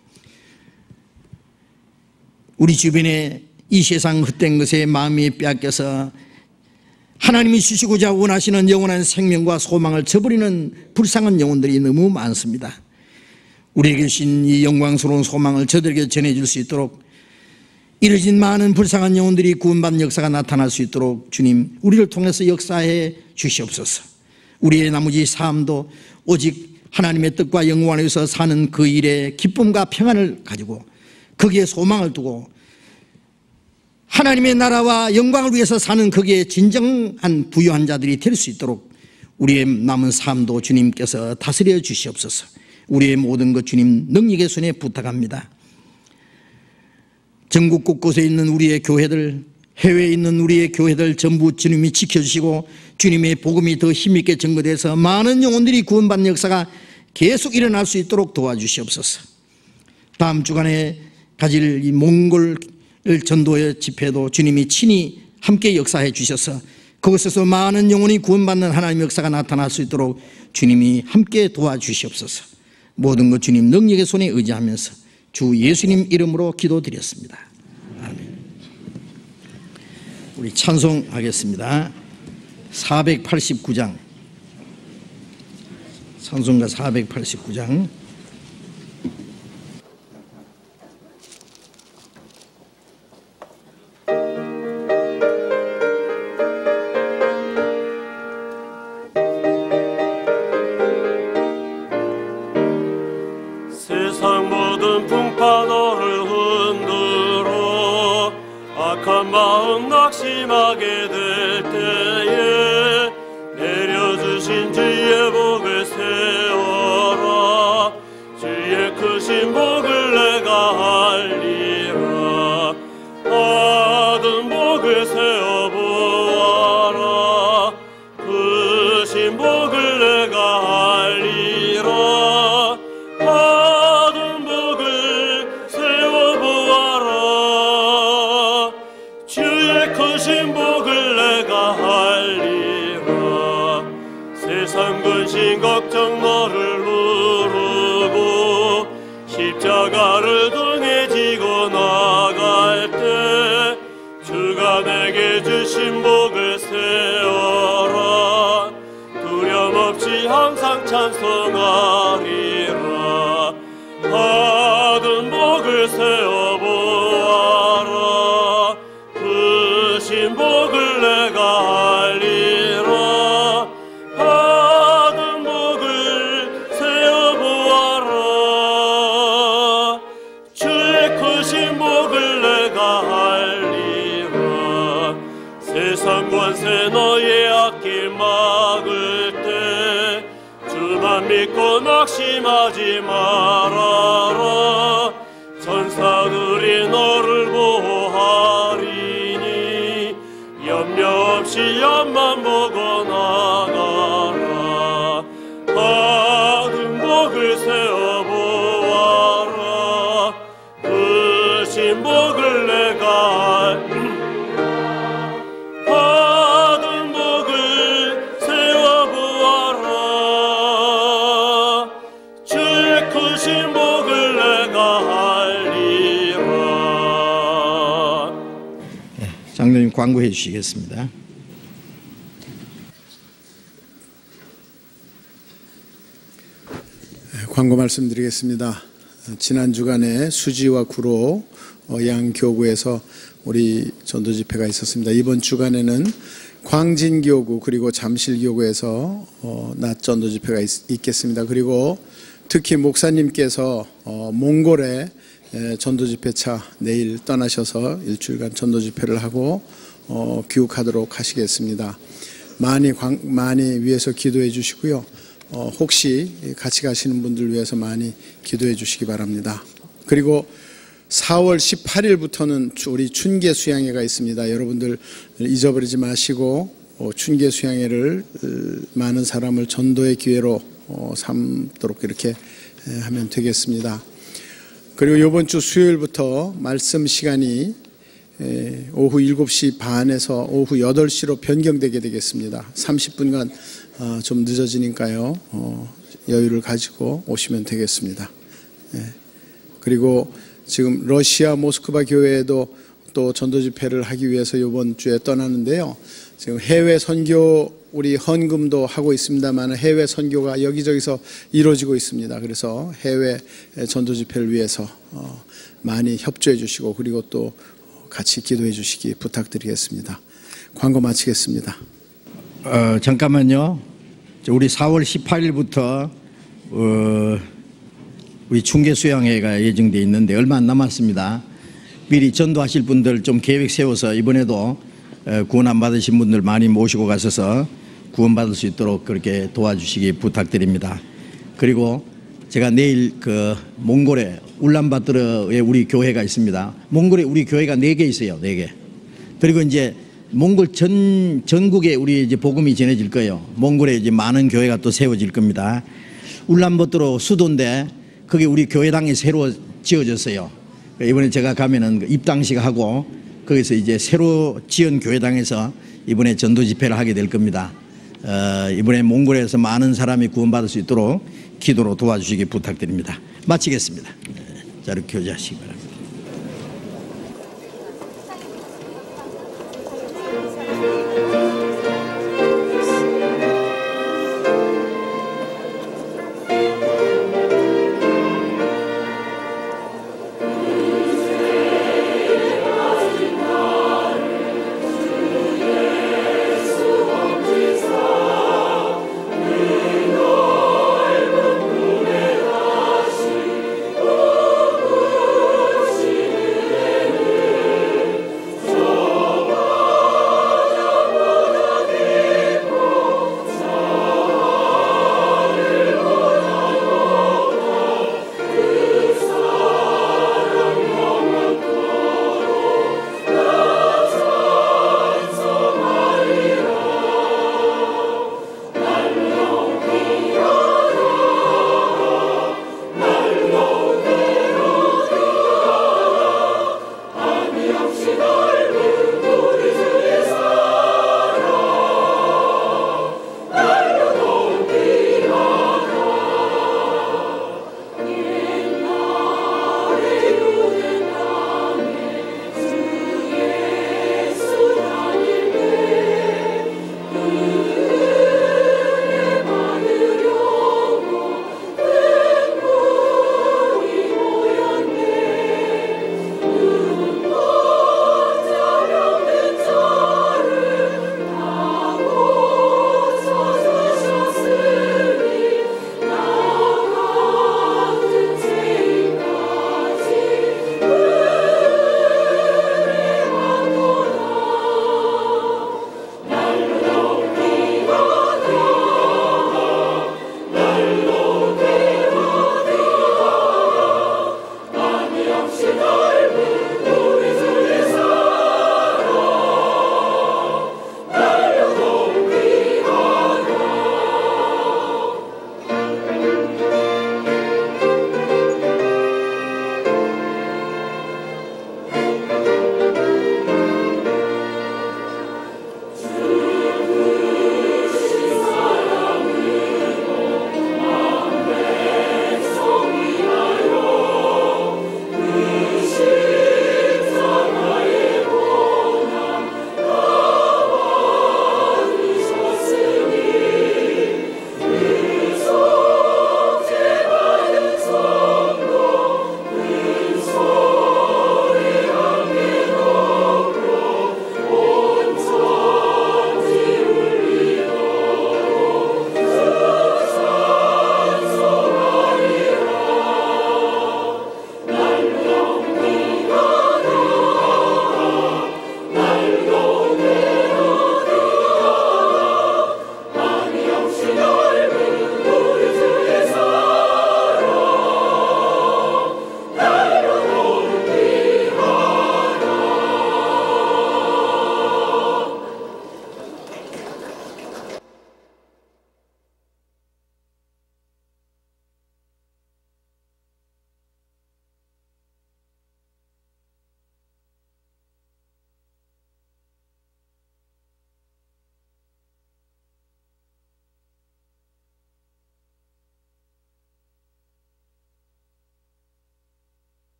우리 주변에 이 세상 헛된 것에 마음이 빼앗겨서 하나님이 주시고자 원하시는 영원한 생명과 소망을 저버리는 불쌍한 영혼들이 너무 많습니다. 우리에게 주신 이 영광스러운 소망을 저들에게 전해줄 수 있도록 이뤄진 많은 불쌍한 영혼들이 구원받는 역사가 나타날 수 있도록 주님, 우리를 통해서 역사해 주시옵소서. 우리의 나머지 삶도 오직 하나님의 뜻과 영광 안에서 사는 그 일에 기쁨과 평안을 가지고 거기에 소망을 두고 하나님의 나라와 영광을 위해서 사는 거기에 진정한 부유한 자들이 될 수 있도록 우리의 남은 삶도 주님께서 다스려 주시옵소서. 우리의 모든 것 주님 능력의 손에 부탁합니다. 전국 곳곳에 있는 우리의 교회들, 해외에 있는 우리의 교회들 전부 주님이 지켜주시고 주님의 복음이 더 힘있게 전거돼서 많은 영혼들이 구원받는 역사가 계속 일어날 수 있도록 도와주시옵소서. 다음 주간에 가질 이 몽골 전도의 집회도 주님이 친히 함께 역사해 주셔서 그곳에서 많은 영혼이 구원받는 하나님의 역사가 나타날 수 있도록 주님이 함께 도와주시옵소서. 모든 것 주님 능력의 손에 의지하면서 주 예수님 이름으로 기도드렸습니다. 아멘. 우리 찬송하겠습니다. 489장, 찬송가 489장. 세상 모든 풍파 너를 흔들어 악한 마음 낙심하게 될 때에 내려주신 주의 복을 세워라. 주의 크신 복을 내가 알리라. 받은 복을 세워보아라. 크신 복을 내가 알리라. 받은 복을 세워보아라. 주의 크신 복을 내가 알리라. 세상 근심 걱정 너를 누르고 십자가를 등에 지고 나갈 때 주가 내게 주신 복을 세워라. 두려움 없이 항상 찬송하리라. 받은 복을 세워보아라. 크신 복을 내가 알리라. 받은 복을 세워보아라. 주의 크신 복을 내가 알리라. 세상 권세 너의 앞길 막을 때 주만 믿고 낙심하지 말아라. 천사들이 너를 보호하리니 염려 없이 앞만 보고 나가라. 받은 복을 세워보아라. 크신 복을 내가 받은 복을 세워보아라. 주의 크신 복을 내가 알리라. 장로님 광고해 주시겠습니다. 광고 말씀드리겠습니다. 지난 주간에 수지와 구로 양 교구에서 우리 전도 집회가 있었습니다. 이번 주간에는 광진교구 그리고 잠실교구에서 낮 전도 집회가 있겠습니다. 그리고 특히 목사님께서 몽골에 전도 집회차 내일 떠나셔서 일주일간 전도 집회를 하고 귀국하도록 하시겠습니다. 많이 위해서 기도해 주시고요. 혹시 같이 가시는 분들 위해서 많이 기도해 주시기 바랍니다. 그리고 4월 18일부터는 우리 춘계 수양회가 있습니다. 여러분들 잊어버리지 마시고 춘계 수양회를 많은 사람을 전도의 기회로 삼도록 이렇게 하면 되겠습니다. 그리고 이번 주 수요일부터 말씀 시간이 오후 7시 반에서 오후 8시로 변경되게 되겠습니다. 30분간 좀 늦어지니까요. 여유를 가지고 오시면 되겠습니다. 그리고 지금 러시아 모스크바 교회에도 또 전도 집회를 하기 위해서 이번 주에 떠나는데요. 지금 해외 선교 우리 헌금도 하고 있습니다만 해외 선교가 여기저기서 이루어지고 있습니다. 그래서 해외 전도 집회를 위해서 많이 협조해 주시고 그리고 또 같이 기도해 주시기 부탁드리겠습니다. 광고 마치겠습니다. 잠깐만요. 우리 4월 18일부터 우리 춘계 수양회가 예정되어 있는데 얼마 안 남았습니다. 미리 전도하실 분들 좀 계획 세워서 이번에도 구원 안 받으신 분들 많이 모시고 가셔서 구원받을 수 있도록 그렇게 도와주시기 부탁드립니다. 그리고 제가 내일 몽골에 울란바토르에 우리 교회가 있습니다. 몽골에 우리 교회가 4개 있어요. 4개. 그리고 이제 몽골 전국에 우리 이제 복음이 전해질 거예요. 몽골에 이제 많은 교회가 또 세워질 겁니다. 울란바토르 수도인데 거기 우리 교회당이 새로 지어졌어요. 이번에 제가 가면은 입당식 하고 거기서 이제 새로 지은 교회당에서 이번에 전도 집회를 하게 될 겁니다. 이번에 몽골에서 많은 사람이 구원받을 수 있도록 기도로 도와주시기 부탁드립니다. 마치겠습니다. 자, 이렇게 교제하시기 바랍니다.